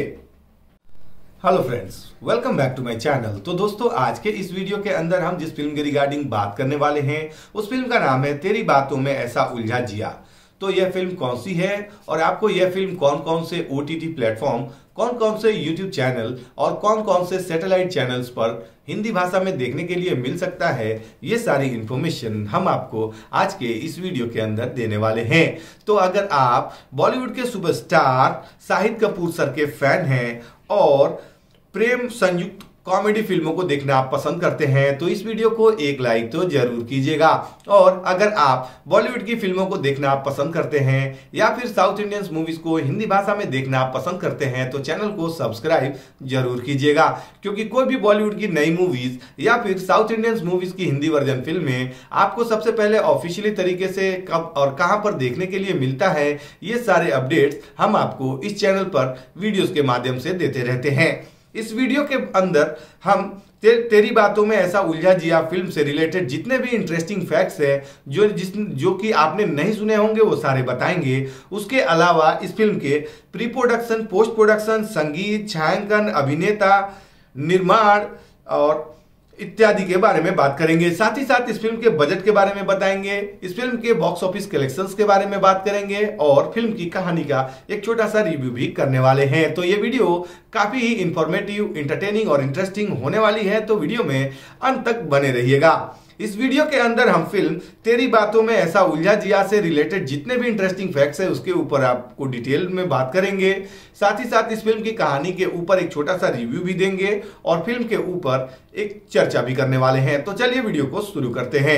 Hello friends, welcome back to my channel. तो दोस्तों, आज के इस वीडियो के अंदर हम जिस फिल्म के रिगार्डिंग बात करने वाले हैं उस फिल्म का नाम है तेरी बातों में ऐसा उलझा जिया। तो यह फिल्म कौन सी है और आपको यह फिल्म कौन कौन से ओटीटी प्लेटफॉर्म, कौन कौन से यूट्यूब चैनल और कौन कौन से सैटेलाइट चैनल्स पर हिंदी भाषा में देखने के लिए मिल सकता है, ये सारी इंफॉर्मेशन हम आपको आज के इस वीडियो के अंदर देने वाले हैं। तो अगर आप बॉलीवुड के सुपरस्टार शाहिद कपूर सर के फैन हैं और प्रेम संयुक्त कॉमेडी फिल्मों को देखना आप पसंद करते हैं तो इस वीडियो को एक लाइक तो जरूर कीजिएगा। और अगर आप बॉलीवुड की फिल्मों को देखना आप पसंद करते हैं या फिर साउथ इंडियंस मूवीज को हिंदी भाषा में देखना आप पसंद करते हैं तो चैनल को सब्सक्राइब जरूर कीजिएगा, क्योंकि कोई भी बॉलीवुड की नई मूवीज या फिर साउथ इंडियंस मूवीज की हिंदी वर्जन फिल्में आपको सबसे पहले ऑफिशियली तरीके से कब और कहां पर देखने के लिए मिलता है, ये सारे अपडेट्स हम आपको इस चैनल पर वीडियोस के माध्यम से देते रहते हैं। इस वीडियो के अंदर हम तेरी बातों में ऐसा उलझा जिया फिल्म से रिलेटेड जितने भी इंटरेस्टिंग फैक्ट्स हैं जो कि आपने नहीं सुने होंगे वो सारे बताएंगे। उसके अलावा इस फिल्म के प्री प्रोडक्शन, पोस्ट प्रोडक्शन, संगीत, छायांकन, अभिनेता, निर्माण और इत्यादि के बारे में बात करेंगे। साथ ही साथ इस फिल्म के बजट के बारे में बताएंगे, इस फिल्म के बॉक्स ऑफिस कलेक्शंस के बारे में बात करेंगे और फिल्म की कहानी का एक छोटा सा रिव्यू भी करने वाले हैं। तो ये वीडियो काफी ही इंफॉर्मेटिव, इंटरटेनिंग और इंटरेस्टिंग होने वाली है, तो वीडियो में अंत तक बने रहिएगा। इस वीडियो के अंदर हम फिल्म तेरी बातों में ऐसा उलझा जिया से रिलेटेड जितने भी इंटरेस्टिंग फैक्ट्स है उसके ऊपर आपको डिटेल में बात करेंगे। साथ ही साथ इस फिल्म की कहानी के ऊपर एक छोटा सा रिव्यू भी देंगे और फिल्म के ऊपर एक चर्चा भी करने वाले हैं। तो चलिए वीडियो को शुरू करते हैं।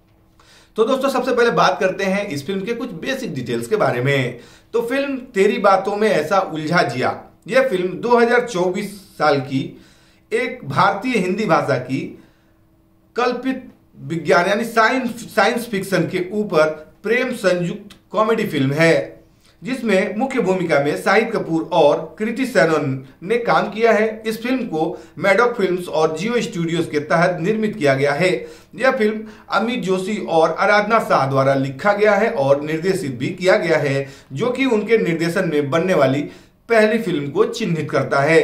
तो दोस्तों, सबसे पहले बात करते हैं इस फिल्म के कुछ बेसिक डिटेल्स के बारे में। तो फिल्म तेरी बातों में ऐसा उलझा जिया, यह फिल्म 2024 साल की एक भारतीय हिंदी भाषा की कल्पित विज्ञान यानी साइंस फिक्शन के ऊपर प्रेम संयुक्त कॉमेडी फिल्म है, जिसमें मुख्य भूमिका में शाहिद कपूर और कृति सेनन ने काम किया है। इस फिल्म को मैडॉक फिल्म्स और जियो स्टूडियोज के तहत निर्मित किया गया है। यह फिल्म अमित जोशी और आराधना शाह द्वारा लिखा गया है और निर्देशित भी किया गया है, जो कि उनके निर्देशन में बनने वाली पहली फिल्म को चिन्हित करता है।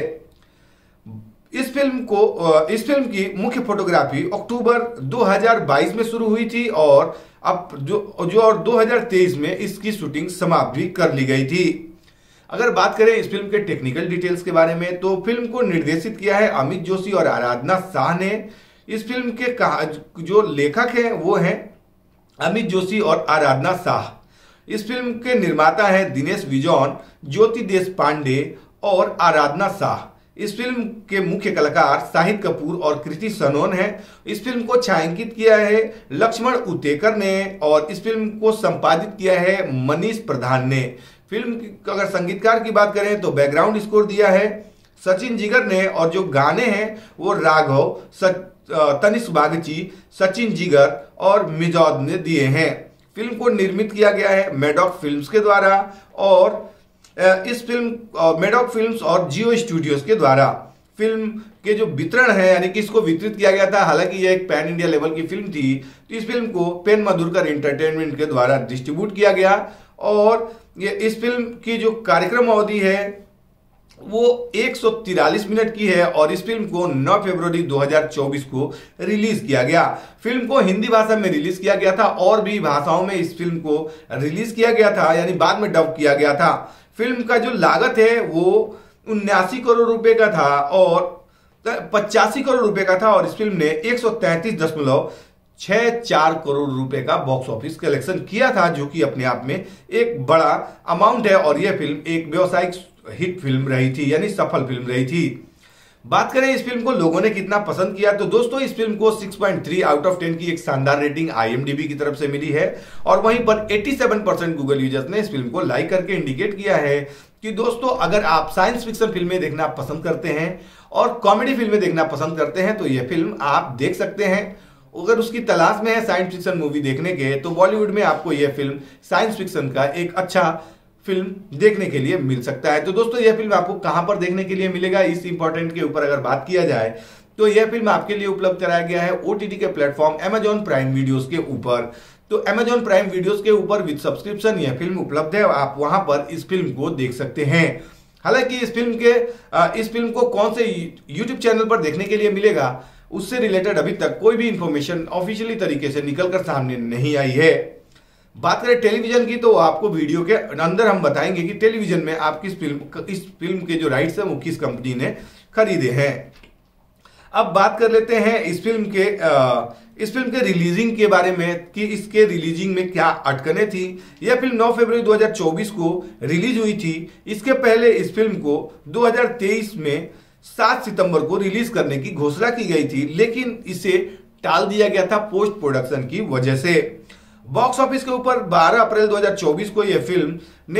इस फिल्म की मुख्य फोटोग्राफी अक्टूबर 2022 में शुरू हुई थी और अब जो 2023 में इसकी शूटिंग समाप्त भी कर ली गई थी। अगर बात करें इस फिल्म के टेक्निकल डिटेल्स के बारे में, तो फिल्म को निर्देशित किया है अमित जोशी और आराधना शाह ने। इस फिल्म के जो लेखक हैं वो हैं अमित जोशी और आराधना शाह। इस फिल्म के निर्माता हैं दिनेश विजॉन, ज्योति देशपांडे और आराधना शाह। इस फिल्म के मुख्य कलाकार शाहिद कपूर और कृति सनोन हैं। इस फिल्म को छायांकित किया है लक्ष्मण उतेकर ने और इस फिल्म को संपादित किया है मनीष प्रधान ने। फिल्म की अगर संगीतकार की बात करें तो बैकग्राउंड स्कोर दिया है सचिन जिगर ने और जो गाने हैं वो राघव, तनिष्क बागची, सचिन जिगर और मिजौद ने दिए हैं। फिल्म को निर्मित किया गया है मैडॉक फिल्म्स के द्वारा और इस फिल्म मैडॉक फिल्म्स और जियो स्टूडियोज के द्वारा। फिल्म के जो वितरण है यानी कि इसको वितरित किया गया था, हालांकि यह एक पैन इंडिया लेवल की फिल्म थी, तो इस फिल्म को पेन मधुरकर एंटरटेनमेंट के द्वारा डिस्ट्रीब्यूट किया गया और ये इस फिल्म की जो कार्यक्रम अवधि है वो 143 मिनट की है और इस फिल्म को 9 फरवरी 2024 को रिलीज किया गया। फिल्म को हिंदी भाषा में रिलीज किया गया था और भी भाषाओं में इस फिल्म को रिलीज किया गया था, यानी बाद में डब किया गया था। फिल्म का जो लागत है वो 79 करोड़ रुपए का था और 85 करोड़ रुपए का था और इस फिल्म ने 133.64 करोड़ रुपए का बॉक्स ऑफिस कलेक्शन किया था, जो कि अपने आप में एक बड़ा अमाउंट है और यह फिल्म एक व्यावसायिक हिट फिल्म रही थी, यानी सफल फिल्म रही थी। बात करें इस फिल्म को लोगों ने कितना पसंद किया, तो दोस्तों इस फिल्म को 6.3 आउट ऑफ 10 की एक शानदार रेटिंग IMDb की तरफ से मिली है और वहीं पर 87% गूगल यूजर्स ने इस फिल्म को लाइक करके इंडिकेट किया है कि दोस्तों अगर आप साइंस फिक्शन फिल्में देखना पसंद करते हैं और कॉमेडी फिल्में देखना पसंद करते हैं तो यह फिल्म आप देख सकते हैं। अगर उसकी तलाश में है साइंस फिक्शन मूवी देखने के, तो बॉलीवुड में आपको यह फिल्म साइंस फिक्शन का एक अच्छा फिल्म देखने के लिए मिल सकता है। तो दोस्तों यह फिल्म आपको कहां पर देखने के लिए मिलेगा, इस इंपॉर्टेंट के ऊपर अगर बात किया जाए तो यह फिल्म आपके लिए उपलब्ध कराया गया है OTT के प्लेटफॉर्म Amazon प्राइम वीडियोस के ऊपर। तो Amazon प्राइम वीडियोस के ऊपर विद सब्सक्रिप्शन यह फिल्म उपलब्ध है, आप वहां पर इस फिल्म को देख सकते हैं। हालांकि इस फिल्म को कौन से YouTube चैनल पर देखने के लिए मिलेगा, उससे रिलेटेड अभी तक कोई भी इंफॉर्मेशन ऑफिशियली तरीके से निकलकर सामने नहीं आई है। बात करें टेलीविजन की, तो आपको वीडियो के अंदर हम बताएंगे कि टेलीविजन में आप इस फिल्म के जो राइट्स हैं वो किस कंपनी ने खरीदे हैं। अब बात कर लेते हैं इस फिल्म के रिलीजिंग के बारे में कि इसके रिलीजिंग में क्या अटकनें थी। यह फिल्म 9 फरवरी 2024 को रिलीज हुई थी। इसके पहले इस फिल्म को 2023 में 7 सितंबर को रिलीज करने की घोषणा की गई थी, लेकिन इसे टाल दिया गया था पोस्ट प्रोडक्शन की वजह से। बॉक्स ऑफिस के ऊपर 12 अप्रैल 2024 को यह फिल्म ने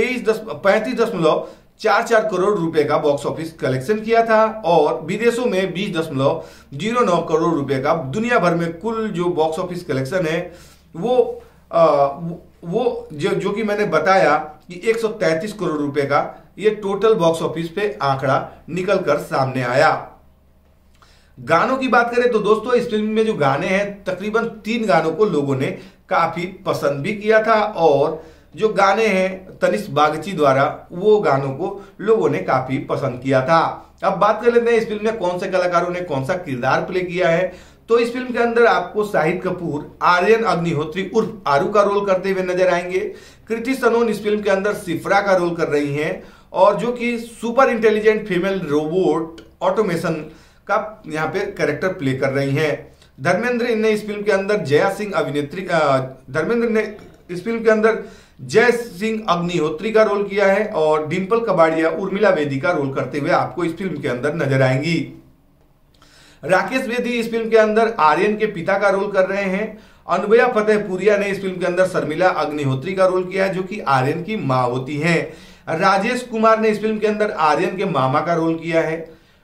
35.44 करोड़ रुपए का बॉक्स ऑफिस कलेक्शन किया था और विदेशों में 20.09 करोड़ रुपए का दुनिया भर में कुल जो बॉक्स ऑफिस कलेक्शन है वो जो कि मैंने बताया कि 133 करोड़ रुपए का ये टोटल बॉक्स ऑफिस पे आंकड़ा निकलकर सामने आया। गानों की बात करें तो दोस्तों इस फिल्म में जो गाने हैं तकरीबन 3 गानों को लोगों ने काफी पसंद भी किया था और जो गाने हैं तनिष्क बागची द्वारा वो गानों को लोगों ने काफी पसंद किया था। अब बात कर लेते हैं इस फिल्म में कौन से कलाकारों ने कौन सा किरदार प्ले किया है। तो इस फिल्म के अंदर आपको शाहिद कपूर आर्यन अग्निहोत्री उर्फ आरू का रोल करते हुए नजर आएंगे। कृति सनोन इस फिल्म के अंदर सिफ्रा का रोल कर रही हैं और जो कि super intelligent female robot automation का यहाँ पे कैरेक्टर प्ले कर रही हैं। धर्मेंद्र ने इस फिल्म के अंदर जय सिंह अग्निहोत्री का रोल किया है और डिंपल कबाड़िया उर्मिला वेदी का रोल करते हुए आपको इस फिल्म के अंदर नजर आएंगी। राकेश वेदी इस फिल्म के अंदर आर्यन के पिता का रोल कर रहे हैं। अनुभया फतेहपुरिया ने इस फिल्म के अंदर शर्मिला अग्निहोत्री का रोल किया है जो कि आर्यन की मां होती हैं। राजेश कुमार ने इस फिल्म के अंदर आर्यन के मामा का रोल किया है।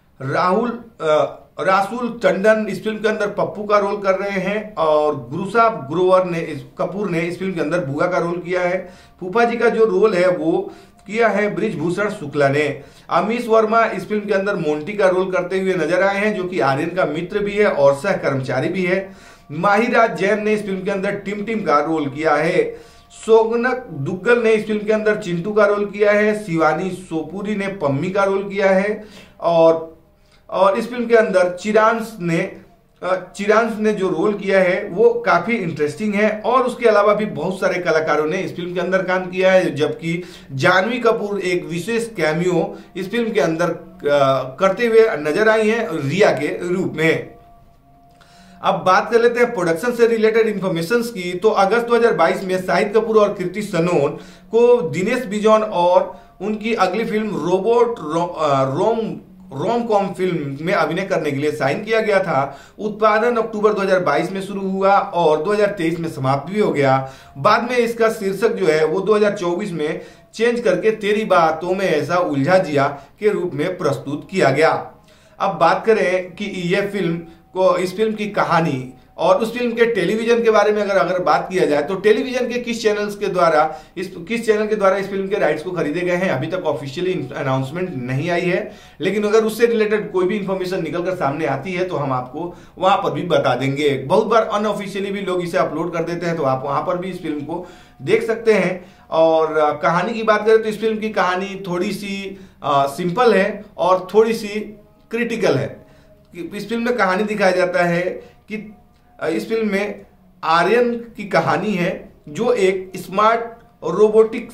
रासुल टंडन इस फिल्म के अंदर पप्पू का रोल कर रहे हैं और गुरुसा कपूर ने इस फिल्म के अंदर बुआ का रोल किया है। फूफा जी का जो रोल है वो किया है ब्रिजभूषण शुक्ला ने। अमीश वर्मा इस फिल्म के अंदर मोंटी का रोल करते हुए नजर आए हैं जो कि आर्यन का मित्र भी है और सह कर्मचारी भी है। माहिराज जैन ने इस फिल्म के अंदर टिम का रोल किया है। सोगनक दुग्गल ने इस फिल्म के अंदर चिंटू का रोल किया है। शिवानी सोपुरी ने पम्मी का रोल किया है और इस फिल्म के अंदर चिरांश ने चिरांश ने जो रोल किया है वो काफी इंटरेस्टिंग है और उसके अलावा भी बहुत सारे कलाकारों ने इस फिल्म के अंदर काम किया है, जबकि जानवी कपूर एक विशेष कैमियो इस फिल्म के अंदर करते हुए नजर आई हैं रिया के रूप में। अब बात कर लेते हैं प्रोडक्शन से रिलेटेड इंफॉर्मेशन की। तो अगस्त 2022 में शाहिद कपूर और कृति सनोन को दिनेश बिजॉन और उनकी अगली film robot rom com film में अभिनय करने के लिए साइन किया गया था। उत्पादन अक्टूबर 2022 में शुरू हुआ और 2023 में समाप्त भी हो गया। बाद में इसका शीर्षक जो है वो 2024 में चेंज करके तेरी बातों में ऐसा उलझा जिया के रूप में प्रस्तुत किया गया। अब बात करें कि यह फिल्म इस फिल्म की कहानी और उस फिल्म के टेलीविजन के बारे में अगर बात किया जाए तो टेलीविजन के किस चैनल के द्वारा इस फिल्म के राइट्स को खरीदे गए हैं, अभी तक ऑफिशियली अनाउंसमेंट नहीं आई है। लेकिन अगर उससे रिलेटेड कोई भी इंफॉर्मेशन निकलकर सामने आती है तो हम आपको वहां पर भी बता देंगे। बहुत बार अनऑफिशियली भी लोग इसे अपलोड कर देते हैं, तो आप वहां पर भी इस फिल्म को देख सकते हैं। और कहानी की बात करें तो इस फिल्म की कहानी थोड़ी सी सिंपल है और थोड़ी सी क्रिटिकल है। इस फिल्म में कहानी दिखाया जाता है कि इस फिल्म में आर्यन की कहानी है, जो एक स्मार्ट रोबोटिक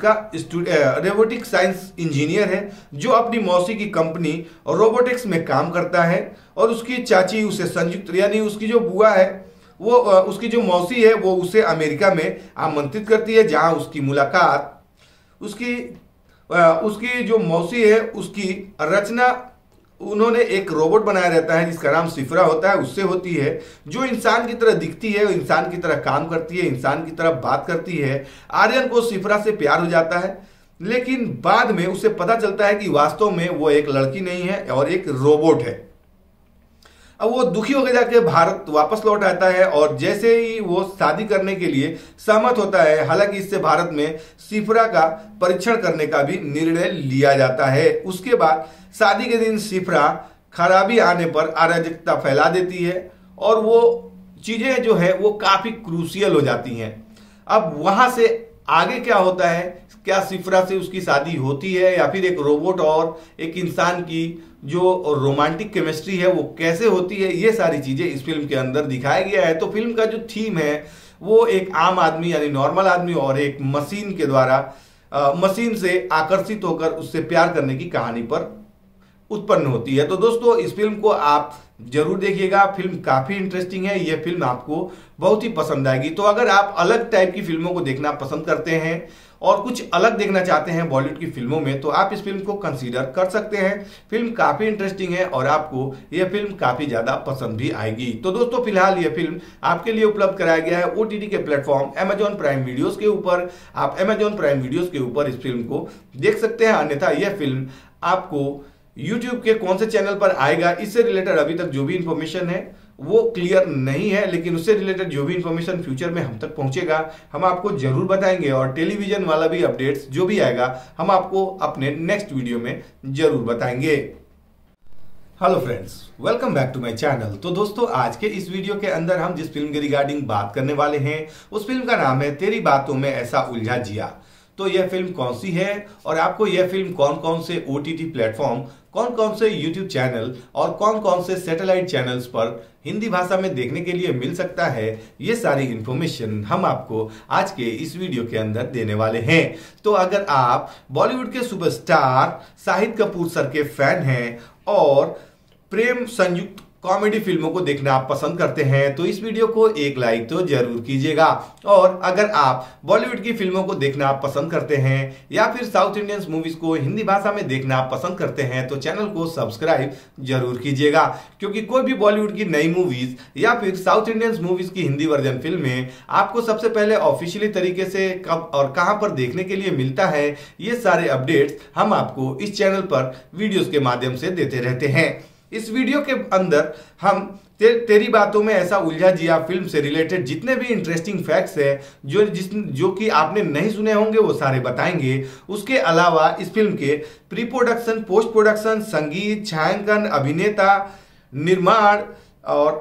साइंस इंजीनियर है, जो अपनी मौसी की कंपनी रोबोटिक्स में काम करता है। और उसकी चाची उसे संयुक्त, यानी उसकी जो बुआ है वो उसकी जो मौसी है वो उसे अमेरिका में आमंत्रित करती है, जहां उसकी मुलाकात उसकी जो मौसी है उसकी रचना, उन्होंने एक रोबोट बनाया रहता है जिसका नाम सिफरा होता है, उससे होती है, जो इंसान की तरह दिखती है, इंसान की तरह काम करती है, इंसान की तरह बात करती है। आर्यन को सिफरा से प्यार हो जाता है, लेकिन बाद में उसे पता चलता है कि वास्तव में वो एक लड़की नहीं है और एक रोबोट है। अब वो दुखी होकर जाके भारत वापस लौट आता है और जैसे ही वो शादी करने के लिए सहमत होता है, हालांकि इससे भारत में सिफरा का परीक्षण करने का भी निर्णय लिया जाता है। उसके बाद शादी के दिन सिफरा खराबी आने पर अराजकता फैला देती है और वो चीजें जो है वो काफी क्रूशियल हो जाती हैं। अब वहां से आगे क्या होता है, क्या सिफरा से उसकी शादी होती है या फिर एक रोबोट और एक इंसान की जो रोमांटिक केमिस्ट्री है वो कैसे होती है, ये सारी चीजें इस फिल्म के अंदर दिखाया गया है। तो फिल्म का जो थीम है वो एक आम आदमी यानी नॉर्मल आदमी और एक मशीन के द्वारा मशीन से आकर्षित होकर उससे प्यार करने की कहानी पर उत्पन्न होती है। तो दोस्तों इस फिल्म को आप जरूर देखिएगा, फिल्म काफी इंटरेस्टिंग है, यह फिल्म आपको बहुत ही पसंद आएगी। तो अगर आप अलग टाइप की फिल्मों को देखना पसंद करते हैं और कुछ अलग देखना चाहते हैं बॉलीवुड की फिल्मों में, तो आप इस फिल्म को कंसीडर कर सकते हैं। फिल्म काफी इंटरेस्टिंग है और आपको यह फिल्म काफी ज्यादा पसंद भी आएगी। तो दोस्तों फिलहाल यह फिल्म आपके लिए उपलब्ध कराया गया है OTT के प्लेटफॉर्म Amazon प्राइम वीडियोस के ऊपर। आप Amazon प्राइम वीडियोस के ऊपर इस फिल्म को देख सकते हैं। अन्यथा यह फिल्म आपको YouTube के कौन से चैनल पर आएगा, इससे रिलेटेड अभी तक जो भी इंफॉर्मेशन है वो क्लियर नहीं है, लेकिन उससे रिलेटेड जो भी इंफॉर्मेशन फ्यूचर में हम तक पहुंचेगा हम आपको जरूर बताएंगे। और टेलीविजन वाला भी अपडेट्स जो भी आएगा हम आपको अपने नेक्स्ट वीडियो में जरूर बताएंगे। Hello friends, welcome back to my channel. तो दोस्तों आज के इस वीडियो के अंदर हम जिस फिल्म के रिगार्डिंग बात करने वाले हैं उस फिल्म का नाम है तेरी बातों में ऐसा उलझा जिया। तो यह फिल्म कौन सी है और आपको यह फिल्म कौन कौन से OTT प्लेटफॉर्म, कौन कौन से YouTube चैनल और कौन कौन से सैटेलाइट चैनल्स पर हिंदी भाषा में देखने के लिए मिल सकता है, ये सारी इंफॉर्मेशन हम आपको आज के इस वीडियो के अंदर देने वाले हैं। तो अगर आप बॉलीवुड के सुपरस्टार शाहिद कपूर सर के फैन हैं और प्रेम संयुक्त कॉमेडी फिल्मों को देखना आप पसंद करते हैं तो इस वीडियो को एक लाइक तो जरूर कीजिएगा। और अगर आप बॉलीवुड की फिल्मों को देखना आप पसंद करते हैं या फिर साउथ इंडियंस मूवीज को हिंदी भाषा में देखना आप पसंद करते हैं तो चैनल को सब्सक्राइब जरूर कीजिएगा, क्योंकि कोई भी बॉलीवुड की नई मूवीज या फिर साउथ इंडियंस मूवीज की हिंदी वर्जन फिल्में आपको सबसे पहले ऑफिशियली तरीके से कब और कहां पर देखने के लिए मिलता है, ये सारे अपडेट्स हम आपको इस चैनल पर वीडियोस के माध्यम से देते रहते हैं। इस वीडियो के अंदर हम तेरी बातों में ऐसा उलझा जिया फिल्म से रिलेटेड जितने भी इंटरेस्टिंग फैक्ट्स है जो कि आपने नहीं सुने होंगे वो सारे बताएंगे। उसके अलावा इस फिल्म के प्री प्रोडक्शन, पोस्ट प्रोडक्शन, संगीत, छायांकन, अभिनेता, निर्माण और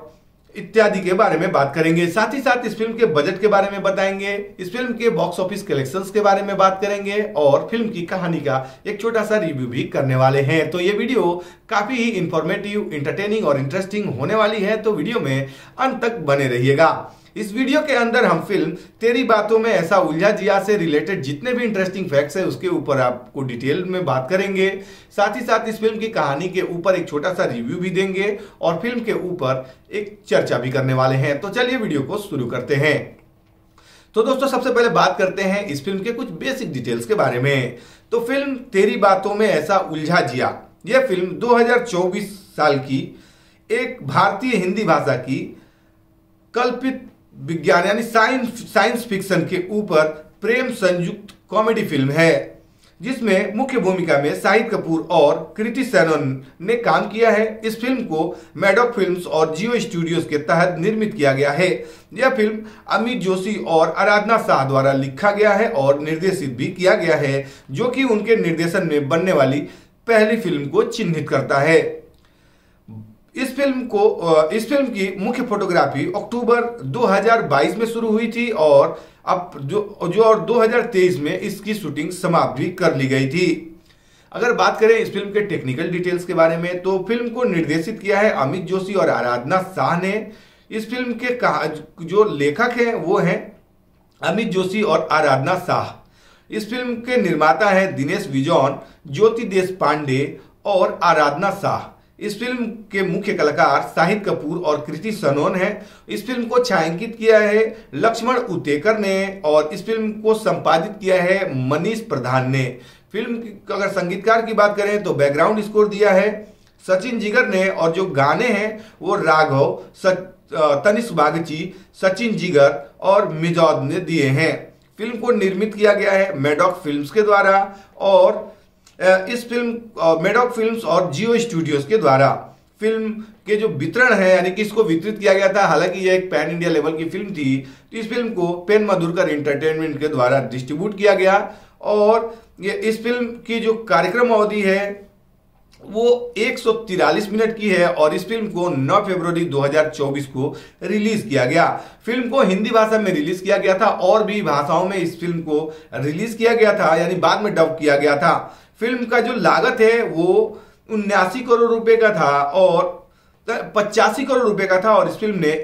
इत्यादि के बारे में बात करेंगे। साथ ही साथ इस फिल्म के बजट के बारे में बताएंगे, इस फिल्म के बॉक्स ऑफिस कलेक्शंस के बारे में बात करेंगे और फिल्म की कहानी का एक छोटा सा रिव्यू भी करने वाले हैं। तो ये वीडियो काफी ही इंफॉर्मेटिव, इंटरटेनिंग और इंटरेस्टिंग होने वाली है, तो वीडियो में अंत तक बने रहिएगा। इस वीडियो के अंदर हम फिल्म तेरी बातों में ऐसा उलझा जिया से रिलेटेड जितने भी इंटरेस्टिंग फैक्ट्स है उसके ऊपर आपको डिटेल में बात करेंगे। साथ ही साथ इस फिल्म की कहानी के ऊपर एक छोटा सा रिव्यू भी देंगे और फिल्म के ऊपर एक चर्चा भी करने वाले हैं। तो चलिए वीडियो को शुरू करते हैं। तो दोस्तों सबसे पहले बात करते हैं इस फिल्म के कुछ बेसिक डिटेल्स के बारे में। तो फिल्म तेरी बातों में ऐसा उलझा जिया, यह फिल्म 2024 साल की एक भारतीय हिंदी भाषा की कल्पित विज्ञान यानी साइंस फिक्शन के ऊपर प्रेम संयुक्त कॉमेडी फिल्म है, जिसमें मुख्य भूमिका में शाहिद कपूर और कृति सेनन ने काम किया है। इस फिल्म को मैडॉक फिल्म्स और जियो स्टूडियोज के तहत निर्मित किया गया है। यह फिल्म अमित जोशी और आराधना शाह द्वारा लिखा गया है और निर्देशित भी किया गया है, जो कि उनके निर्देशन में बनने वाली पहली फिल्म को चिन्हित करता है। इस फिल्म की मुख्य फोटोग्राफी अक्टूबर 2022 में शुरू हुई थी और अब और 2023 में इसकी शूटिंग समाप्त भी कर ली गई थी। अगर बात करें इस फिल्म के टेक्निकल डिटेल्स के बारे में, तो फिल्म को निर्देशित किया है अमित जोशी और आराधना शाह ने। इस फिल्म के जो लेखक हैं वो हैं अमित जोशी और आराधना शाह। इस फिल्म के निर्माता हैं दिनेश विजॉन, ज्योति देशपांडे और आराधना शाह। इस फिल्म के मुख्य कलाकार शाहिद कपूर और कृति सनोन हैं। इस फिल्म को छायांकित किया है लक्ष्मण उतेकर ने और इस फिल्म को संपादित किया है मनीष प्रधान ने। फिल्म की अगर संगीतकार की बात करें तो बैकग्राउंड स्कोर दिया है सचिन जिगर ने और जो गाने हैं वो राघव, तनिष्क बागची, सचिन जिगर और मिजौद ने दिए हैं। फिल्म को निर्मित किया गया है मैडॉक फिल्म्स के द्वारा और इस फिल्म मैडॉक फिल्म्स और जियो स्टूडियोज के द्वारा। फिल्म के जो वितरण है यानी कि इसको वितरित किया गया था, हालांकि यह एक पैन इंडिया लेवल की फिल्म थी, तो इस फिल्म को पेन मधुरकर एंटरटेनमेंट के द्वारा डिस्ट्रीब्यूट किया गया और ये इस फिल्म की जो कार्यक्रम अवधि है वो 143 मिनट की है और इस फिल्म को 9 फरवरी 2024 को रिलीज किया गया। फिल्म को हिंदी भाषा में रिलीज किया गया था और भी भाषाओं में इस फिल्म को रिलीज किया गया था, यानी बाद में डब किया गया था। फिल्म का जो लागत है वो 79 करोड़ रुपए का था और 85 करोड़ रुपए का था और इस फिल्म ने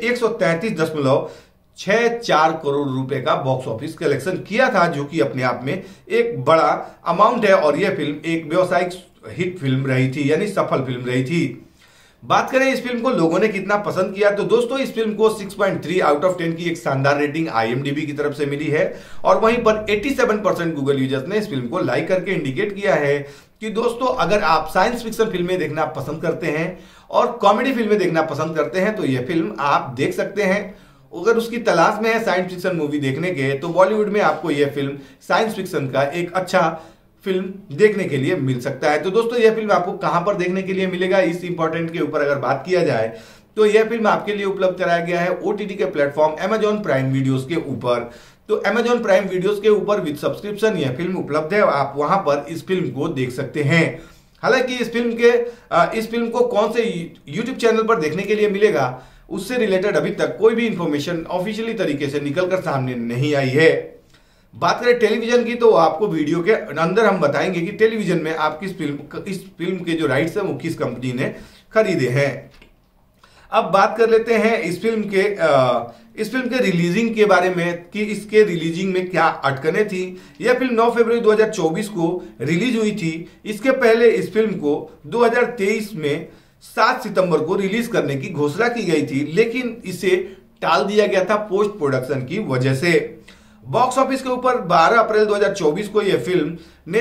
133.64 करोड़ रुपए का बॉक्स ऑफिस कलेक्शन किया था, जो कि अपने आप में एक बड़ा अमाउंट है और यह फिल्म एक व्यावसायिक हिट फिल्म रही थी, यानी सफल फिल्म रही थी। बात करें इस फिल्म को लोगों ने कितना पसंद किया, तो दोस्तों इस फिल्म को 6.3 आउट ऑफ 10 की एक शानदार रेटिंग IMDb की तरफ से मिली है और वहीं पर 87% गूगल यूजर्स ने इस फिल्म को लाइक करके इंडिकेट किया है कि दोस्तों अगर आप साइंस फिक्शन फिल्में देखना पसंद करते हैं और कॉमेडी फिल्में देखना पसंद करते हैं तो यह फिल्म आप देख सकते हैं। अगर उसकी तलाश में है साइंस फिक्शन मूवी देखने के, तो बॉलीवुड में आपको यह फिल्म साइंस फिक्शन का एक अच्छा फिल्म देखने के लिए मिल सकता है। तो दोस्तों यह फिल्म आपको कहां पर देखने के लिए मिलेगा, इस इंपॉर्टेंट के ऊपर अगर बात किया जाए तो यह फिल्म आपके लिए उपलब्ध कराया गया है OTT के प्लेटफॉर्म Amazon प्राइम वीडियोस के ऊपर। तो Amazon प्राइम वीडियोस के ऊपर विद सब्सक्रिप्शन यह फिल्म उपलब्ध है, आप वहां पर इस फिल्म को देख सकते हैं। हालांकि इस फिल्म को कौन से YouTube चैनल पर देखने के लिए मिलेगा, उससे रिलेटेड अभी तक कोई भी इंफॉर्मेशन ऑफिशियली तरीके से निकलकर सामने नहीं आई है। बात करें टेलीविजन की, तो आपको वीडियो के अंदर हम बताएंगे कि टेलीविजन में आप इस फिल्म के जो राइट्स हैं वो किस कंपनी ने खरीदे हैं। अब बात कर लेते हैं इस फिल्म के रिलीजिंग के बारे में कि इसके रिलीजिंग में क्या अटकनें थी। यह फिल्म 9 फरवरी 2024 को रिलीज हुई थी। इसके पहले इस फिल्म को 2023 में 7 सितंबर को रिलीज करने की घोषणा की गई थी, लेकिन इसे टाल दिया गया था पोस्ट प्रोडक्शन की वजह से। बॉक्स ऑफिस के ऊपर 12 अप्रैल 2024 को यह फिल्म ने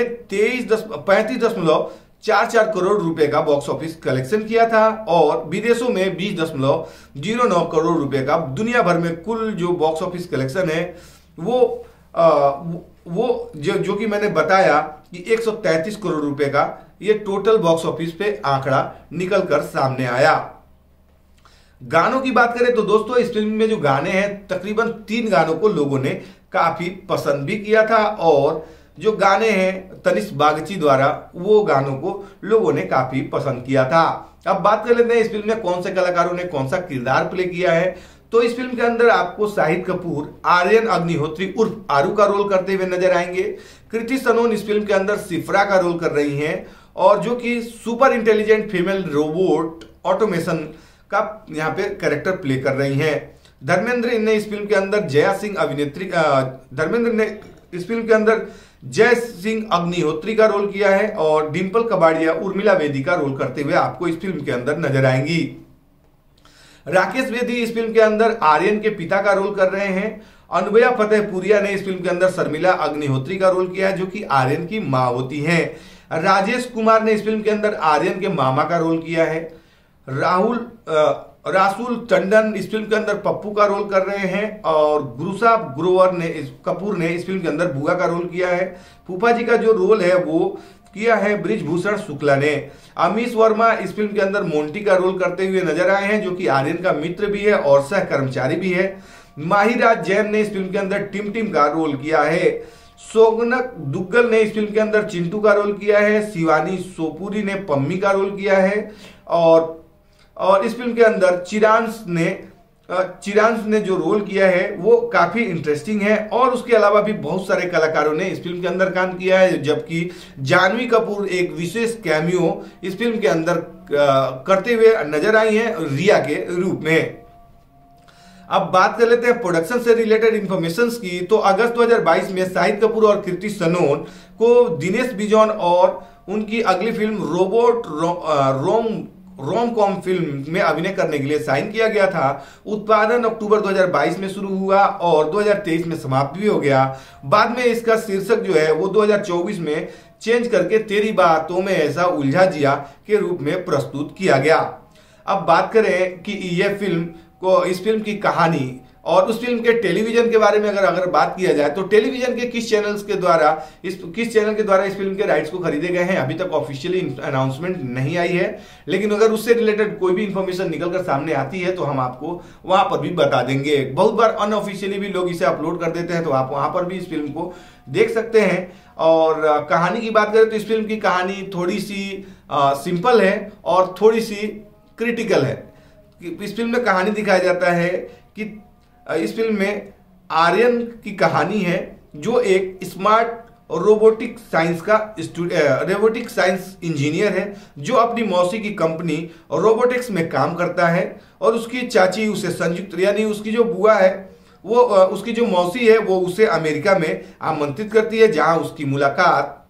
35.44 करोड़ रुपए का बॉक्स ऑफिस कलेक्शन किया था और विदेशों में 20.09 करोड़ रुपए का दुनिया भर में कुल जो बॉक्स ऑफिस कलेक्शन है वो जो कि मैंने बताया कि 133 करोड़ रुपए का ये टोटल बॉक्स ऑफिस पे आंकड़ा निकलकर सामने आया। गानों की बात करें तो दोस्तों इस फिल्म में जो गाने हैं तकरीबन 3 गानों को लोगों ने काफी पसंद भी किया था और जो गाने हैं तनिष्क बागची द्वारा, वो गानों को लोगों ने काफी पसंद किया था। अब बात कर लेते हैं इस फिल्म में कौन से कलाकारों ने कौन सा किरदार प्ले किया है। तो इस फिल्म के अंदर आपको शाहिद कपूर आर्यन अग्निहोत्री उर्फ आरू का रोल करते हुए नजर आएंगे। कृति सनोन इस फिल्म के अंदर शिफ्रा का रोल कर रही हैं, और जो कि super intelligent female robot automation का यहाँ पे कैरेक्टर प्ले कर रही हैं। धर्मेंद्र ने इस फिल्म के अंदर जय सिंह अग्निहोत्री का रोल किया है, और डिंपल कबाड़िया उर्मिला वेदी का रोल करते हुए आपको इस फिल्म के अंदर नजर आएंगी। राकेश वेदी इस फिल्म के अंदर आर्यन के पिता का रोल कर रहे हैं। अनुभया फतेहपुरिया ने इस फिल्म के अंदर शर्मिला अग्निहोत्री का रोल किया है, जो कि आर्यन की मां होती हैं। राजेश कुमार ने इस फिल्म के अंदर आर्यन के मामा का रोल किया है। रासुल टंडन इस फिल्म के अंदर पप्पू का रोल कर रहे हैं, और गुरुसा कपूर ने इस फिल्म के अंदर बुआ का रोल किया है। फूफा जी का जो रोल है वो किया है ब्रिजभूषण शुक्ला ने। अमीश वर्मा इस फिल्म के अंदर मोंटी का रोल करते हुए नजर आए हैं, जो कि आर्यन का मित्र भी है और सह कर्मचारी भी है। माहिराज जैन ने इस फिल्म के अंदर टिम टिम का रोल किया है। सोगनक दुग्गल ने इस फिल्म के अंदर चिंटू का रोल किया है। शिवानी सोपुरी ने पम्मी का रोल किया है, और इस फिल्म के अंदर चिरांश ने जो रोल किया है वो काफी इंटरेस्टिंग है। और उसके अलावा भी बहुत सारे कलाकारों ने इस फिल्म के अंदर काम किया है, जबकि जानवी कपूर एक विशेष कैमियो इस फिल्म के अंदर करते हुए नजर आई हैं रिया के रूप में। अब बात कर लेते हैं प्रोडक्शन से रिलेटेड इंफॉर्मेशन की। तो अगस्त 2022 में शाहिद कपूर और कृति सनोन को दिनेश बिजॉन और उनकी अगली film robot rom com film में अभिनय करने के लिए साइन किया गया था। उत्पादन अक्टूबर 2022 में शुरू हुआ और 2023 में समाप्त भी हो गया। बाद में इसका शीर्षक जो है वो 2024 में चेंज करके तेरी बातों में ऐसा उलझा जिया के रूप में प्रस्तुत किया गया। अब बात करें कि इस फिल्म की कहानी और उस फिल्म के टेलीविजन के बारे में अगर बात किया जाए, तो टेलीविजन के किस चैनल के द्वारा इस फिल्म के राइट्स को खरीदे गए हैं, अभी तक ऑफिशियली अनाउंसमेंट नहीं आई है। लेकिन अगर उससे रिलेटेड कोई भी इंफॉर्मेशन निकलकर सामने आती है तो हम आपको वहां पर भी बता देंगे। बहुत बार अनऑफिशियली भी लोग इसे अपलोड कर देते हैं, तो आप वहां पर भी इस फिल्म को देख सकते हैं। और कहानी की बात करें तो इस फिल्म की कहानी थोड़ी सी सिंपल है और थोड़ी सी क्रिटिकल है। इस फिल्म में कहानी दिखाया जाता है कि इस फिल्म में आर्यन की कहानी है, जो एक स्मार्ट रोबोटिक साइंस इंजीनियर है, जो अपनी मौसी की कंपनी रोबोटिक्स में काम करता है। और उसकी चाची उसे संयुक्त, यानी उसकी जो बुआ है वो उसकी जो मौसी है वो उसे अमेरिका में आमंत्रित करती है, जहां उसकी मुलाकात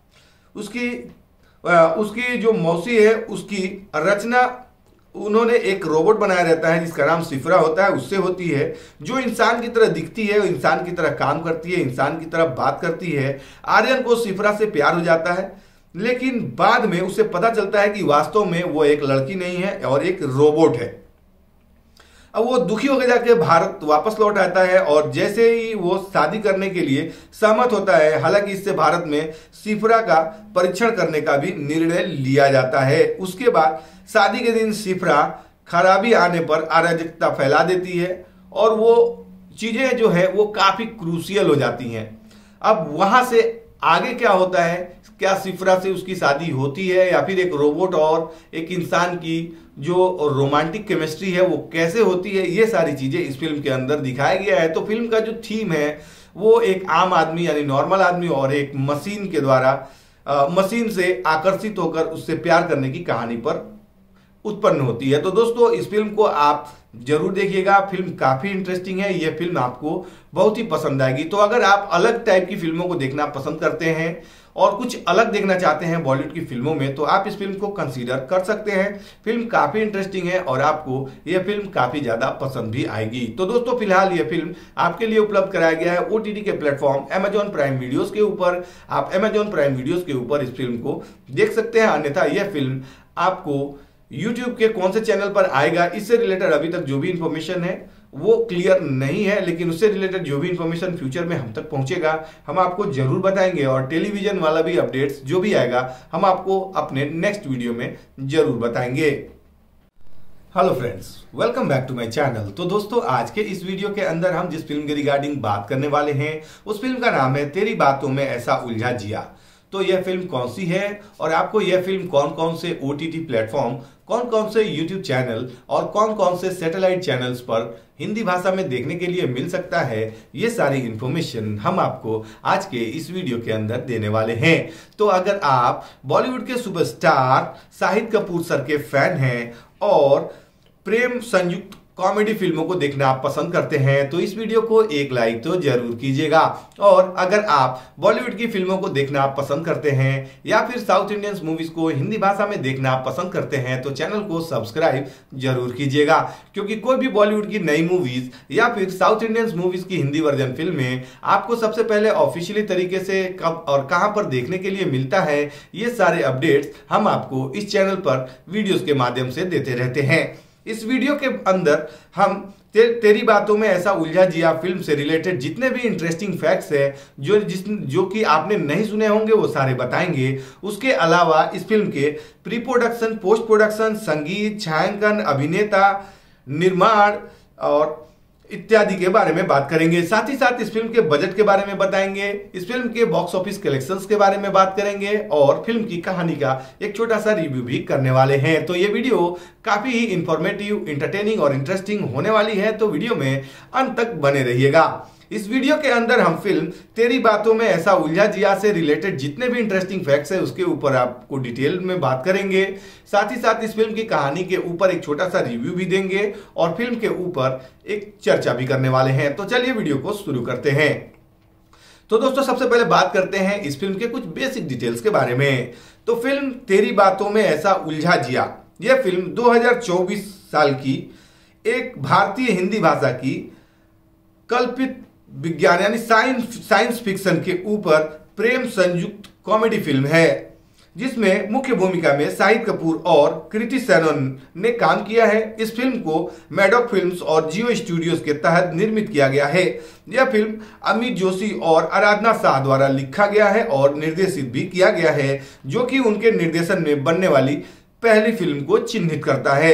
उसकी जो मौसी है उसकी रचना, उन्होंने एक रोबोट बनाया रहता है जिसका नाम शिफ्रा होता है, उससे होती है, जो इंसान की तरह दिखती है, इंसान की तरह काम करती है, इंसान की तरह बात करती है। आर्यन को शिफ्रा से प्यार हो जाता है, लेकिन बाद में उसे पता चलता है कि वास्तव में वो एक लड़की नहीं है और एक रोबोट है। अब वो दुखी होकर जाके भारत वापस लौट आता है, और जैसे ही वो शादी करने के लिए सहमत होता है, हालांकि इससे भारत में शिफ्रा का परीक्षण करने का भी निर्णय लिया जाता है। उसके बाद शादी के दिन शिफ्रा खराबी आने पर अराजकता फैला देती है, और वो चीजें जो है वो काफी क्रूशियल हो जाती हैं। अब वहां से आगे क्या होता है, क्या शिफ्रा से उसकी शादी होती है या फिर एक रोबोट और एक इंसान की जो रोमांटिक केमिस्ट्री है वो कैसे होती है, ये सारी चीजें इस फिल्म के अंदर दिखाया गया है। तो फिल्म का जो थीम है वो एक आम आदमी यानी नॉर्मल आदमी और एक मशीन के द्वारा मशीन से आकर्षित होकर उससे प्यार करने की कहानी पर उत्पन्न होती है। तो दोस्तों इस फिल्म को आप जरूर देखिएगा, फिल्म काफी इंटरेस्टिंग है, यह फिल्म आपको बहुत ही पसंद आएगी। तो अगर आप अलग टाइप की फिल्मों को देखना पसंद करते हैं और कुछ अलग देखना चाहते हैं बॉलीवुड की फिल्मों में, तो आप इस फिल्म को कंसीडर कर सकते हैं। फिल्म काफी इंटरेस्टिंग है और आपको यह फिल्म काफी ज्यादा पसंद भी आएगी। तो दोस्तों फिलहाल यह फिल्म आपके लिए उपलब्ध कराया गया है OTT के प्लेटफॉर्म Amazon प्राइम वीडियोस के ऊपर। आप Amazon प्राइम वीडियोस के ऊपर इस फिल्म को देख सकते हैं। अन्यथा यह फिल्म आपको YouTube के कौन से चैनल पर आएगा, इससे रिलेटेड अभी तक जो भी इंफॉर्मेशन है वो क्लियर नहीं है, लेकिन उससे रिलेटेड जो भी इंफॉर्मेशन फ्यूचर में हम तक पहुंचेगा हम आपको जरूर बताएंगे। और टेलीविजन वाला भी अपडेट्स जो भी आएगा हम आपको अपने नेक्स्ट वीडियो में जरूर बताएंगे। Hello friends, welcome back to my channel. तो दोस्तों, आज के इस वीडियो के अंदर हम जिस फिल्म के रिगार्डिंग बात करने वाले हैं उस फिल्म का नाम है तेरी बातों में ऐसा उलझा जिया। तो यह फिल्म कौन सी है और आपको यह फिल्म कौन कौन से OTT प्लेटफॉर्म, कौन कौन से YouTube चैनल और कौन कौन से सैटेलाइट चैनल्स पर हिंदी भाषा में देखने के लिए मिल सकता है, ये सारी इंफॉर्मेशन हम आपको आज के इस वीडियो के अंदर देने वाले हैं। तो अगर आप बॉलीवुड के सुपरस्टार शाहिद कपूर सर के फैन हैं और प्रेम संयुक्त कॉमेडी फिल्मों को देखना आप पसंद करते हैं तो इस वीडियो को एक लाइक तो जरूर कीजिएगा। और अगर आप बॉलीवुड की फिल्मों को देखना आप पसंद करते हैं या फिर साउथ इंडियंस मूवीज को हिंदी भाषा में देखना आप पसंद करते हैं तो चैनल को सब्सक्राइब जरूर कीजिएगा, क्योंकि कोई भी बॉलीवुड की नई मूवीज या फिर साउथ इंडियंस मूवीज की हिंदी वर्जन फिल्में आपको सबसे पहले ऑफिशियली तरीके से कब और कहां पर देखने के लिए मिलता है, ये सारे अपडेट्स हम आपको इस चैनल पर वीडियोस के माध्यम से देते रहते हैं। इस वीडियो के अंदर हम तेरी बातों में ऐसा उलझा जिया फिल्म से रिलेटेड जितने भी इंटरेस्टिंग फैक्ट्स है जो कि आपने नहीं सुने होंगे वो सारे बताएंगे। उसके अलावा इस फिल्म के प्री प्रोडक्शन, पोस्ट प्रोडक्शन, संगीत, छायांकन, अभिनेता, निर्माण और इत्यादि के बारे में बात करेंगे। साथ ही साथ इस फिल्म के बजट के बारे में बताएंगे, इस फिल्म के बॉक्स ऑफिस कलेक्शंस के बारे में बात करेंगे और फिल्म की कहानी का एक छोटा सा रिव्यू भी करने वाले हैं। तो ये वीडियो काफी ही इंफॉर्मेटिव, इंटरटेनिंग और इंटरेस्टिंग होने वाली है, तो वीडियो में अंत तक बने रहिएगा। इस वीडियो के अंदर हम फिल्म तेरी बातों में ऐसा उलझा जिया से रिलेटेड जितने भी इंटरेस्टिंग फैक्ट्स है उसके ऊपर आपको डिटेल में बात करेंगे। साथ ही साथ इस फिल्म की कहानी के ऊपर एक छोटा सा रिव्यू भी देंगे और फिल्म के ऊपर एक चर्चा भी करने वाले हैं। तो चलिए वीडियो को शुरू करते हैं। तो दोस्तों, सबसे पहले बात करते हैं इस फिल्म के कुछ बेसिक डिटेल्स के बारे में। तो फिल्म तेरी बातों में ऐसा उलझा जिया, यह फिल्म 2024 साल की एक भारतीय हिंदी भाषा की कल्पित विज्ञान यानी साइंस फिक्शन के ऊपर प्रेम संयुक्त कॉमेडी फिल्म है, जिसमें मुख्य भूमिका में शाहिद कपूर और कृति सेनन ने काम किया है। इस फिल्म को मैडॉक फिल्म्स और जियो स्टूडियोज के तहत निर्मित किया गया है। यह फिल्म अमित जोशी और आराधना शाह द्वारा लिखा गया है और निर्देशित भी किया गया है, जो कि उनके निर्देशन में बनने वाली पहली फिल्म को चिन्हित करता है।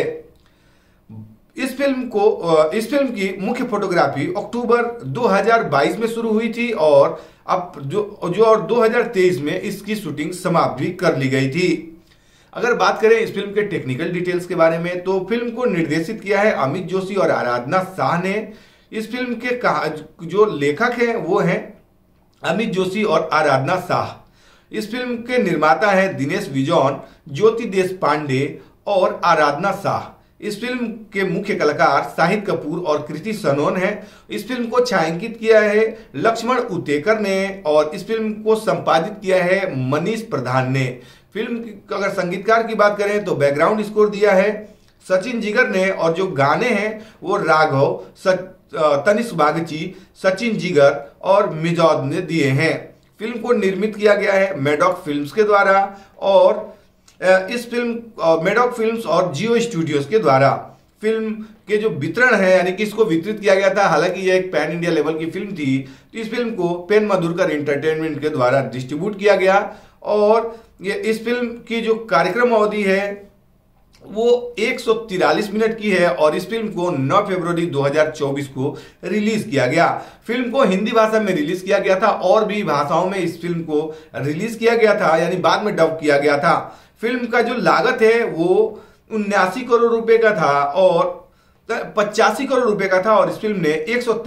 इस फिल्म की मुख्य फोटोग्राफी अक्टूबर 2022 में शुरू हुई थी और अब और 2023 में इसकी शूटिंग समाप्त भी कर ली गई थी। अगर बात करें इस फिल्म के टेक्निकल डिटेल्स के बारे में तो फिल्म को निर्देशित किया है अमित जोशी और आराधना शाह ने। इस फिल्म के जो लेखक हैं वो हैं अमित जोशी और आराधना शाह। इस फिल्म के निर्माता हैं दिनेश विजॉन, ज्योति देशपांडे और आराधना शाह। इस फिल्म के मुख्य कलाकार शाहिद कपूर और कृति सनोन हैं। इस फिल्म को छायांकित किया है लक्ष्मण उतेकर ने और इस फिल्म को संपादित किया है मनीष प्रधान ने। फिल्म की अगर संगीतकार की बात करें तो बैकग्राउंड स्कोर दिया है सचिन जिगर ने और जो गाने हैं वो राघव, तनिष्क बागची, सचिन जिगर और मिजौद ने दिए हैं। फिल्म को निर्मित किया गया है मैडॉक फिल्म्स के द्वारा और इस फिल्म मैडॉक फिल्म्स और जियो स्टूडियोज के द्वारा। फिल्म के जो वितरण है यानी कि इसको वितरित किया गया था, हालांकि यह एक पैन इंडिया लेवल की फिल्म थी, तो इस फिल्म को पेन मधुरकर एंटरटेनमेंट के द्वारा डिस्ट्रीब्यूट किया गया और ये इस फिल्म की जो कार्यक्रम अवधि है वो 143 मिनट की है और इस फिल्म को 9 फरवरी 2024 को रिलीज किया गया। फिल्म को हिंदी भाषा में रिलीज किया गया था और भी भाषाओं में इस फिल्म को रिलीज किया गया था, यानी बाद में डब किया गया था। फिल्म का जो लागत है वो 79 करोड़ रुपए का था और 85 करोड़ रुपए का था और इस फिल्म ने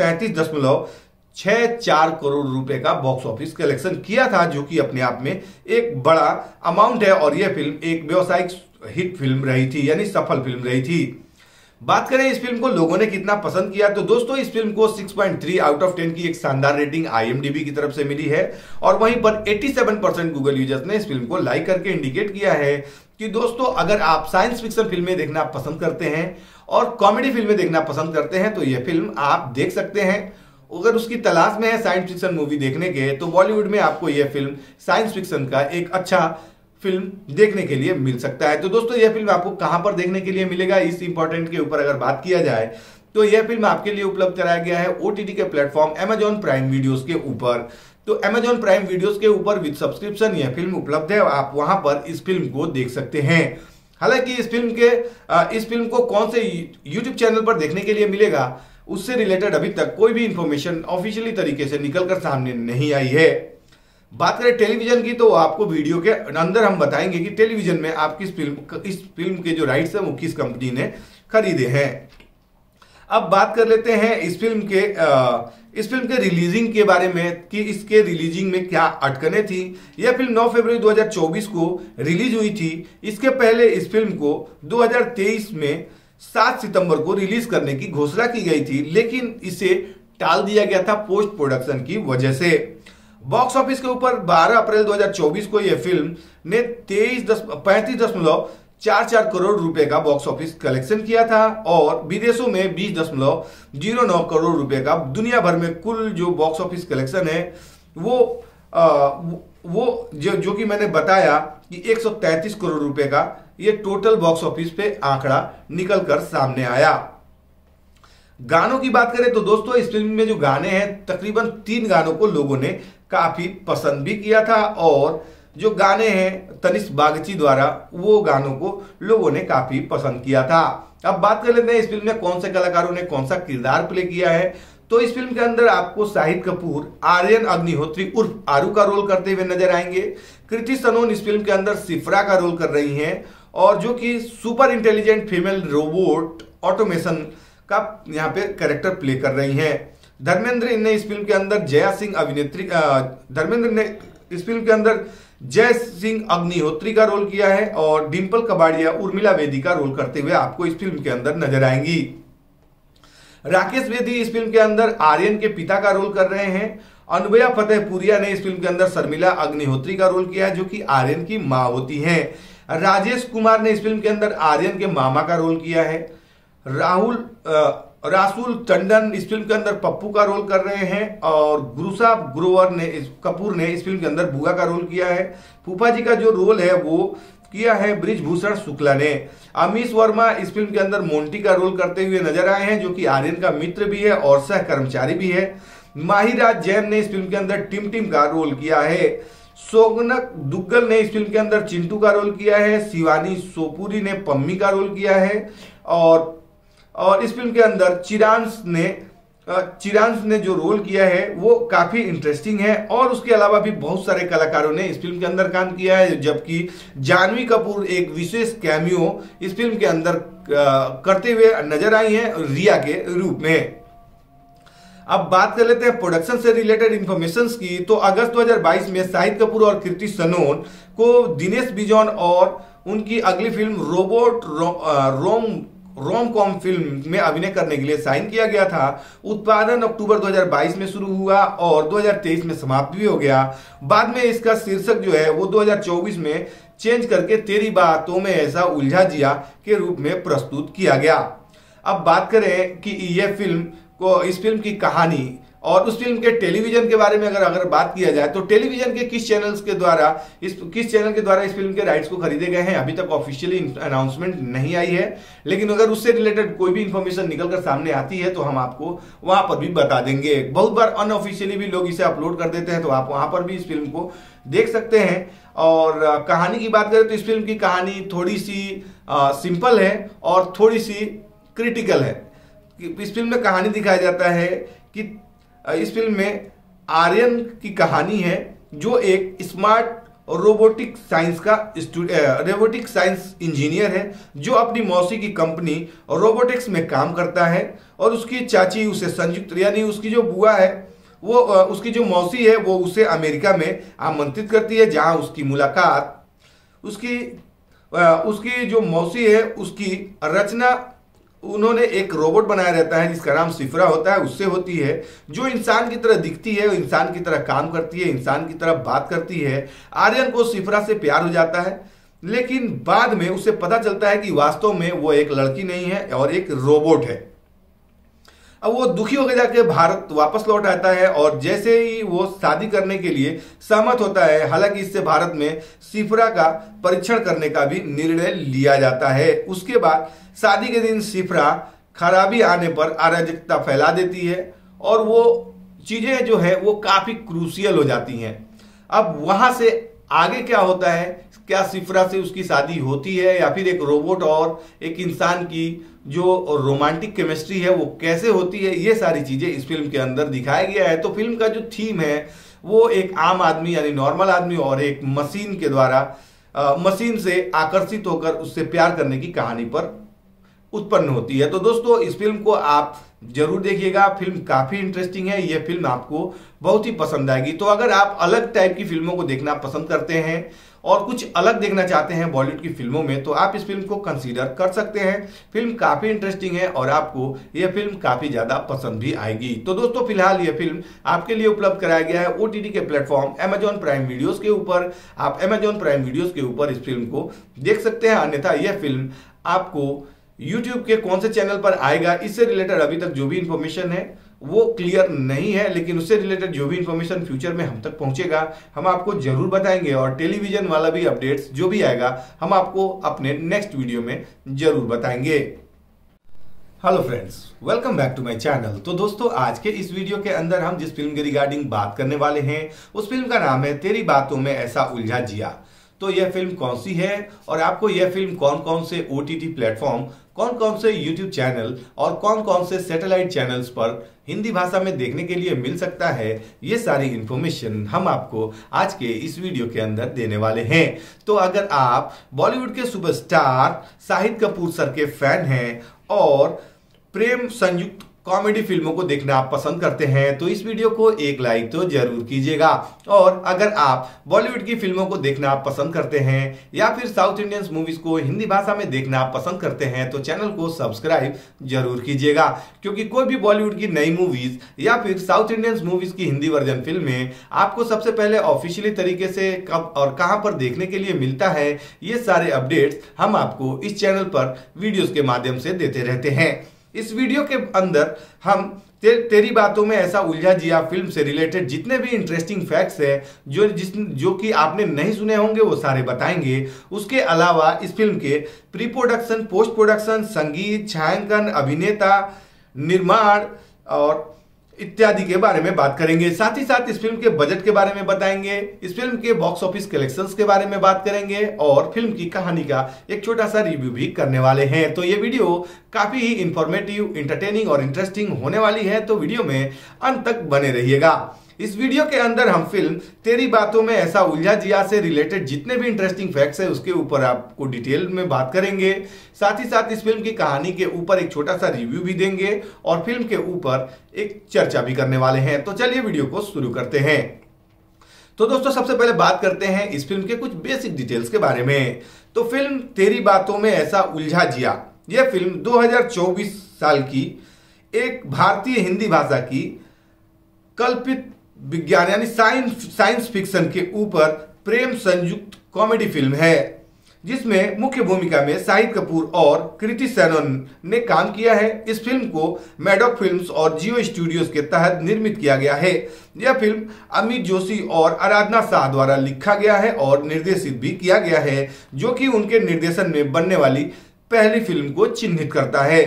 133.64 करोड़ रुपए का बॉक्स ऑफिस कलेक्शन किया था, जो कि अपने आप में एक बड़ा अमाउंट है और यह फिल्म एक व्यावसायिक हिट फिल्म रही थी, यानी सफल फिल्म रही थी। बात करें इस फिल्म को लोगों ने कितना पसंद किया तो दोस्तों, इस फिल्म को 6.3 आउट ऑफ 10 की एक शानदार रेटिंग IMDb की तरफ से मिली है और वहीं पर 87% गूगल यूजर्स ने इस फिल्म को लाइक करके इंडिकेट किया है कि दोस्तों, अगर आप साइंस फिक्शन फिल्में देखना पसंद करते हैं और कॉमेडी फिल्में देखना पसंद करते हैं तो यह फिल्म आप देख सकते हैं। अगर उसकी तलाश में है साइंस फिक्शन मूवी देखने के तो बॉलीवुड में आपको यह फिल्म साइंस फिक्शन का एक अच्छा फिल्म देखने के लिए मिल सकता है। तो दोस्तों, यह फिल्म आपको कहां पर देखने के लिए मिलेगा, इस इंपॉर्टेंट के ऊपर अगर बात किया जाए तो यह फिल्म आपके लिए उपलब्ध कराया गया है OTT के प्लेटफॉर्म Amazon प्राइम वीडियोस के ऊपर। तो Amazon प्राइम वीडियोस के ऊपर विद सब्सक्रिप्शन यह फिल्म उपलब्ध है, आप वहां पर इस फिल्म को देख सकते हैं। हालांकि इस फिल्म को कौन से यूट्यूब चैनल पर देखने के लिए मिलेगा, उससे रिलेटेड अभी तक कोई भी इंफॉर्मेशन ऑफिशियली तरीके से निकलकर सामने नहीं आई है। बात करें टेलीविजन की, तो आपको वीडियो के अंदर हम बताएंगे कि टेलीविजन में आप इस फिल्म के जो राइट्स हैं वो किस कंपनी ने खरीदे हैं। अब बात कर लेते हैं इस फिल्म के रिलीजिंग के बारे में कि इसके रिलीजिंग में क्या अटकनें थी। यह फिल्म 9 फरवरी 2024 को रिलीज हुई थी। इसके पहले इस फिल्म को 2023 में 7 सितंबर को रिलीज करने की घोषणा की गई थी, लेकिन इसे टाल दिया गया था पोस्ट प्रोडक्शन की वजह से। बॉक्स ऑफिस के ऊपर 12 अप्रैल 2024 को यह फिल्म ने 35.44 करोड़ रुपए का बॉक्स ऑफिस कलेक्शन किया था और विदेशों में 20.09 करोड़ रुपए का दुनिया भर में कुल जो बॉक्स ऑफिस कलेक्शन है वो जो कि मैंने बताया कि 133 करोड़ रुपए का ये टोटल बॉक्स ऑफिस पे आंकड़ा निकल कर सामने आया। गानों की बात करें तो दोस्तों इस फिल्म में जो गाने हैं तकरीबन 3 गानों को लोगों ने काफी पसंद भी किया था और जो गाने हैं तनिष्क बागची द्वारा वो गानों को लोगों ने काफी पसंद किया था। अब बात कर लेते हैं इस फिल्म में कौन से कलाकारों ने कौन सा किरदार प्ले किया है। तो इस फिल्म के अंदर आपको शाहिद कपूर आर्यन अग्निहोत्री उर्फ आरू का रोल करते हुए नजर आएंगे। कृति सनोन इस फिल्म के अंदर सिफ्रा का रोल कर रही हैं और जो कि super intelligent female robot automation का यहाँ पे कैरेक्टर प्ले कर रही हैं। धर्मेंद्र ने इस फिल्म के अंदर जय सिंह अग्निहोत्री का रोल किया है और डिंपल कबाड़िया उर्मिला वेदी का रोल करते हुए आपको इस फिल्म के अंदर नजर आएंगी। राकेश वेदी इस फिल्म के अंदर आर्यन के पिता का रोल कर रहे हैं। अनुभया फतेहपुरिया ने इस फिल्म के अंदर शर्मिला अग्निहोत्री का रोल किया है जो कि आर्यन की मां होती हैं। राजेश कुमार ने इस फिल्म के अंदर आर्यन के मामा का रोल किया है। रासुल टंडन इस फिल्म के अंदर पप्पू का रोल कर रहे हैं और गुरुसा कपूर ने इस फिल्म के अंदर बुआ का रोल किया है। फूफा जी का जो रोल है वो किया है ब्रिजभूषण शुक्ला ने। अमीश वर्मा इस फिल्म के अंदर मोंटी का रोल करते हुए नजर आए हैं जो कि आर्यन का मित्र भी है और सह कर्मचारी भी है। माहिराज जैन ने इस फिल्म के अंदर टिम का रोल किया है। सोगनक दुग्गल ने इस फिल्म के अंदर चिंटू का रोल किया है। शिवानी सोपुरी ने पम्मी का रोल किया है और इस फिल्म के अंदर चिरांश ने जो रोल किया है वो काफी इंटरेस्टिंग है और उसके अलावा भी बहुत सारे कलाकारों ने इस फिल्म के अंदर काम किया है, जबकि जानवी कपूर एक विशेष कैमियो इस फिल्म के अंदर करते हुए नजर आई हैं रिया के रूप में। अब बात कर लेते हैं प्रोडक्शन से रिलेटेड इंफॉर्मेशन की। तो अगस्त 2022 में शाहिद कपूर और कृति सनोन को दिनेश बिजॉन और उनकी अगली film robot rom com film में अभिनय करने के लिए साइन किया गया था। उत्पादन अक्टूबर 2022 में शुरू हुआ और 2023 में समाप्त भी हो गया। बाद में इसका शीर्षक जो है वो 2024 में चेंज करके तेरी बातों में ऐसा उलझा जिया के रूप में प्रस्तुत किया गया। अब बात करें कि इस फिल्म की कहानी और उस फिल्म के टेलीविजन के बारे में अगर बात किया जाए तो टेलीविजन के किस चैनल के द्वारा इस फिल्म के राइट्स को खरीदे गए हैं अभी तक ऑफिशियली अनाउंसमेंट नहीं आई है, लेकिन अगर उससे रिलेटेड कोई भी इंफॉर्मेशन निकलकर सामने आती है तो हम आपको वहां पर भी बता देंगे। बहुत बार अनऑफिशियली भी लोग इसे अपलोड कर देते हैं तो आप वहां पर भी इस फिल्म को देख सकते हैं। और कहानी की बात करें तो इस फिल्म की कहानी थोड़ी सी सिंपल है और थोड़ी सी क्रिटिकल है। इस फिल्म में कहानी दिखाया जाता है कि इस फिल्म में आर्यन की कहानी है जो एक स्मार्ट रोबोटिक साइंस इंजीनियर है जो अपनी मौसी की कंपनी रोबोटिक्स में काम करता है और उसकी चाची उसे संयुक्त यानी उसकी जो बुआ है वो उसकी जो मौसी है वो उसे अमेरिका में आमंत्रित करती है जहां उसकी मुलाकात उसकी जो मौसी है उसकी रचना उन्होंने एक रोबोट बनाया रहता है जिसका नाम सिफ्रा होता है उससे होती है जो इंसान की तरह दिखती है, इंसान की तरह काम करती है, इंसान की तरह बात करती है। आर्यन को सिफ्रा से प्यार हो जाता है लेकिन बाद में उसे पता चलता है कि वास्तव में वो एक लड़की नहीं है और एक रोबोट है। अब वो दुखी होकर जाके भारत वापस लौट आता है और जैसे ही वो शादी करने के लिए सहमत होता है, हालांकि इससे भारत में सिफ्रा का परीक्षण करने का भी निर्णय लिया जाता है। उसके बाद शादी के दिन सिफ्रा खराबी आने पर अराजकता फैला देती है और वो चीजें जो है वो काफी क्रूशियल हो जाती हैं। अब वहां से आगे क्या होता है क्या सिफरा से उसकी शादी होती है या फिर एक रोबोट और एक इंसान की जो रोमांटिक केमिस्ट्री है वो कैसे होती है, ये सारी चीजें इस फिल्म के अंदर दिखाया गया है। तो फिल्म का जो थीम है वो एक आम आदमी यानी नॉर्मल आदमी और एक मशीन के द्वारा मशीन से आकर्षित होकर उससे प्यार करने की कहानी पर उत्पन्न होती है। तो दोस्तों इस फिल्म को आप जरूर देखिएगा, फिल्म काफी इंटरेस्टिंग है, यह फिल्म आपको बहुत ही पसंद आएगी। तो अगर आप अलग टाइप की फिल्मों को देखना पसंद करते हैं और कुछ अलग देखना चाहते हैं बॉलीवुड की फिल्मों में, तो आप इस फिल्म को कंसीडर कर सकते हैं। फिल्म काफी इंटरेस्टिंग है और आपको यह फिल्म काफी ज्यादा पसंद भी आएगी। तो दोस्तों फिलहाल यह फिल्म आपके लिए उपलब्ध कराया गया है ओटीटी के प्लेटफॉर्म अमेजॉन प्राइम वीडियोस के ऊपर। आप अमेजॉन प्राइम वीडियोस के ऊपर इस फिल्म को देख सकते हैं। अन्यथा यह फिल्म आपको YouTube के कौन से चैनल पर आएगा, इससे रिलेटेड अभी तक जो भी इंफॉर्मेशन है वो क्लियर नहीं है, लेकिन उससे रिलेटेड जो भी इंफॉर्मेशन फ्यूचर में हम तक पहुंचेगा हम आपको जरूर बताएंगे। और टेलीविजन वाला भी अपडेट्स जो भी आएगा हम आपको अपने नेक्स्ट वीडियो में जरूर बताएंगे। Hello friends, welcome back to my channel. तो दोस्तों आज के इस वीडियो के अंदर हम जिस फिल्म के रिगार्डिंग बात करने वाले हैं उस फिल्म का नाम है तेरी बातों में ऐसा उलझा जिया। तो यह फिल्म कौन सी है और आपको यह फिल्म कौन कौन से ओटीटी प्लेटफॉर्म, कौन कौन से यूट्यूब चैनल और कौन कौन से सैटेलाइट चैनल्स पर हिंदी भाषा में देखने के लिए मिल सकता है, ये सारी इंफॉर्मेशन हम आपको आज के इस वीडियो के अंदर देने वाले हैं। तो अगर आप बॉलीवुड के सुपरस्टार शाहिद कपूर सर के फैन हैं और प्रेम संयुक्त कॉमेडी फिल्मों को देखना आप पसंद करते हैं तो इस वीडियो को एक लाइक तो जरूर कीजिएगा। और अगर आप बॉलीवुड की फिल्मों को देखना आप पसंद करते हैं या फिर साउथ इंडियंस मूवीज को हिंदी भाषा में देखना आप पसंद करते हैं तो चैनल को सब्सक्राइब जरूर कीजिएगा, क्योंकि कोई भी बॉलीवुड की नई मूवीज या फिर साउथ इंडियंस मूवीज की हिंदी वर्जन फिल्में आपको सबसे पहले ऑफिशियली तरीके से कब और कहां पर देखने के लिए मिलता है, ये सारे अपडेट्स हम आपको इस चैनल पर वीडियोस के माध्यम से देते रहते हैं। इस वीडियो के अंदर हम तेरी बातों में ऐसा उलझा जिया फिल्म से रिलेटेड जितने भी इंटरेस्टिंग फैक्ट्स है जो कि आपने नहीं सुने होंगे वो सारे बताएंगे। उसके अलावा इस फिल्म के प्री प्रोडक्शन, पोस्ट प्रोडक्शन, संगीत, छायांकन, अभिनेता, निर्माण और इत्यादि के बारे में बात करेंगे। साथ ही साथ इस फिल्म के बजट के बारे में बताएंगे, इस फिल्म के बॉक्स ऑफिस कलेक्शंस के बारे में बात करेंगे और फिल्म की कहानी का एक छोटा सा रिव्यू भी करने वाले हैं। तो ये वीडियो काफी ही इंफॉर्मेटिव, इंटरटेनिंग और इंटरेस्टिंग होने वाली है, तो वीडियो में अंत तक बने रहिएगा। इस वीडियो के अंदर हम फिल्म तेरी बातों में ऐसा उलझा जिया से रिलेटेड जितने भी इंटरेस्टिंग फैक्ट्स है उसके ऊपर आपको डिटेल में बात करेंगे। साथ ही साथ इस फिल्म की कहानी के ऊपर एक छोटा सा रिव्यू भी देंगे और फिल्म के ऊपर एक चर्चा भी करने वाले हैं। तो चलिए वीडियो को शुरू करते हैं। तो दोस्तों सबसे पहले बात करते हैं इस फिल्म के कुछ बेसिक डिटेल्स के बारे में। तो फिल्म तेरी बातों में ऐसा उलझा जिया, यह फिल्म 2024 साल की एक भारतीय हिंदी भाषा की कल्पित विज्ञान यानी साइंस फिक्शन के ऊपर प्रेम संयुक्त कॉमेडी फिल्म है, जिसमें मुख्य भूमिका में शाहिद कपूर और कृति सेनन ने काम किया है। इस फिल्म को मैडॉक फिल्म्स और जियो स्टूडियोज के तहत निर्मित किया गया है। यह फिल्म अमित जोशी और आराधना शाह द्वारा लिखा गया है और निर्देशित भी किया गया है, जो कि उनके निर्देशन में बनने वाली पहली फिल्म को चिन्हित करता है।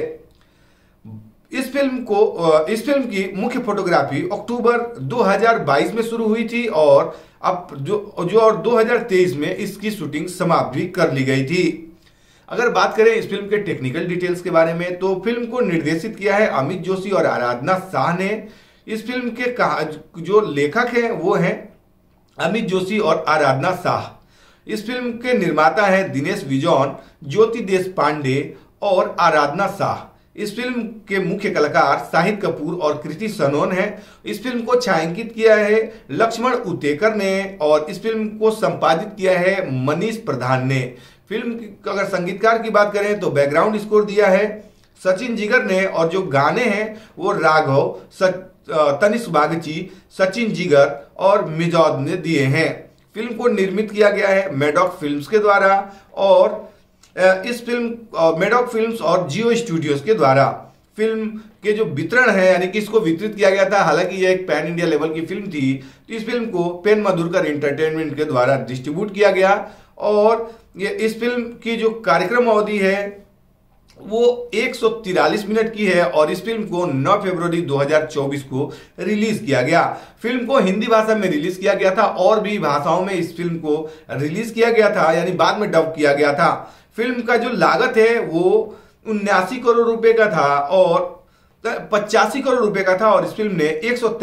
इस फिल्म की मुख्य फोटोग्राफी अक्टूबर 2022 में शुरू हुई थी और अब जो 2023 में इसकी शूटिंग समाप्त भी कर ली गई थी। अगर बात करें इस फिल्म के टेक्निकल डिटेल्स के बारे में तो फिल्म को निर्देशित किया है अमित जोशी और आराधना शाह ने। इस फिल्म के जो लेखक हैं वो हैं अमित जोशी और आराधना शाह। इस फिल्म के निर्माता हैं दिनेश विजॉन, ज्योति देशपांडे और आराधना शाह। इस फिल्म के मुख्य कलाकार शाहिद कपूर और कृति सनोन हैं। इस फिल्म को छायांकित किया है लक्ष्मण उतेकर ने और इस फिल्म को संपादित किया है मनीष प्रधान ने। फिल्म की अगर संगीतकार की बात करें तो बैकग्राउंड स्कोर दिया है सचिन जिगर ने और जो गाने हैं वो राघव, तनिष्क बागची, सचिन जिगर और मिजौद ने दिए हैं। फिल्म को निर्मित किया गया है मैडॉक फिल्म्स के द्वारा और इस फिल्म मैडॉक फिल्म्स और जियो स्टूडियोज के द्वारा। फिल्म के जो वितरण है यानी कि इसको वितरित किया गया था, हालांकि यह एक पैन इंडिया लेवल की फिल्म थी, तो इस फिल्म को पेन मधुरकर एंटरटेनमेंट के द्वारा डिस्ट्रीब्यूट किया गया और ये इस फिल्म की जो कार्यक्रम अवधि है वो 143 मिनट की है और इस फिल्म को 9 फरवरी 2024 को रिलीज किया गया। फिल्म को हिंदी भाषा में रिलीज किया गया था और भी भाषाओं में इस फिल्म को रिलीज किया गया था, यानी बाद में डब किया गया था। फिल्म का जो लागत है वो 79 करोड़ रुपए का था और 85 करोड़ रुपए का था और इस फिल्म ने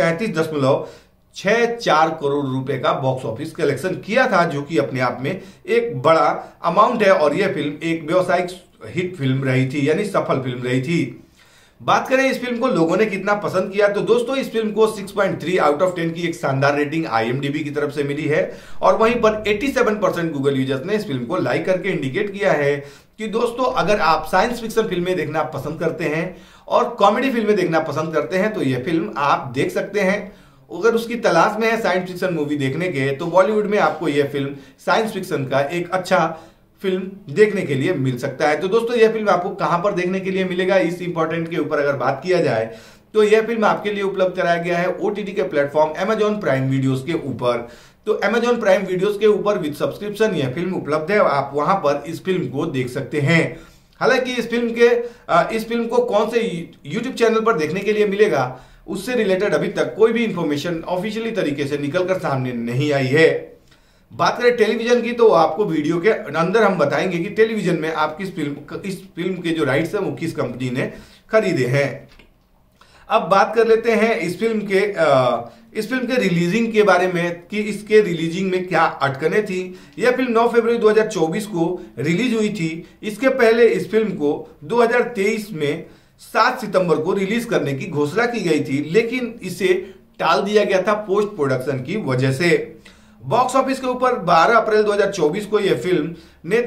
133.64 करोड़ रुपए का बॉक्स ऑफिस कलेक्शन किया था, जो कि अपने आप में एक बड़ा अमाउंट है और यह फिल्म एक व्यावसायिक हिट फिल्म रही थी, यानी सफल फिल्म रही थी। बात करें इस फिल्म को लोगों ने कितना पसंद किया, तो दोस्तों इस फिल्म को 6.3 आउट ऑफ 10 की एक शानदार रेटिंग IMDb की तरफ से मिली है और वहीं पर 87% गूगल यूजर्स ने इस फिल्म को लाइक करके इंडिकेट किया है कि दोस्तों अगर आप साइंस फिक्शन फिल्में देखना पसंद करते हैं और कॉमेडी फिल्में देखना पसंद करते हैं तो यह फिल्म आप देख सकते हैं। अगर उसकी तलाश में है साइंस फिक्शन मूवी देखने के, तो बॉलीवुड में आपको यह फिल्म साइंस फिक्शन का एक अच्छा फिल्म देखने के लिए मिल सकता है। तो दोस्तों यह फिल्म आपको कहां पर देखने के लिए मिलेगा, इस इंपॉर्टेंट के ऊपर अगर बात किया जाए तो यह फिल्म आपके लिए उपलब्ध कराया गया है OTT के प्लेटफॉर्म Amazon प्राइम वीडियोस के ऊपर। तो Amazon प्राइम वीडियोस के ऊपर विद सब्सक्रिप्शन यह फिल्म उपलब्ध है, आप वहां पर इस फिल्म को देख सकते हैं। हालांकि इस फिल्म को कौन से YouTube चैनल पर देखने के लिए मिलेगा, उससे रिलेटेड अभी तक कोई भी इंफॉर्मेशन ऑफिशियली तरीके से निकलकर सामने नहीं आई है। बात करें टेलीविजन की, तो आपको वीडियो के अंदर हम बताएंगे कि टेलीविजन में आप इस फिल्म के जो राइट्स हैं वो किस कंपनी ने खरीदे हैं। अब बात कर लेते हैं इस फिल्म के रिलीजिंग के बारे में कि इसके रिलीजिंग में क्या अटकनें थी। यह फिल्म 9 फरवरी 2024 को रिलीज हुई थी। इसके पहले इस फिल्म को 2023 में 7 सितंबर को रिलीज करने की घोषणा की गई थी, लेकिन इसे टाल दिया गया था पोस्ट प्रोडक्शन की वजह से। बॉक्स ऑफिस के ऊपर 12 अप्रैल 2024 को यह फिल्म ने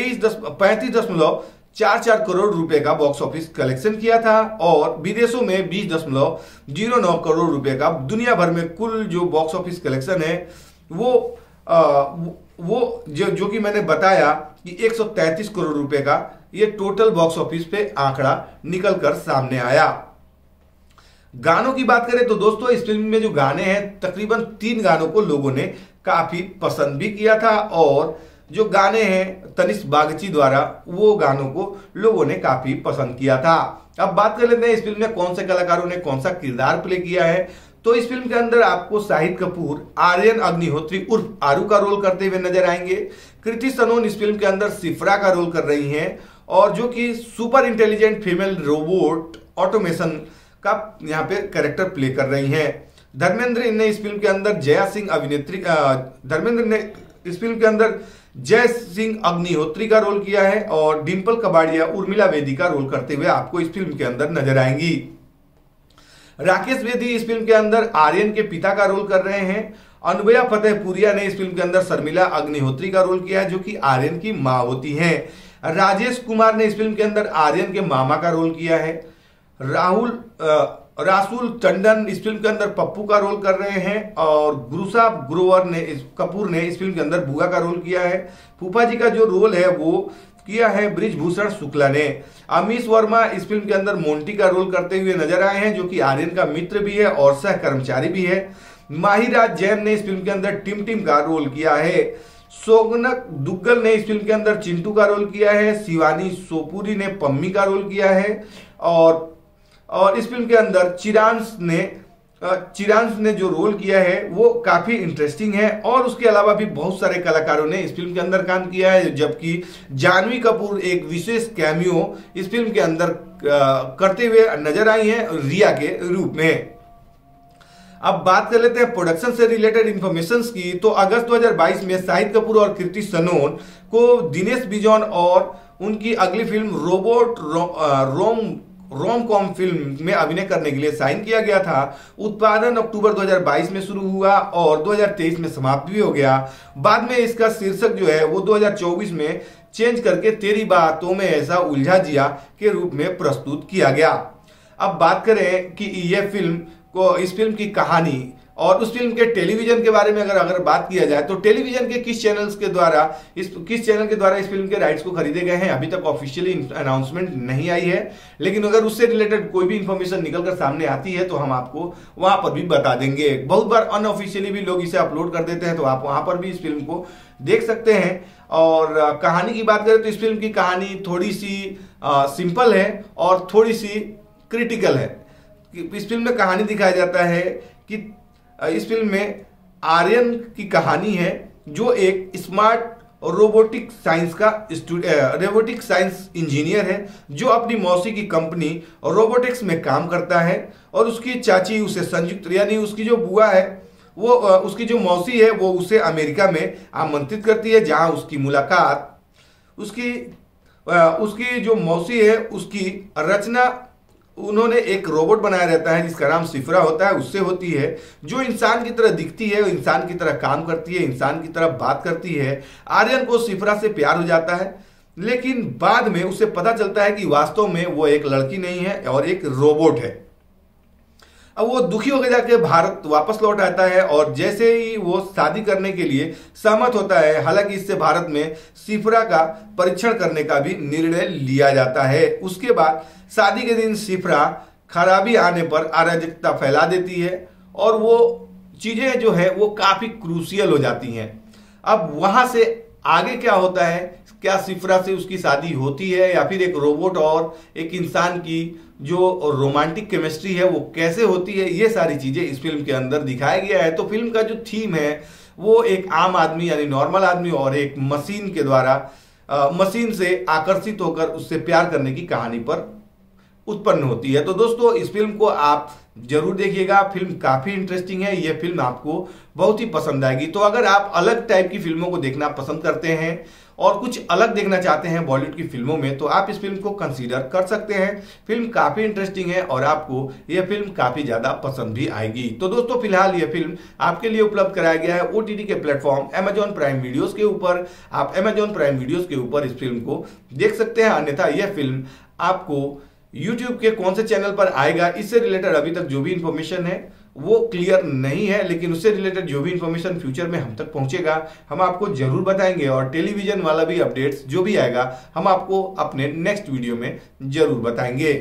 35.44 करोड़ रुपए का बॉक्स ऑफिस कलेक्शन किया था और विदेशों में 20.09 करोड़ रुपए का दुनिया भर में कुल जो बॉक्स ऑफिस कलेक्शन है वो जो कि मैंने बताया कि 133 करोड़ रुपए का ये टोटल बॉक्स ऑफिस पे आंकड़ा निकलकर सामने आया। गानों की बात करें तो दोस्तों इस फिल्म में जो गाने हैं तकरीबन 3 गानों को लोगों ने काफी पसंद भी किया था और जो गाने हैं तनिष्क बागची द्वारा वो गानों को लोगों ने काफी पसंद किया था। अब बात कर लेते हैं इस फिल्म में कौन से कलाकारों ने कौन सा किरदार प्ले किया है। तो इस फिल्म के अंदर आपको शाहिद कपूर आर्यन अग्निहोत्री उर्फ आरू का रोल करते हुए नजर आएंगे। कृति सनोन इस फिल्म के अंदर सिफ्रा का रोल कर रही हैं और जो कि super intelligent female robot automation का यहाँ पे कैरेक्टर प्ले कर रही हैं। धर्मेंद्र ने इस फिल्म के अंदर जय सिंह अग्निहोत्री का रोल किया है और डिंपल कबाड़िया उर्मिला वेदी का रोल करते हुए आपको इस फिल्म के अंदर नजर आएंगी। राकेश वेदी इस फिल्म के अंदर आर्यन के पिता का रोल कर रहे हैं। अनुभया फतेहपुरिया ने इस फिल्म के अंदर शर्मिला अग्निहोत्री का रोल किया है जो कि आर्यन की मां होती हैं। राजेश कुमार ने इस फिल्म के अंदर आर्यन के मामा का रोल किया है। रासुल टंडन इस फिल्म के अंदर पप्पू का रोल कर रहे हैं और गुरुसा कपूर ने इस फिल्म के अंदर बुआ का रोल किया है। फूफा जी का जो रोल है वो किया है ब्रिजभूषण शुक्ला ने। अमीश वर्मा इस फिल्म के अंदर मोंटी का रोल करते हुए नजर आए हैं जो कि आर्यन का मित्र भी है और सह कर्मचारी भी है। माहिराज जैन ने इस फिल्म के अंदर टिम का रोल किया है। सोगनक दुग्गल ने इस फिल्म के अंदर चिंटू का रोल किया है। शिवानी सोपुरी ने पम्मी का रोल किया है और इस फिल्म के अंदर चिरांश ने जो रोल किया है वो काफी इंटरेस्टिंग है और उसके अलावा भी बहुत सारे कलाकारों ने इस फिल्म के अंदर काम किया है, जबकि जानवी कपूर एक विशेष कैमियो इस फिल्म के अंदर करते हुए नजर आई हैं रिया के रूप में। अब बात कर लेते हैं प्रोडक्शन से रिलेटेड इंफॉर्मेशन की। तो अगस्त 2022 में शाहिद कपूर और कृति सनोन को दिनेश बिजॉन और उनकी अगली film robot rom com film में अभिनय करने के लिए साइन किया गया था। उत्पादन अक्टूबर 2022 में शुरू हुआ और 2023 में समाप्त भी हो गया। बाद में इसका शीर्षक जो है वो 2024 में चेंज करके तेरी बातों में ऐसा उलझा जिया के रूप में प्रस्तुत किया गया। अब बात करें कि इस फिल्म की कहानी और उस फिल्म के टेलीविजन के बारे में अगर बात किया जाए तो टेलीविजन के किस चैनल के द्वारा इस फिल्म के राइट्स को खरीदे गए हैं, अभी तक ऑफिशियली अनाउंसमेंट नहीं आई है। लेकिन अगर उससे रिलेटेड कोई भी इंफॉर्मेशन निकलकर सामने आती है तो हम आपको वहां पर भी बता देंगे। बहुत बार अनऑफिशियली भी लोग इसे अपलोड कर देते हैं, तो आप वहां पर भी इस फिल्म को देख सकते हैं। और कहानी की बात करें तो इस फिल्म की कहानी थोड़ी सी सिंपल है और थोड़ी सी क्रिटिकल है। इस फिल्म में कहानी दिखाया जाता है कि इस फिल्म में आर्यन की कहानी है, जो एक स्मार्ट रोबोटिक साइंस इंजीनियर है, जो अपनी मौसी की कंपनी रोबोटिक्स में काम करता है। और उसकी चाची उसे संयुक्त, यानी उसकी जो बुआ है, वो उसकी जो मौसी है, वो उसे अमेरिका में आमंत्रित करती है, जहां उसकी मुलाकात उसकी जो मौसी है उसकी रचना, उन्होंने एक रोबोट बनाया रहता है जिसका नाम सिफरा होता है, उससे होती है, जो इंसान की तरह दिखती है, इंसान की तरह काम करती है, इंसान की तरह बात करती है। आर्यन को सिफरा से प्यार हो जाता है, लेकिन बाद में उसे पता चलता है कि वास्तव में वो एक लड़की नहीं है और एक रोबोट है। अब वो दुखी होकर जाके भारत वापस लौट आता है और जैसे ही वो शादी करने के लिए सहमत होता है, हालांकि इससे भारत में सिफरा का परीक्षण करने का भी निर्णय लिया जाता है। उसके बाद शादी के दिन सिफरा खराबी आने पर अराजकता फैला देती है और वो चीजें जो है वो काफी क्रूशियल हो जाती हैं। अब वहां से आगे क्या होता है, क्या सिफरा से उसकी शादी होती है या फिर एक रोबोट और एक इंसान की जो रोमांटिक केमिस्ट्री है वो कैसे होती है, ये सारी चीजें इस फिल्म के अंदर दिखाया गया है। तो फिल्म का जो थीम है वो एक आम आदमी यानी नॉर्मल आदमी और एक मशीन के द्वारा मशीन से आकर्षित होकर उससे प्यार करने की कहानी पर उत्पन्न होती है। तो दोस्तों इस फिल्म को आप जरूर देखिएगा, फिल्म काफी इंटरेस्टिंग है, यह फिल्म आपको बहुत ही पसंद आएगी। तो अगर आप अलग टाइप की फिल्मों को देखना पसंद करते हैं और कुछ अलग देखना चाहते हैं बॉलीवुड की फिल्मों में, तो आप इस फिल्म को कंसीडर कर सकते हैं। फिल्म काफी इंटरेस्टिंग है और आपको यह फिल्म काफी ज्यादा पसंद भी आएगी। तो दोस्तों फिलहाल यह फिल्म आपके लिए उपलब्ध कराया गया है ओटीटी के प्लेटफॉर्म Amazon प्राइम वीडियोस के ऊपर। आप Amazon प्राइम वीडियोस के ऊपर इस फिल्म को देख सकते हैं। अन्यथा यह फिल्म आपको YouTube के कौन से चैनल पर आएगा, इससे रिलेटेड अभी तक जो भी इंफॉर्मेशन है वो क्लियर नहीं है, लेकिन उससे रिलेटेड जो भी इंफॉर्मेशन फ्यूचर में हम तक पहुंचेगा हम आपको जरूर बताएंगे। और टेलीविजन वाला भी अपडेट्स जो भी आएगा हम आपको अपने नेक्स्ट वीडियो में जरूर बताएंगे।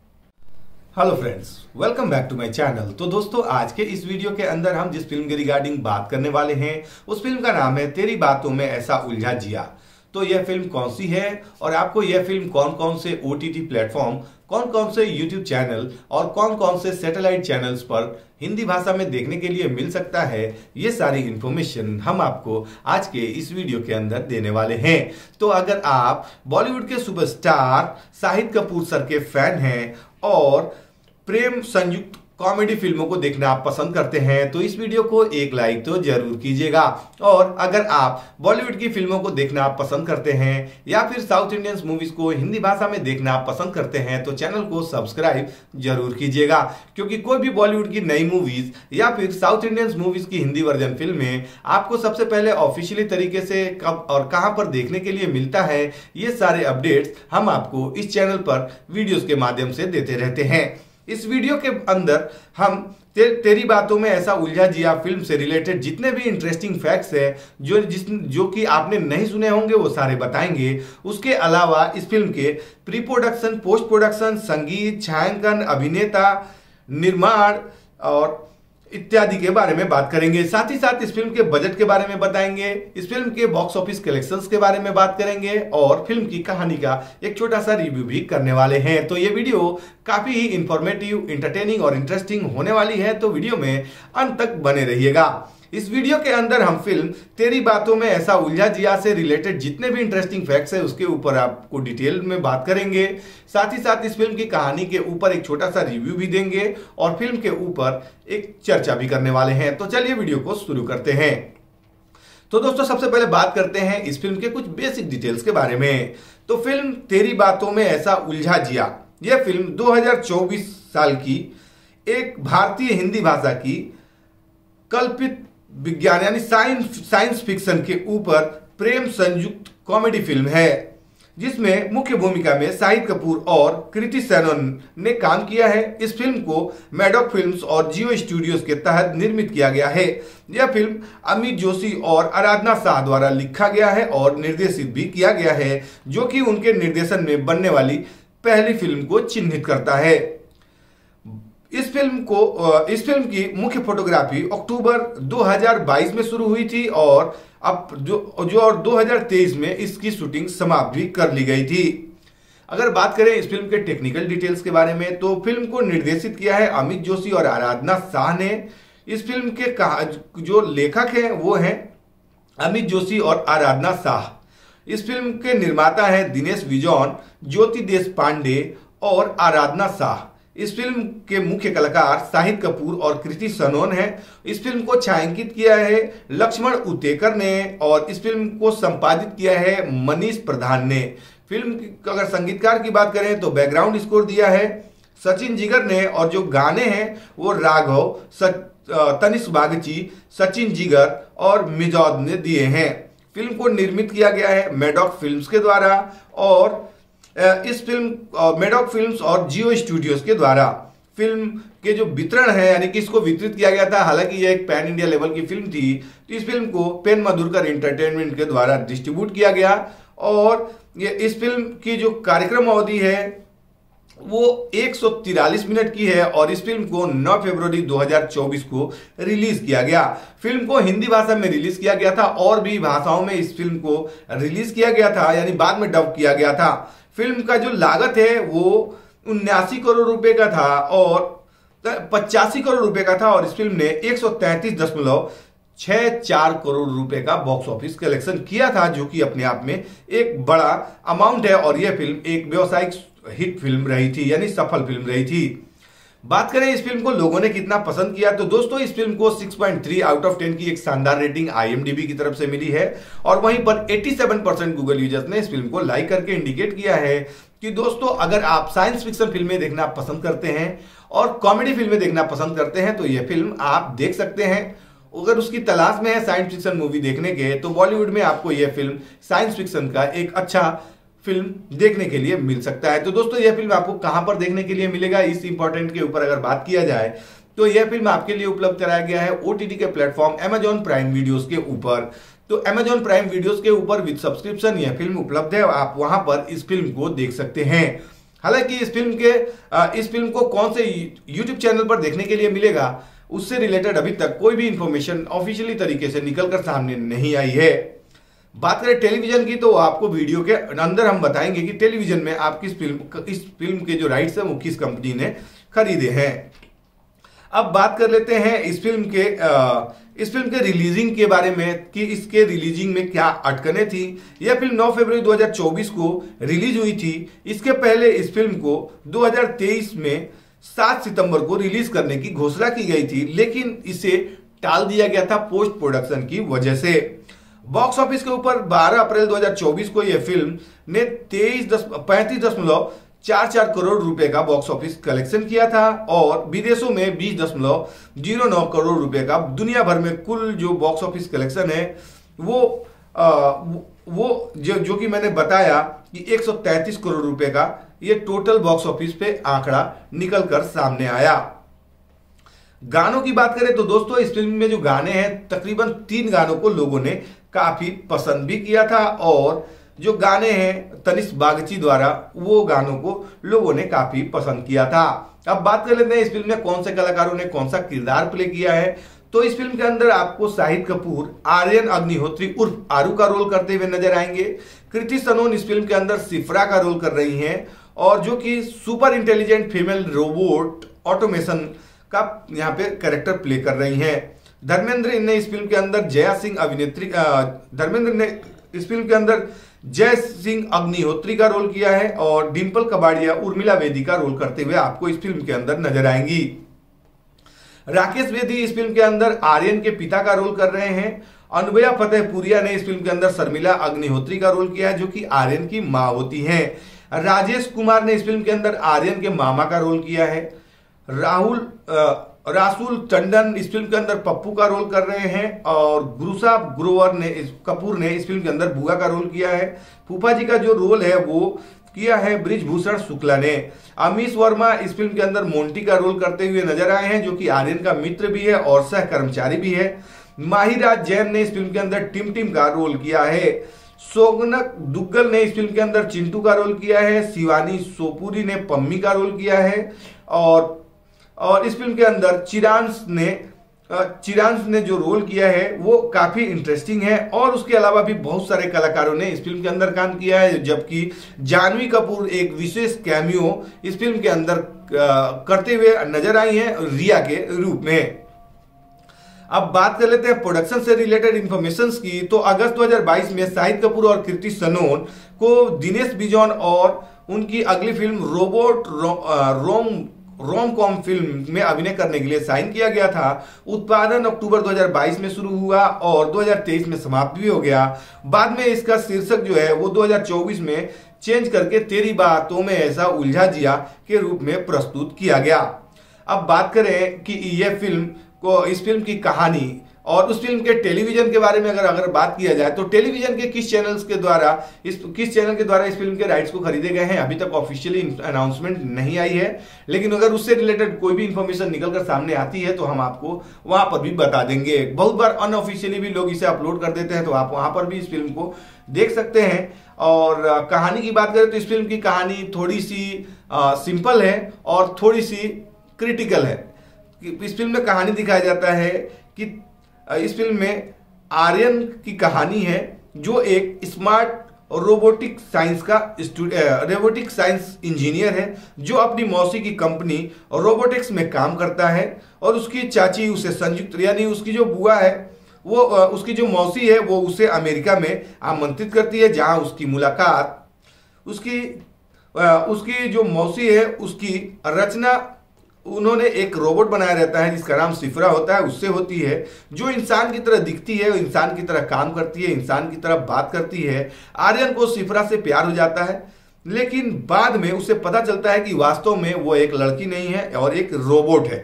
Hello friends, welcome back to my channel. तो दोस्तों आज के इस वीडियो के अंदर हम जिस फिल्म के रिगार्डिंग बात करने वाले हैं उस फिल्म का नाम है तेरी बातों में ऐसा उलझा जिया। तो यह फिल्म कौन सी है और आपको यह फिल्म कौन कौन से ओटीटी प्लेटफॉर्म, कौन कौन से यूट्यूब चैनल और कौन कौन से सैटेलाइट चैनल्स पर हिंदी भाषा में देखने के लिए मिल सकता है, ये सारी इंफॉर्मेशन हम आपको आज के इस वीडियो के अंदर देने वाले हैं। तो अगर आप बॉलीवुड के सुपरस्टार शाहिद कपूर सर के फैन हैं और प्रेम संयुक्त कॉमेडी फिल्मों को देखना आप पसंद करते हैं तो इस वीडियो को एक लाइक तो जरूर कीजिएगा। और अगर आप बॉलीवुड की फिल्मों को देखना आप पसंद करते हैं या फिर साउथ इंडियंस मूवीज को हिंदी भाषा में देखना आप पसंद करते हैं तो चैनल को सब्सक्राइब जरूर कीजिएगा, क्योंकि कोई भी बॉलीवुड की नई मूवीज या फिर साउथ इंडियंस मूवीज की हिंदी वर्जन फिल्में आपको सबसे पहले ऑफिशियली तरीके से कब और कहां पर देखने के लिए मिलता है, ये सारे अपडेट्स हम आपको इस चैनल पर वीडियोस के माध्यम से देते रहते हैं। इस वीडियो के अंदर हम तेरी बातों में ऐसा उलझा जिया फिल्म से रिलेटेड जितने भी इंटरेस्टिंग फैक्ट्स हैं जो कि आपने नहीं सुने होंगे वो सारे बताएंगे। उसके अलावा इस फिल्म के प्री प्रोडक्शन, पोस्ट प्रोडक्शन, संगीत, छायांकन, अभिनेता, निर्माण और इत्यादि के बारे में बात करेंगे। साथ ही साथ इस फिल्म के बजट के बारे में बताएंगे, इस फिल्म के बॉक्स ऑफिस कलेक्शंस के बारे में बात करेंगे और फिल्म की कहानी का एक छोटा सा रिव्यू भी करने वाले हैं। तो ये वीडियो काफी ही इंफॉर्मेटिव, इंटरटेनिंग और इंटरेस्टिंग होने वाली है, तो वीडियो में अंत तक बने रहिएगा। इस वीडियो के अंदर हम फिल्म तेरी बातों में ऐसा उलझा जिया से रिलेटेड जितने भी इंटरेस्टिंग फैक्ट्स है उसके ऊपर आपको डिटेल में बात करेंगे। साथ ही साथ इस फिल्म की कहानी के ऊपर एक छोटा सा रिव्यू भी देंगे और फिल्म के ऊपर एक चर्चा भी करने वाले हैं। तो चलिए वीडियो को शुरू करते हैं। तो दोस्तों सबसे पहले बात करते हैं इस फिल्म के कुछ बेसिक डिटेल्स के बारे में। तो फिल्म तेरी बातों में ऐसा उलझा जिया, यह फिल्म 2024 साल की एक भारतीय हिंदी भाषा की कल्पित विज्ञान यानी साइंस फिक्शन के ऊपर प्रेम संयुक्त कॉमेडी फिल्म है, जिसमें मुख्य भूमिका में शाहिद कपूर और कृति सेनन ने काम किया है। इस फिल्म को मैडॉक फिल्म्स और जियो स्टूडियोज के तहत निर्मित किया गया है। यह फिल्म अमित जोशी और आराधना शाह द्वारा लिखा गया है और निर्देशित भी किया गया है, जो कि उनके निर्देशन में बनने वाली पहली फिल्म को चिन्हित करता है। इस फिल्म की मुख्य फोटोग्राफी अक्टूबर 2022 में शुरू हुई थी और अब जो 2023 में इसकी शूटिंग समाप्त भी कर ली गई थी। अगर बात करें इस फिल्म के टेक्निकल डिटेल्स के बारे में, तो फिल्म को निर्देशित किया है अमित जोशी और आराधना शाह ने। इस फिल्म के जो लेखक हैं वो हैं अमित जोशी और आराधना शाह। इस फिल्म के निर्माता हैं दिनेश विजॉन, ज्योति देशपांडे और आराधना शाह। इस फिल्म के मुख्य कलाकार शाहिद कपूर और कृति सनोन हैं। इस फिल्म को छायांकित किया है लक्ष्मण उतेकर ने और इस फिल्म को संपादित किया है मनीष प्रधान ने। फिल्म की अगर संगीतकार की बात करें तो बैकग्राउंड स्कोर दिया है सचिन जिगर ने और जो गाने हैं वो राघव, तनिष्क बागची, सचिन जिगर और मिजौद ने दिए हैं। फिल्म को निर्मित किया गया है मैडॉक फिल्म्स के द्वारा और इस फिल्म मैडॉक फिल्म्स और जियो स्टूडियोज के द्वारा। फिल्म के जो वितरण है यानी कि इसको वितरित किया गया था, हालांकि यह एक पैन इंडिया लेवल की फिल्म थी, तो इस फिल्म को पेन मधुरकर एंटरटेनमेंट के द्वारा डिस्ट्रीब्यूट किया गया और ये इस फिल्म की जो कार्यक्रम अवधि है वो 143 मिनट की है और इस फिल्म को 9 फरवरी 2024 को रिलीज किया गया। फिल्म को हिंदी भाषा में रिलीज किया गया था और भी भाषाओं में इस फिल्म को रिलीज किया गया था, यानी बाद में डब किया गया था। फिल्म का जो लागत है वो 79 करोड़ रुपए का था और 85 करोड़ रुपए का था और इस फिल्म ने 133.64 करोड़ रुपए का बॉक्स ऑफिस कलेक्शन किया था, जो कि अपने आप में एक बड़ा अमाउंट है और यह फिल्म एक व्यावसायिक हिट फिल्म रही थी, यानी सफल फिल्म रही थी। बात करें इस फिल्म को लोगों ने कितना पसंद किया, तो दोस्तों इस फिल्म को 6.3 आउट ऑफ 10 की एक शानदार रेटिंग IMDb की तरफ से मिली है और वहीं पर 87% गूगल यूजर्स ने इस फिल्म को लाइक करके इंडिकेट किया है कि दोस्तों अगर आप साइंस फिक्शन फिल्में देखना पसंद करते हैं और कॉमेडी फिल्में देखना पसंद करते हैं तो यह फिल्म आप देख सकते हैं। अगर उसकी तलाश में है साइंस फिक्शन मूवी देखने के, तो बॉलीवुड में आपको यह फिल्म साइंस फिक्शन का एक अच्छा फिल्म देखने के लिए मिल सकता है। तो दोस्तों यह फिल्म आपको कहां पर देखने के लिए मिलेगा, इस इंपॉर्टेंट के ऊपर अगर बात किया जाए तो यह फिल्म आपके लिए उपलब्ध कराया गया है OTT के प्लेटफॉर्म Amazon प्राइम वीडियोस के ऊपर। तो Amazon प्राइम वीडियोस के ऊपर विद सब्सक्रिप्शन यह फिल्म उपलब्ध है, आप वहां पर इस फिल्म को देख सकते हैं। हालांकि इस फिल्म को कौन से YouTube चैनल पर देखने के लिए मिलेगा, उससे रिलेटेड अभी तक कोई भी इंफॉर्मेशन ऑफिशियली तरीके से निकलकर सामने नहीं आई है। बात करें टेलीविजन की, तो आपको वीडियो के अंदर हम बताएंगे कि टेलीविजन में आप इस फिल्म के जो राइट्स हैं वो किस कंपनी ने खरीदे हैं। अब बात कर लेते हैं इस फिल्म के रिलीजिंग के बारे में कि इसके रिलीजिंग में क्या अटकनें थी। यह फिल्म 9 फरवरी 2024 को रिलीज हुई थी। इसके पहले इस फिल्म को 2023 में 7 सितंबर को रिलीज करने की घोषणा की गई थी, लेकिन इसे टाल दिया गया था पोस्ट प्रोडक्शन की वजह से। बॉक्स ऑफिस के ऊपर 12 अप्रैल 2024 को यह फिल्म ने 35.44 करोड़ रुपए का बॉक्स ऑफिस कलेक्शन किया था और विदेशों में 20.09 करोड़ रुपए का। दुनिया भर में कुल जो बॉक्स ऑफिस कलेक्शन है वो जो कि मैंने बताया कि 133 करोड़ रुपए का ये टोटल बॉक्स ऑफिस पे आंकड़ा निकलकर सामने आया। गानों की बात करें तो दोस्तों इस फिल्म में जो गाने हैं तकरीबन 3 गानों को लोगों ने काफी पसंद भी किया था और जो गाने हैं तनिष्क बागची द्वारा वो गानों को लोगों ने काफी पसंद किया था। अब बात कर लेते हैं इस फिल्म में कौन से कलाकारों ने कौन सा किरदार प्ले किया है। तो इस फिल्म के अंदर आपको शाहिद कपूर आर्यन अग्निहोत्री उर्फ आरू का रोल करते हुए नजर आएंगे। कृति सनोन इस फिल्म के अंदर सिफ्रा का रोल कर रही हैं और जो कि super intelligent female robot automation का यहाँ पे कैरेक्टर प्ले कर रही हैं। धर्मेंद्र ने इस फिल्म के अंदर जय सिंह अग्निहोत्री का रोल किया है और डिंपल कबाड़िया उर्मिला वेदी का रोल करते हुए आपको इस फिल्म के अंदर नजर आएंगी। राकेश वेदी इस फिल्म के अंदर आर्यन के पिता का रोल कर रहे हैं। अनुभया फतेहपुरिया ने इस फिल्म के अंदर शर्मिला अग्निहोत्री का रोल किया है जो कि आर्यन की मां होती हैं। राजेश कुमार ने इस फिल्म के अंदर आर्यन के मामा का रोल किया है। रासुल टंडन इस फिल्म के अंदर पप्पू का रोल कर रहे हैं और गुरुसा कपूर ने इस फिल्म के अंदर बुआ का रोल किया है। फूफा जी का जो रोल है वो किया है बृजभूषण शुक्ला ने। अमीश वर्मा इस फिल्म के अंदर मोंटी का रोल करते हुए नजर आए हैं, जो कि आर्यन का मित्र भी है और सह कर्मचारी भी है। माहिराज जैन ने इस फिल्म के अंदर टिम टिम का रोल किया है। सोगनक दुग्गल ने इस फिल्म के अंदर चिंटू का रोल किया है। शिवानी सोपुरी ने पम्मी का रोल किया है और इस फिल्म के अंदर चिरांश ने जो रोल किया है वो काफी इंटरेस्टिंग है। और उसके अलावा भी बहुत सारे कलाकारों ने इस फिल्म के अंदर काम किया है, जबकि जानवी कपूर एक विशेष कैमियो इस फिल्म के अंदर करते हुए नजर आई हैं रिया के रूप में। अब बात कर लेते हैं प्रोडक्शन से रिलेटेड इंफॉर्मेशन की। तो अगस्त 2022 में शाहिद कपूर और कृति सनोन को दिनेश बिजॉन और उनकी अगली film robot rom com film में अभिनय करने के लिए साइन किया गया था। उत्पादन अक्टूबर 2022 में शुरू हुआ और 2023 में समाप्त भी हो गया। बाद में इसका शीर्षक जो है वो 2024 में चेंज करके तेरी बातों में ऐसा उलझा जिया के रूप में प्रस्तुत किया गया। अब बात करें कि इस फिल्म की कहानी और उस फिल्म के टेलीविजन के बारे में अगर बात किया जाए तो टेलीविजन के किस चैनल के द्वारा इस फिल्म के राइट्स को खरीदे गए हैं अभी तक ऑफिशियली अनाउंसमेंट नहीं आई है, लेकिन अगर उससे रिलेटेड कोई भी इंफॉर्मेशन निकलकर सामने आती है तो हम आपको वहां पर भी बता देंगे। बहुत बार अनऑफिशियली भी लोग इसे अपलोड कर देते हैं, तो आप वहां पर भी इस फिल्म को देख सकते हैं। और कहानी की बात करें तो इस फिल्म की कहानी थोड़ी सी सिंपल है और थोड़ी सी क्रिटिकल है। इस फिल्म में कहानी दिखाया जाता है कि इस फिल्म में आर्यन की कहानी है, जो एक स्मार्ट रोबोटिक साइंस इंजीनियर है, जो अपनी मौसी की कंपनी रोबोटिक्स में काम करता है। और उसकी चाची उसे संयुक्त, यानी उसकी जो बुआ है वो उसकी जो मौसी है वो उसे अमेरिका में आमंत्रित करती है, जहां उसकी मुलाकात उसकी जो मौसी है उसकी रचना, उन्होंने एक रोबोट बनाया रहता है जिसका नाम सिफरा होता है, उससे होती है, जो इंसान की तरह दिखती है, इंसान की तरह काम करती है, इंसान की तरह बात करती है। आर्यन को सिफरा से प्यार हो जाता है, लेकिन बाद में उसे पता चलता है कि वास्तव में वो एक लड़की नहीं है और एक रोबोट है।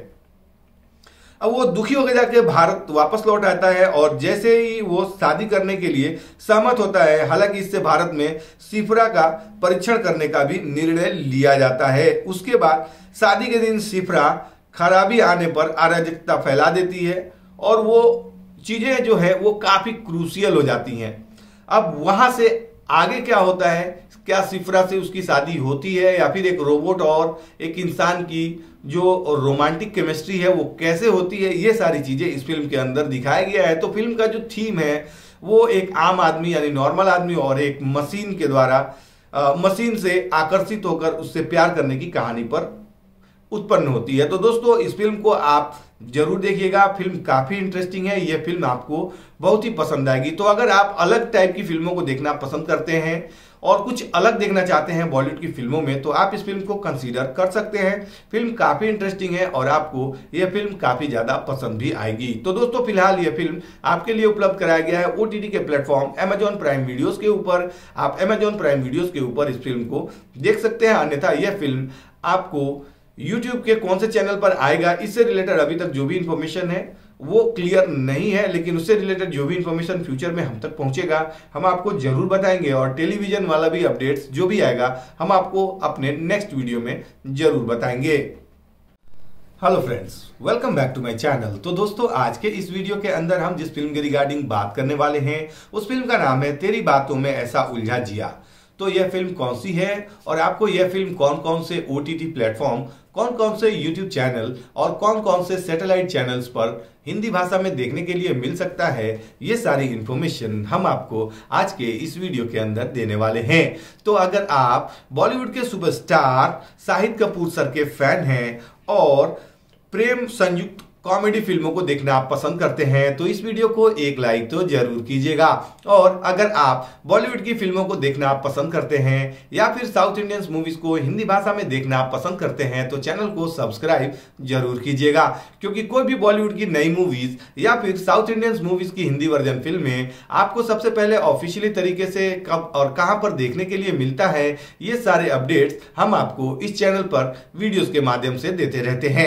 अब वो दुखी होकर जाके भारत वापस लौट आता है और जैसे ही वो शादी करने के लिए सहमत होता है, हालांकि इससे भारत में सिफरा का परीक्षण करने का भी निर्णय लिया जाता है। उसके बाद शादी के दिन सिफरा खराबी आने पर अराजकता फैला देती है और वो चीजें जो है वो काफी क्रूशियल हो जाती हैं। अब वहां से आगे क्या होता है, क्या सिफरा से उसकी शादी होती है या फिर एक रोबोट और एक इंसान की जो रोमांटिक केमिस्ट्री है वो कैसे होती है, ये सारी चीजें इस फिल्म के अंदर दिखाया गया है। तो फिल्म का जो थीम है वो एक आम आदमी यानी नॉर्मल आदमी और एक मशीन के द्वारा मशीन से आकर्षित होकर उससे प्यार करने की कहानी पर उत्पन्न होती है। तो दोस्तों इस फिल्म को आप जरूर देखिएगा, फिल्म काफी इंटरेस्टिंग है, यह फिल्म आपको बहुत ही पसंद आएगी। तो अगर आप अलग टाइप की फिल्मों को देखना पसंद करते हैं और कुछ अलग देखना चाहते हैं बॉलीवुड की फिल्मों में, तो आप इस फिल्म को कंसीडर कर सकते हैं। फिल्म काफी इंटरेस्टिंग है और आपको यह फिल्म काफी ज्यादा पसंद भी आएगी। तो दोस्तों फिलहाल यह फिल्म आपके लिए उपलब्ध कराया गया है OTT के प्लेटफॉर्म Amazon प्राइम वीडियोस के ऊपर। आप Amazon प्राइम वीडियोस के ऊपर इस फिल्म को देख सकते हैं। अन्यथा यह फिल्म आपको YouTube के कौन से चैनल पर आएगा, इससे रिलेटेड अभी तक जो भी इंफॉर्मेशन है वो क्लियर नहीं है, लेकिन उससे रिलेटेड जो भी इंफॉर्मेशन फ्यूचर में हम तक पहुंचेगा हम आपको जरूर बताएंगे। और टेलीविजन वाला भी अपडेट्स जो भी आएगा हम आपको अपने नेक्स्ट वीडियो में जरूर बताएंगे। Hello friends, welcome back to my channel. तो दोस्तों आज के इस वीडियो के अंदर हम जिस फिल्म के रिगार्डिंग बात करने वाले हैं उस फिल्म का नाम है तेरी बातों में ऐसा उलझा जिया। तो यह फिल्म कौन सी है और आपको यह फिल्म कौन कौन से OTT प्लेटफॉर्म, कौन कौन से YouTube चैनल और कौन कौन से सैटेलाइट चैनल्स पर हिंदी भाषा में देखने के लिए मिल सकता है, ये सारी इंफॉर्मेशन हम आपको आज के इस वीडियो के अंदर देने वाले हैं। तो अगर आप बॉलीवुड के सुपरस्टार शाहिद कपूर सर के फैन हैं और प्रेम संयुक्त कॉमेडी फिल्मों को देखना आप पसंद करते हैं तो इस वीडियो को एक लाइक तो जरूर कीजिएगा। और अगर आप बॉलीवुड की फिल्मों को देखना आप पसंद करते हैं या फिर साउथ इंडियंस मूवीज को हिंदी भाषा में देखना आप पसंद करते हैं तो चैनल को सब्सक्राइब जरूर कीजिएगा, क्योंकि कोई भी बॉलीवुड की नई मूवीज या फिर साउथ इंडियंस मूवीज की हिंदी वर्जन फिल्में आपको सबसे पहले ऑफिशियली तरीके से कब और कहां पर देखने के लिए मिलता है, ये सारे अपडेट्स हम आपको इस चैनल पर वीडियोस के माध्यम से देते रहते हैं।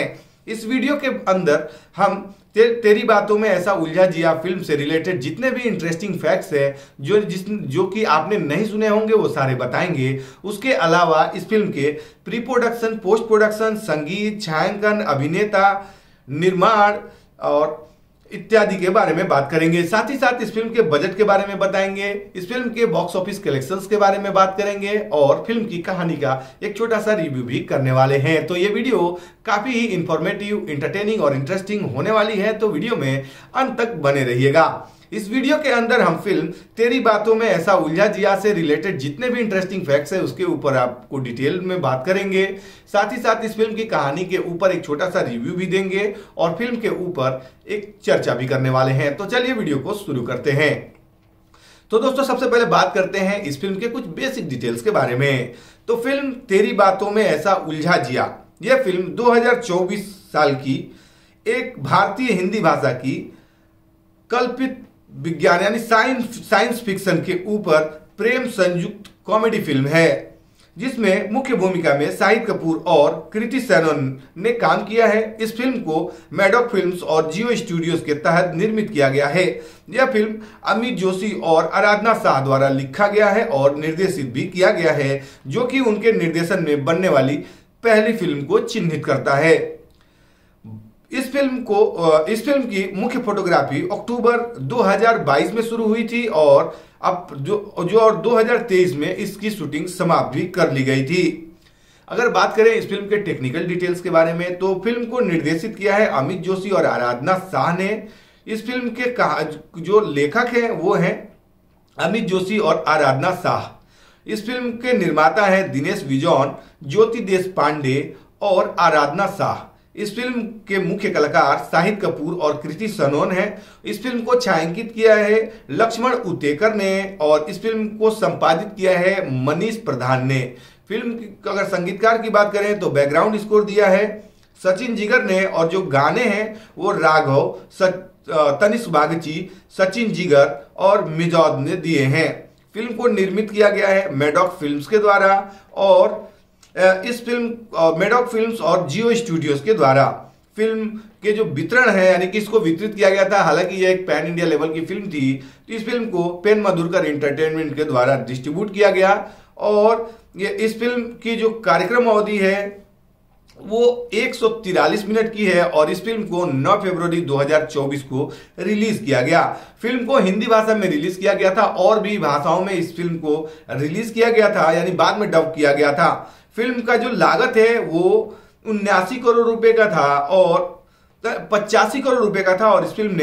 इस वीडियो के अंदर हम तेरी बातों में ऐसा उलझा जिया फिल्म से रिलेटेड जितने भी इंटरेस्टिंग फैक्ट्स है जो कि आपने नहीं सुने होंगे वो सारे बताएंगे। उसके अलावा इस फिल्म के प्री प्रोडक्शन, पोस्ट प्रोडक्शन, संगीत, छायांकन, अभिनेता, निर्माण और इत्यादि के बारे में बात करेंगे। साथ ही साथ इस फिल्म के बजट के बारे में बताएंगे, इस फिल्म के बॉक्स ऑफिस कलेक्शंस के बारे में बात करेंगे और फिल्म की कहानी का एक छोटा सा रिव्यू भी करने वाले हैं। तो ये वीडियो काफी ही इंफॉर्मेटिव, इंटरटेनिंग और इंटरेस्टिंग होने वाली है, तो वीडियो में अंत तक बने रहिएगा। इस वीडियो के अंदर हम फिल्म तेरी बातों में ऐसा उलझा जिया से रिलेटेड जितने भी इंटरेस्टिंग फैक्ट्स है उसके ऊपर आपको डिटेल में बात करेंगे। साथ ही साथ इस फिल्म की कहानी के ऊपर एक छोटा सा रिव्यू भी देंगे और फिल्म के ऊपर एक चर्चा भी करने वाले हैं। तो चलिए वीडियो को शुरू करते हैं। तो दोस्तों सबसे पहले बात करते हैं इस फिल्म के कुछ बेसिक डिटेल्स के बारे में। तो फिल्म तेरी बातों में ऐसा उलझा जिया, यह फिल्म 2024 साल की एक भारतीय हिंदी भाषा की कल्पित विज्ञान यानी साइंस फिक्शन के ऊपर प्रेम संयुक्त कॉमेडी फिल्म है, जिसमें मुख्य भूमिका में शाहिद कपूर और कृति सेनन ने काम किया है। इस फिल्म को मैडॉक फिल्म्स और जियो स्टूडियोज के तहत निर्मित किया गया है। यह फिल्म अमित जोशी और आराधना शाह द्वारा लिखा गया है और निर्देशित भी किया गया है, जो कि उनके निर्देशन में बनने वाली पहली फिल्म को चिन्हित करता है। इस फिल्म की मुख्य फोटोग्राफी अक्टूबर 2022 में शुरू हुई थी और अब और 2023 में इसकी शूटिंग समाप्त भी कर ली गई थी। अगर बात करें इस फिल्म के टेक्निकल डिटेल्स के बारे में, तो फिल्म को निर्देशित किया है अमित जोशी और आराधना शाह ने। इस फिल्म के जो लेखक हैं वो हैं अमित जोशी और आराधना शाह। इस फिल्म के निर्माता हैं दिनेश विजॉन, ज्योति देशपांडे और आराधना शाह। इस फिल्म के मुख्य कलाकार शाहिद कपूर और कृति सनोन हैं। इस फिल्म को छायांकित किया है लक्ष्मण उतेकर ने और इस फिल्म को संपादित किया है मनीष प्रधान ने। फिल्म की अगर संगीतकार की बात करें तो बैकग्राउंड स्कोर दिया है सचिन जिगर ने और जो गाने हैं वो राघव, तनिष्क बागची, सचिन जिगर और मिजौद ने दिए हैं। फिल्म को निर्मित किया गया है मैडॉक फिल्म्स के द्वारा और इस फिल्म मैडॉक फिल्म्स और जियो स्टूडियोज के द्वारा। फिल्म के जो वितरण है यानी कि इसको वितरित किया गया था, हालांकि यह एक पैन इंडिया लेवल की फिल्म थी, तो इस फिल्म को पेन मधुरकर एंटरटेनमेंट के द्वारा डिस्ट्रीब्यूट किया गया और ये इस फिल्म की जो कार्यक्रम अवधि है वो 143 मिनट की है और इस फिल्म को 9 फरवरी 2024 को रिलीज किया गया। फिल्म को हिंदी भाषा में रिलीज किया गया था और भी भाषाओं में इस फिल्म को रिलीज किया गया था, यानी बाद में डब किया गया था। फिल्म का जो लागत है वो 79 करोड़ रुपए का था और 85 करोड़ रुपए का था और इस फिल्म ने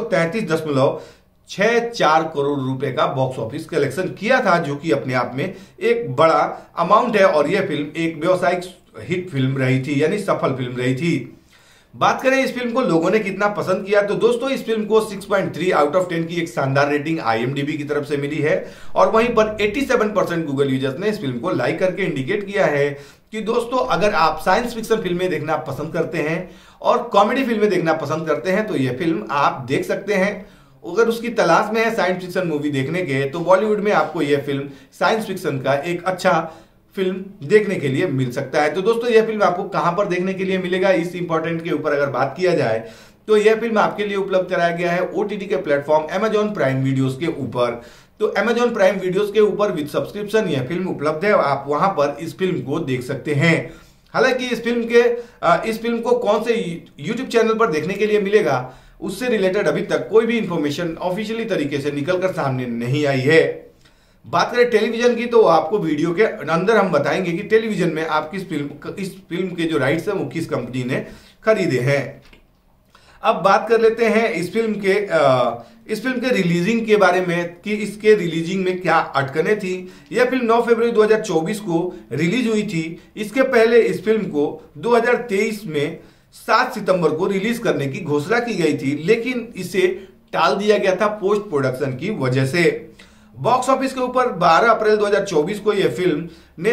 133.64 करोड़ रुपए का बॉक्स ऑफिस कलेक्शन किया था, जो कि अपने आप में एक बड़ा अमाउंट है और यह फिल्म एक व्यावसायिक हिट फिल्म रही थी, यानी सफल फिल्म रही थी। बात करें इस फिल्म को लोगों ने कितना पसंद किया, तो दोस्तों इस फिल्म को 6.3 आउट ऑफ 10 की एक शानदार रेटिंग IMDb की तरफ से मिली है और वहीं पर 87% गूगल यूजर्स ने इस फिल्म को लाइक करके इंडिकेट किया है कि दोस्तों अगर आप साइंस फिक्शन फिल्में देखना पसंद करते हैं और कॉमेडी फिल्में देखना पसंद करते हैं तो यह फिल्म आप देख सकते हैं। अगर उसकी तलाश में है साइंस फिक्शन मूवी देखने के, तो बॉलीवुड में आपको यह फिल्म साइंस फिक्शन का एक अच्छा फिल्म देखने के लिए मिल सकता है। तो दोस्तों यह फिल्म आपको कहां पर देखने के लिए मिलेगा, इस इंपॉर्टेंट के ऊपर अगर बात किया जाए तो यह फिल्म आपके लिए उपलब्ध कराया गया है OTT के प्लेटफॉर्म Amazon प्राइम वीडियोस के ऊपर। तो Amazon प्राइम वीडियोस के ऊपर विद सब्सक्रिप्शन यह फिल्म उपलब्ध है, आप वहां पर इस फिल्म को देख सकते हैं। हालांकि इस फिल्म को कौन से यूट्यूब चैनल पर देखने के लिए मिलेगा उससे रिलेटेड अभी तक कोई भी इंफॉर्मेशन ऑफिशियली तरीके से निकलकर सामने नहीं आई है। बात करें टेलीविजन की, तो आपको वीडियो के अंदर हम बताएंगे कि टेलीविजन में आप इस फिल्म के जो राइट्स हैं वो किस कंपनी ने खरीदे हैं। अब बात कर लेते हैं इस फिल्म के रिलीजिंग के बारे में कि इसके रिलीजिंग में क्या अटकनें थी। यह फिल्म 9 फरवरी 2024 को रिलीज हुई थी। इसके पहले इस फिल्म को 2023 में 7 सितंबर को रिलीज करने की घोषणा की गई थी, लेकिन इसे टाल दिया गया था पोस्ट प्रोडक्शन की वजह से। बॉक्स ऑफिस के ऊपर 12 अप्रैल 2024 को यह फिल्म ने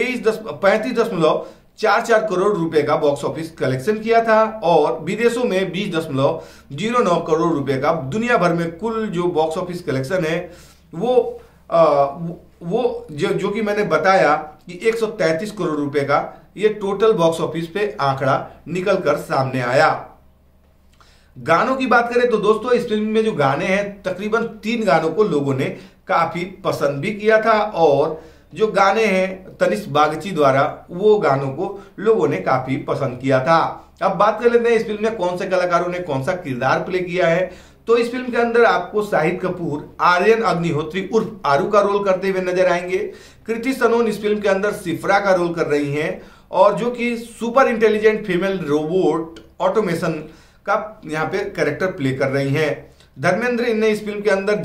35.44 करोड़ रुपए का बॉक्स ऑफिस कलेक्शन किया था और विदेशों में 20.09 करोड़ रुपए का। दुनिया भर में कुल जो बॉक्स ऑफिस कलेक्शन है वो जो कि मैंने बताया कि 133 करोड़ रुपए का ये टोटल बॉक्स ऑफिस पे आंकड़ा निकल कर सामने आया। गानों की बात करें तो दोस्तों इस फिल्म में जो गाने हैं तकरीबन 3 गानों को लोगों ने काफी पसंद भी किया था, और जो गाने हैं तनिष्क बागची द्वारा वो गानों को लोगों ने काफी पसंद किया था। अब बात कर लेते हैं इस फिल्म में कौन से कलाकारों ने कौन सा किरदार प्ले किया है। तो इस फिल्म के अंदर आपको शाहिद कपूर आर्यन अग्निहोत्री उर्फ आरू का रोल करते हुए नजर आएंगे। कृति सनोन इस फिल्म के अंदर शिफ्रा का रोल कर रही हैं, और जो कि super intelligent female robot automation का यहाँ पे कैरेक्टर प्ले कर रही हैं। धर्मेंद्र ने इस फिल्म के अंदर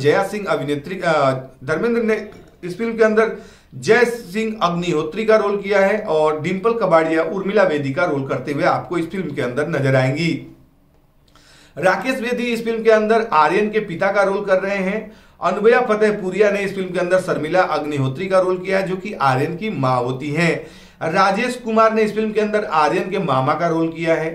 जय सिंह अग्निहोत्री का रोल किया है, और डिंपल कबाड़िया उर्मिला वेदी का रोल करते हुए आपको इस फिल्म के अंदर नजर आएंगी। राकेश वेदी इस फिल्म के अंदर आर्यन के पिता का रोल कर रहे हैं। अनुभया फतेहपुरिया ने इस फिल्म के अंदर शर्मिला अग्निहोत्री का रोल किया है, जो कि आर्यन की मां होती हैं। राजेश कुमार ने इस फिल्म के अंदर आर्यन के मामा का रोल किया है।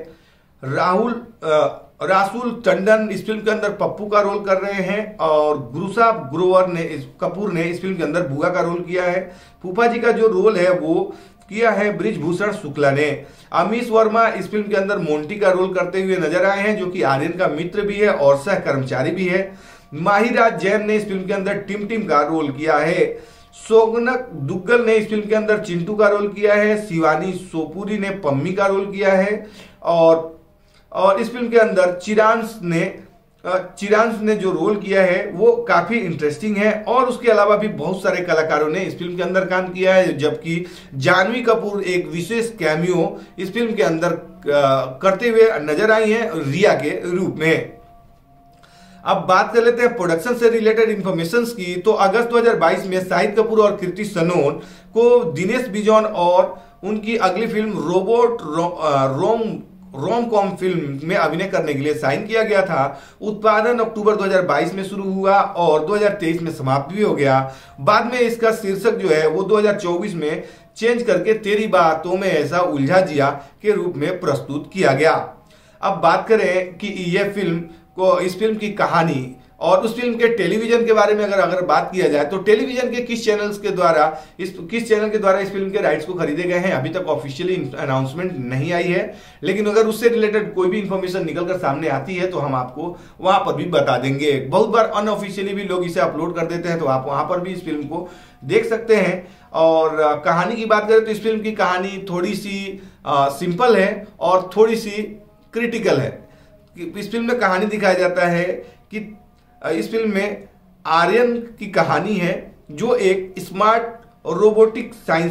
रासुल टंडन इस फिल्म के अंदर पप्पू का रोल कर रहे हैं, और गुरुसा ग्रोवर कपूर ने इस फिल्म के अंदर बुआ का रोल किया है। फूफा जी का जो रोल है वो किया है ब्रिजभूषण शुक्ला ने। अमीश वर्मा इस फिल्म के अंदर मोंटी का रोल करते हुए नजर आए हैं, जो कि आर्यन का मित्र भी है और सह कर्मचारी भी है। माहिराज जैन ने इस फिल्म के अंदर टिम का रोल किया है। सोगनक दुग्गल ने इस फिल्म के अंदर चिंटू का रोल किया है। शिवानी सोपुरी ने पम्मी का रोल किया है, और इस फिल्म के अंदर चिरांश ने जो रोल किया है वो काफी इंटरेस्टिंग है, और उसके अलावा भी बहुत सारे कलाकारों ने इस फिल्म के अंदर काम किया है, जबकि जानवी कपूर एक विशेष कैमियो इस फिल्म के अंदर करते हुए नजर आई हैं रिया के रूप में। अब बात कर लेते हैं प्रोडक्शन से रिलेटेड इंफॉर्मेशन की। तो अगस्त 2022 में शाहिद कपूर और कृति सनोन को दिनेश बिजौन और उनकी अगली film robot rom com film में अभिनय करने के लिए साइन किया गया था। उत्पादन अक्टूबर 2022 में शुरू हुआ और 2023 में समाप्त भी हो गया। बाद में इसका शीर्षक जो है वो 2024 में चेंज करके तेरी बातों में ऐसा उलझा जिया के रूप में प्रस्तुत किया गया। अब बात करें कि इस फिल्म की कहानी और उस फिल्म के टेलीविजन के बारे में अगर बात किया जाए तो टेलीविजन के किस चैनल के द्वारा इस फिल्म के राइट्स को खरीदे गए हैं अभी तक ऑफिशियली अनाउंसमेंट नहीं आई है, लेकिन अगर उससे रिलेटेड कोई भी इंफॉर्मेशन निकलकर सामने आती है तो हम आपको वहां पर भी बता देंगे। बहुत बार अनऑफिशियली भी लोग इसे अपलोड कर देते हैं, तो आप वहां पर भी इस फिल्म को देख सकते हैं। और कहानी की बात करें तो इस फिल्म की कहानी थोड़ी सी सिंपल है और थोड़ी सी क्रिटिकल है। इस फिल्म में कहानी दिखाया जाता है कि इस फिल्म में आर्यन की कहानी है, जो एक स्मार्ट रोबोटिक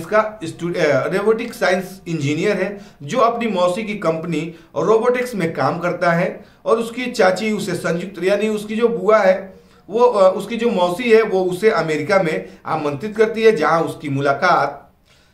साइंस इंजीनियर है, जो अपनी मौसी की कंपनी रोबोटिक्स में काम करता है, और उसकी चाची उसे संयुक्त यानी उसकी जो बुआ है वो उसकी जो मौसी है वो उसे अमेरिका में आमंत्रित करती है, जहां उसकी मुलाकात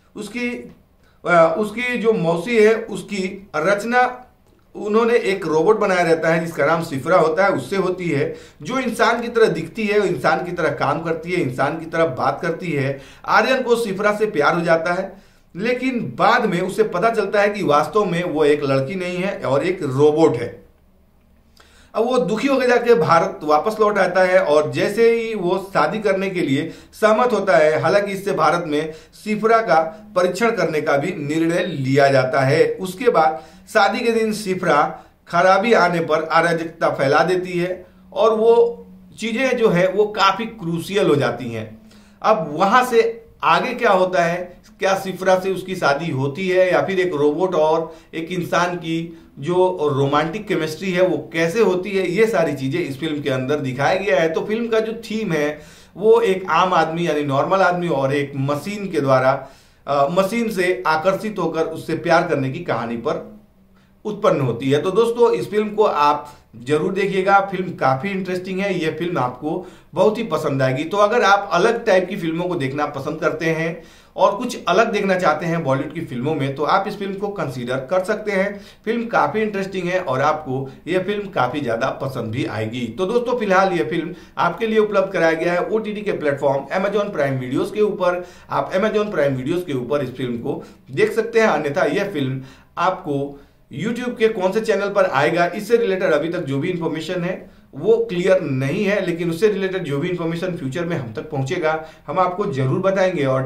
उसकी जो मौसी है उसकी रचना उन्होंने एक रोबोट बनाया रहता है जिसका नाम शिफ्रा होता है, उससे होती है, जो इंसान की तरह दिखती है, इंसान की तरह काम करती है, इंसान की तरह बात करती है। आर्यन को शिफ्रा से प्यार हो जाता है, लेकिन बाद में उसे पता चलता है कि वास्तव में वो एक लड़की नहीं है और एक रोबोट है। अब वो दुखी होकर जाके भारत वापस लौट आता है, और जैसे ही वो शादी करने के लिए सहमत होता है, हालांकि इससे भारत में शिफ्रा का परीक्षण करने का भी निर्णय लिया जाता है। उसके बाद शादी के दिन शिफ्रा खराबी आने पर अराजकता फैला देती है, और वो चीजें जो है वो काफी क्रूशियल हो जाती हैं। अब वहां से आगे क्या होता है, क्या शिफ्रा से उसकी शादी होती है या फिर एक रोबोट और एक इंसान की जो रोमांटिक केमिस्ट्री है वो कैसे होती है, ये सारी चीजें इस फिल्म के अंदर दिखाया गया है। तो फिल्म का जो थीम है वो एक आम आदमी यानी नॉर्मल आदमी और एक मशीन के द्वारा मशीन से आकर्षित होकर उससे प्यार करने की कहानी पर उत्पन्न होती है। तो दोस्तों इस फिल्म को आप जरूर देखिएगा, फिल्म काफी इंटरेस्टिंग है, यह फिल्म आपको बहुत ही पसंद आएगी। तो अगर आप अलग टाइप की फिल्मों को देखना पसंद करते हैं और कुछ अलग देखना चाहते हैं बॉलीवुड की फिल्मों में, तो आप इस फिल्म को कंसीडर कर सकते हैं। फिल्म काफी इंटरेस्टिंग है और आपको यह फिल्म काफी ज्यादा पसंद भी आएगी। तो दोस्तों फिलहाल यह फिल्म आपके लिए उपलब्ध कराया गया है OTT के प्लेटफॉर्म Amazon प्राइम वीडियोस के ऊपर। आप Amazon प्राइम वीडियोस के ऊपर इस फिल्म को देख सकते हैं, अन्यथा यह फिल्म आपको YouTube के कौन से चैनल पर आएगा इससे रिलेटेड अभी तक जो भी इंफॉर्मेशन है वो क्लियर नहीं है, लेकिन उससे रिलेटेड जो भी इंफॉर्मेशन फ्यूचर में हम तक पहुंचेगा हम आपको जरूर बताएंगे। और